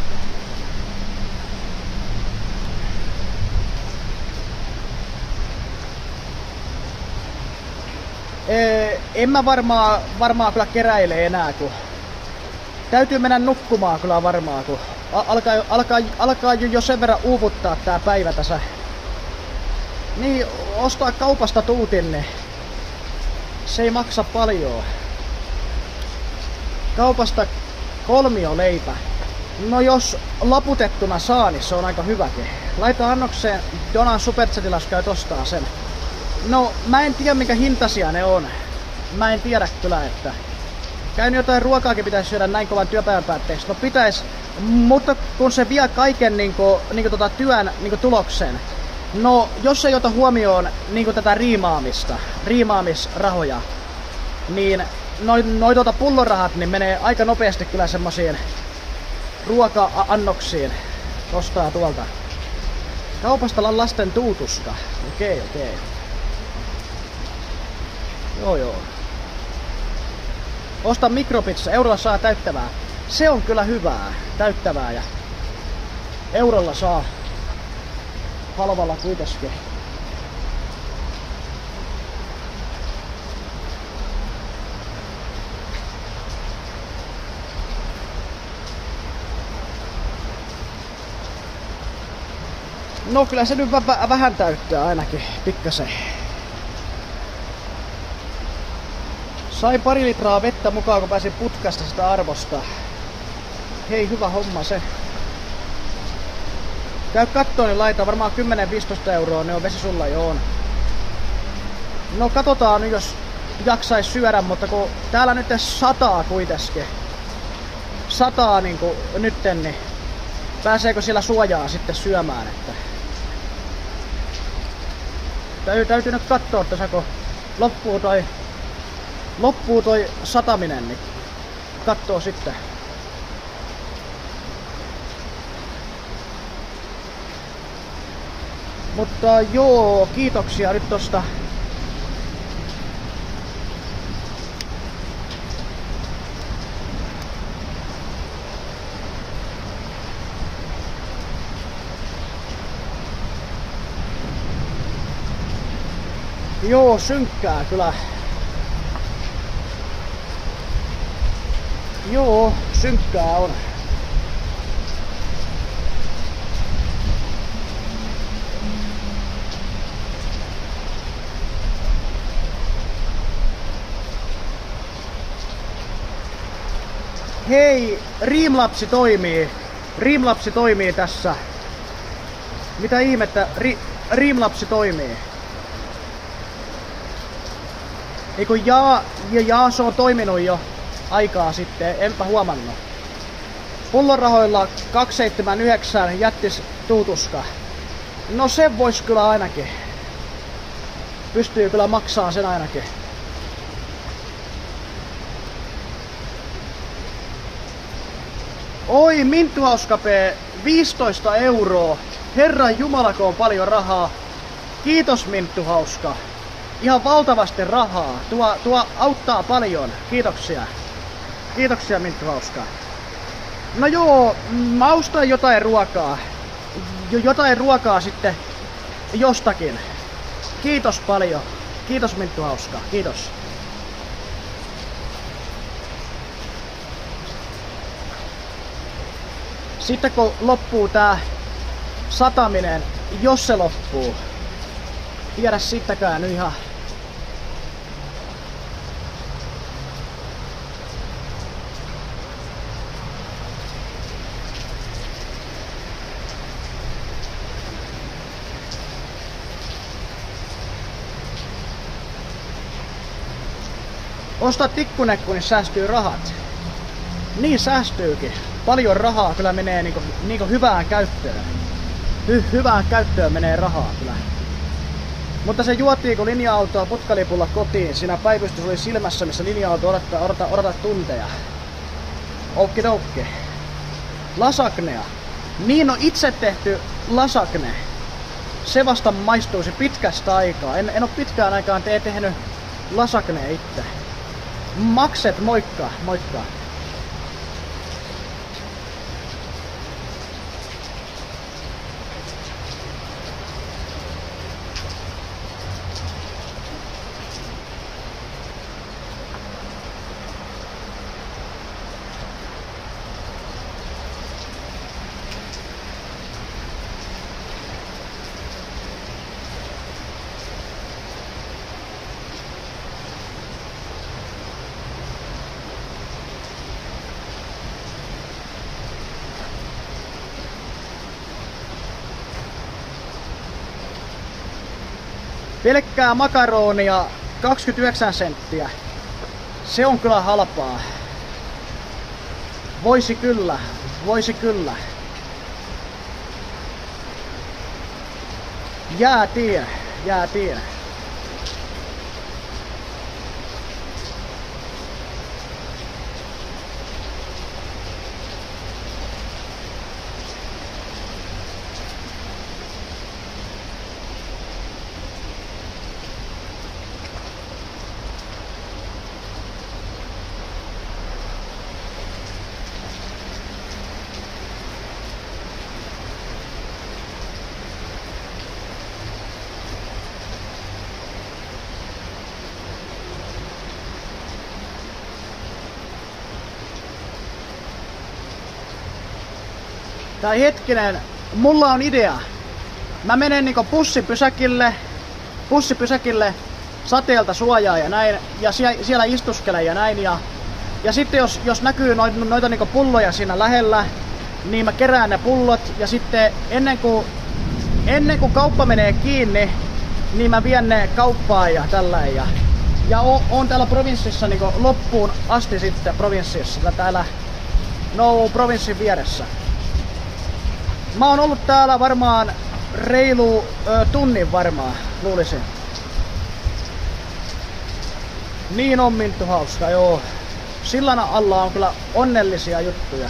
Ee, en mä varmaan varmaa kyllä keräile enää, kun täytyy mennä nukkumaan kyllä varmaan, kun alkaa, alkaa, alkaa jo sen verran uuvuttaa tää päivä tässä. Niin, ostaa kaupasta tuutin, niin se ei maksa paljon. Kaupasta kolmio leipä. No jos laputettuna saa, niin se on aika hyväkin. Laita annokseen Donaan Superchatilla, jos käyt ostaa sen. No, mä en tiedä minkä hintaisia ne on. Mä en tiedä kyllä, että käyn jotain ruokaakin pitäisi syödä näin kovan työpäivän päätteeksi. No pitäis, mutta kun se vie kaiken niinku, niinku tota työn niinku tuloksen. No, jos ei ota huomioon niinku tätä riimaamista, riimaamisrahoja, niin noin noi tuota pullorahat niin menee aika nopeasti kyllä semmosiin ruoka-annoksiin. Ostaa tuolta. Kaupasta lasten tuutusta. Okei, okei. Joo joo. Osta mikropizza, eurolla saa täyttävää. Se on kyllä hyvää, täyttävää ja eurolla saa halvalla kuitenkin. No kyllä se nyt vä- vähän täyttää ainakin, pikkasen. Sain pari litraa vettä mukaan, kun pääsin putkasta sitä arvosta. Hei, hyvä homma se. Käy kattoon, niin laita varmaan kymmenen viisitoista euroa, ne on vesi sulla jo on. No katsotaan nyt, jos jaksais syödä, mutta kun täällä nyt sataa kuitenkin. Sataa niinku nytten, niin pääseekö siellä suojaa sitten syömään, että Täytyy, täytyy nyt katsoa, että saako loppuu toi, loppuu toi sataminen, niin kattoo sitten. Mutta joo, kiitoksia nyt tosta. Joo, synkkää kyllä. Joo, synkkää on. Hei, Rimlapsi toimii. Rimlapsi toimii tässä. Mitä ihmettä? Ri, Rimlapsi toimii. Eiku jaa, ja jaa, se on toiminut jo aikaa sitten, enpä huomannut. Pullorahoilla kaksisataaseitsemänkymmentäyhdeksän jättis tuutuska. No se vois kyllä ainakin. Pystyy kyllä maksaa sen ainakin. Oi, Minttuhauska P, viisitoista euroa. Herran jumalako on paljon rahaa. Kiitos Minttuhauska. Ihan valtavasti rahaa. Tuo, tuo auttaa paljon. Kiitoksia. Kiitoksia Minttuhauska. No joo, mä ostan jotain ruokaa. Jo, jotain ruokaa sitten jostakin. Kiitos paljon. Kiitos Minttuhauska. Kiitos. Sitten kun loppuu tää sataminen, jos se loppuu, tiedä sittäkään nyt ihan. Osta tikkunekku, niin säästyy rahat. Niin säästyykin. Paljon rahaa kyllä menee niinku, niinku hyvään käyttöön. Hy, hyvään käyttöön menee rahaa kyllä. Mutta se juotiin kun linja-autoa putkalipulla kotiin. Siinä päivystys oli silmässä, missä linja-auto odottaa, odottaa, odottaa tunteja. Okkidokki. Lasagnea. Niin on itse tehty lasagne. Se vasta maistuisi pitkästä aikaa. En, en oo pitkään aikaan tee tehnyt lasagnea itse. Makset, moikka, moikka. Pelkkää makaronia kaksikymmentäyhdeksän senttiä. Se on kyllä halpaa. Voisi kyllä, voisi kyllä. Jää tie, jää tie. Tai hetkinen, mulla on idea. Mä menen niinku bussipysäkille, bussipysäkille sateelta suojaa ja näin, ja sie, siellä istuskelen ja näin. Ja, ja sitten jos, jos näkyy noita, noita niinku pulloja siinä lähellä, niin mä kerään ne pullot, ja sitten ennen kuin, ennen kuin kauppa menee kiinni, niin mä vien ne kauppaan ja tällainen. Ja, ja oon, oon täällä provinssissa niinku loppuun asti sitten provinssissa, täällä no provinssin vieressä. Mä oon ollut täällä varmaan reilu ö, tunnin varmaan, luulisin. Niin on Minttuhauska, joo. Sillan alla on kyllä onnellisia juttuja.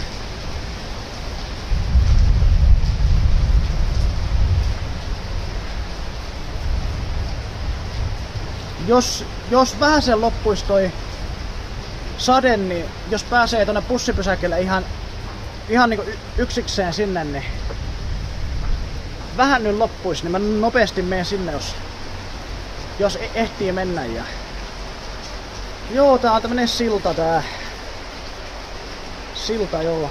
Jos, jos vähän sen loppuisi toi sade, niin jos pääsee tonne bussipysäkille ihan, ihan niinku yksikseen sinne, niin vähän nyt loppuisi, niin mä nopeasti menen sinne, jos, jos ehtii mennä. Ja... Joo, tää on tämmönen silta tää. Silta, joo.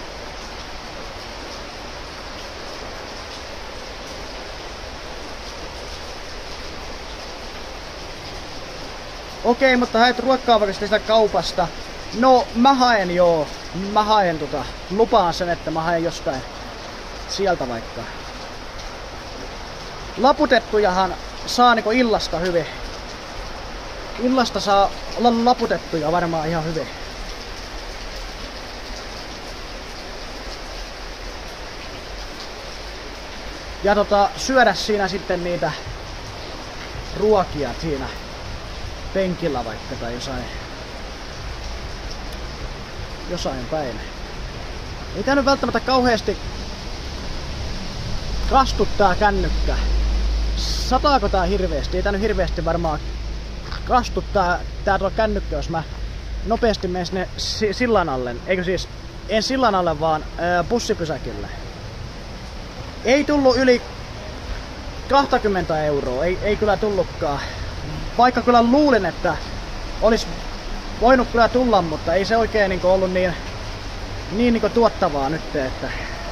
Okei, mutta haet ruokkaa vaikka sitä kaupasta. No, mä haen joo. Mä haen tota. Lupaan sen, että mä haen jostain sieltä vaikka. Laputettujahan saa niinku illasta hyvin. Illasta saa olla laputettuja varmaan ihan hyvin. Ja tota, syödä siinä sitten niitä ruokia siinä penkillä vaikka tai jossain, jossain päin. Ei tää nyt välttämättä kauheasti kastuttaa kännykkä. Sataako tää hirveesti? Ei tää nyt hirveesti varmaan kastuttaa tää tuolla kännykkä, jos mä nopeasti menen sinne sillan alle. Eikö siis, en sillan alle, vaan ää, bussipysäkille. Ei tullut yli kaksikymmentä euroa, ei, ei kyllä tullutkaan. Vaikka kyllä luulin, että olisi voinut kyllä tulla, mutta ei se oikein niin ollut niin, niin, niin tuottavaa nyt, että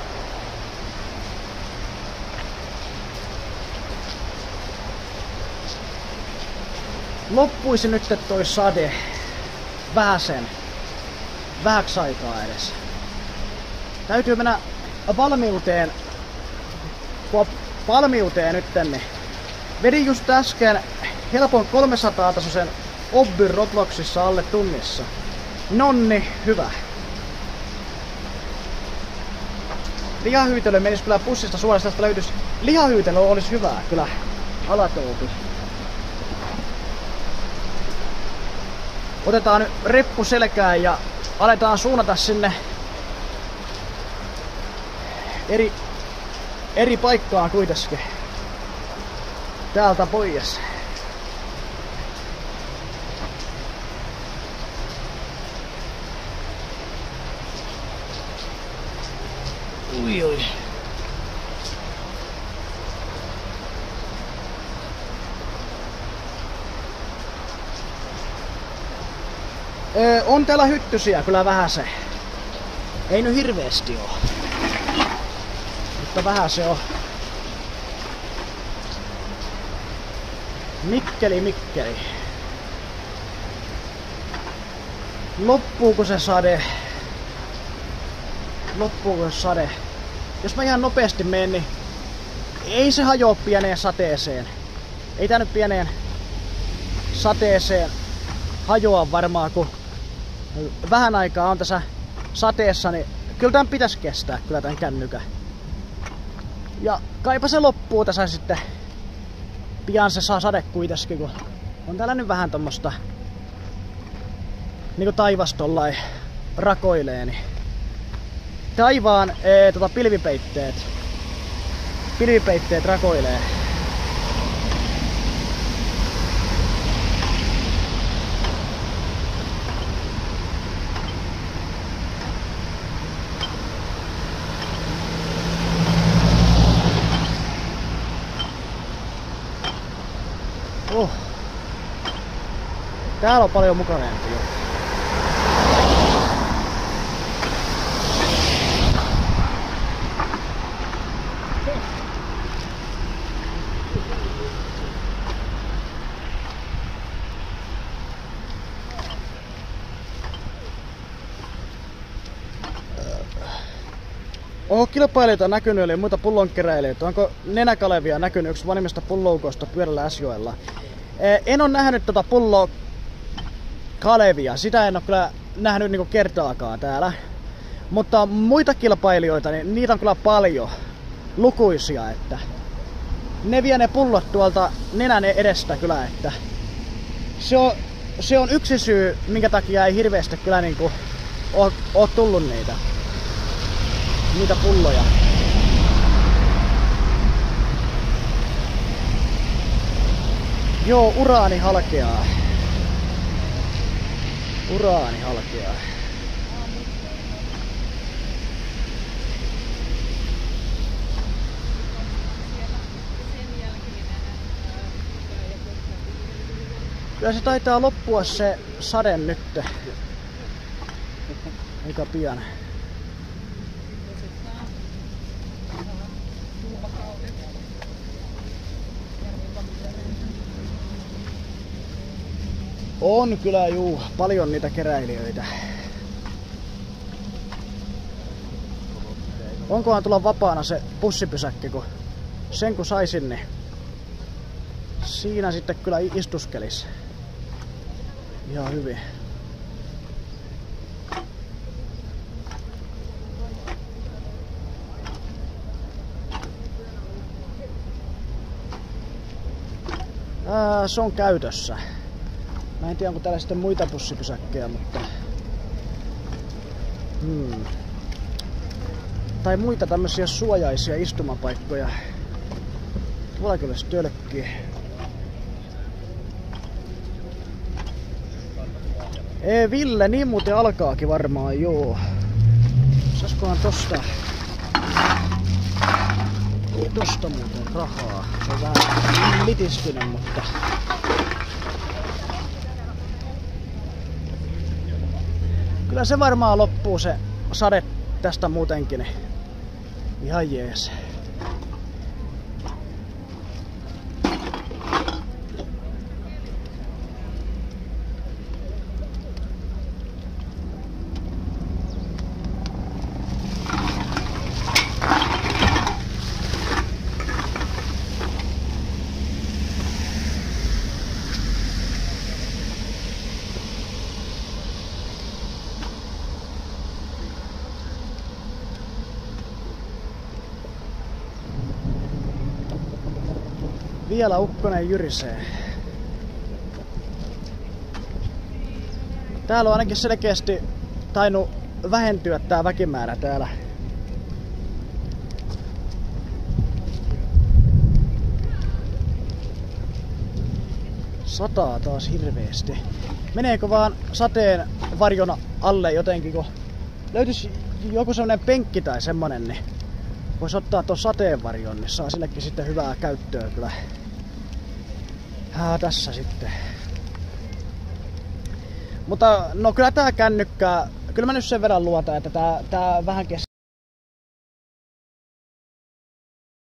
loppuisi nyt toi sade vähäsen, vähäksi aikaa edes. Täytyy mennä valmiuteen, valmiuteen nyt, niin vedin just äsken helpon kolmesataa tasoisen obbyn Robloxissa alle tunnissa. Nonni, hyvä. Lihahyytely menisi kyllä pussista suoraan, tästä löytyisi. Lihahyytely olisi hyvää, kyllä alatoupi. Otetaan nyt reppu selkään ja aletaan suunnata sinne eri, eri paikkaan kuitenkin. Täältä pois. Ui ui. Öö, on täällä hyttysiä kyllä vähän se. Ei nyt hirveesti oo. Mutta vähän se on. Mikkeli, Mikkeli. Loppuuko se sade? Loppuuko se sade? Jos mä ihan nopeasti menen, niin ei se hajoa pieneen sateeseen. Ei tää nyt pieneen sateeseen hajoa varmaan, kun vähän aikaa on tässä sateessa, niin kyllä tämän pitäisi kestää kyllä tämän kännykän. Ja kaipa se loppuu tässä sitten. Pian se saa sade kuitenkin, kun on täällä nyt vähän tommosta niinku taivas tollain rakoilee, niin taivaan ee, tota, pilvipeitteet pilvipeitteet rakoilee. Oh. Täällä on paljon mukavempi jo. Onko kilpailijoita näkynyt, eli muita pullonkeräilijöitä? Onko Nenäkalevia näkynyt, yksi vanhimmista pulloukoista pyörällä Äsjoella? En ole nähnyt tota pulloa Kalevia, sitä en ole kyllä nähnyt niinku kertaakaan täällä. Mutta muita kilpailijoita, niin niitä on kyllä paljon, lukuisia, että ne vie ne pullot tuolta nenän edestä kyllä, että se on, se on yksi syy, minkä takia ei hirveästi kyllä niinku oo, oo tullut niitä, niitä pulloja. Joo, uraani halkeaa. Uraani halkeaa. Kyllä se taitaa loppua se sade nyt. Aika pian. On kyllä juu, paljon niitä keräilijöitä. Onkohan tulla vapaana se bussipysäkki, kun sen kun saisin, niin siinä sitten kyllä istuskelis ihan hyvin. Ää, se on käytössä. Mä en tiedä, onko täällä sitten muita bussipysäkkejä, mutta Hmm. tai muita tämmöisiä suojaisia istumapaikkoja. Tuolla kyllä se tölkkii. Ei Ville, niin muuten alkaakin varmaan, joo. Saiskohan tosta... Tosta muuten rahaa. Se on vähän litistynyt, mutta... Kyllä se varmaan loppuu se sade tästä muutenkin. Niin ihan jees. Vielä ukkonen jyrisee. Täällä on ainakin selkeästi tainnut vähentyä tää väkimäärä täällä. Sataa taas hirveesti. Meneekö vaan sateen varjona alle jotenkin, kun löytyisi joku semmonen penkki tai semmonen, niin voisi ottaa tuon sateenvarjon, niin saa sillekin sitten hyvää käyttöä kyllä. Haa, tässä sitten. Mutta no kyllä tää kännykkä, kyllä mä nyt sen verran luotan, että tää, tää vähän kestää.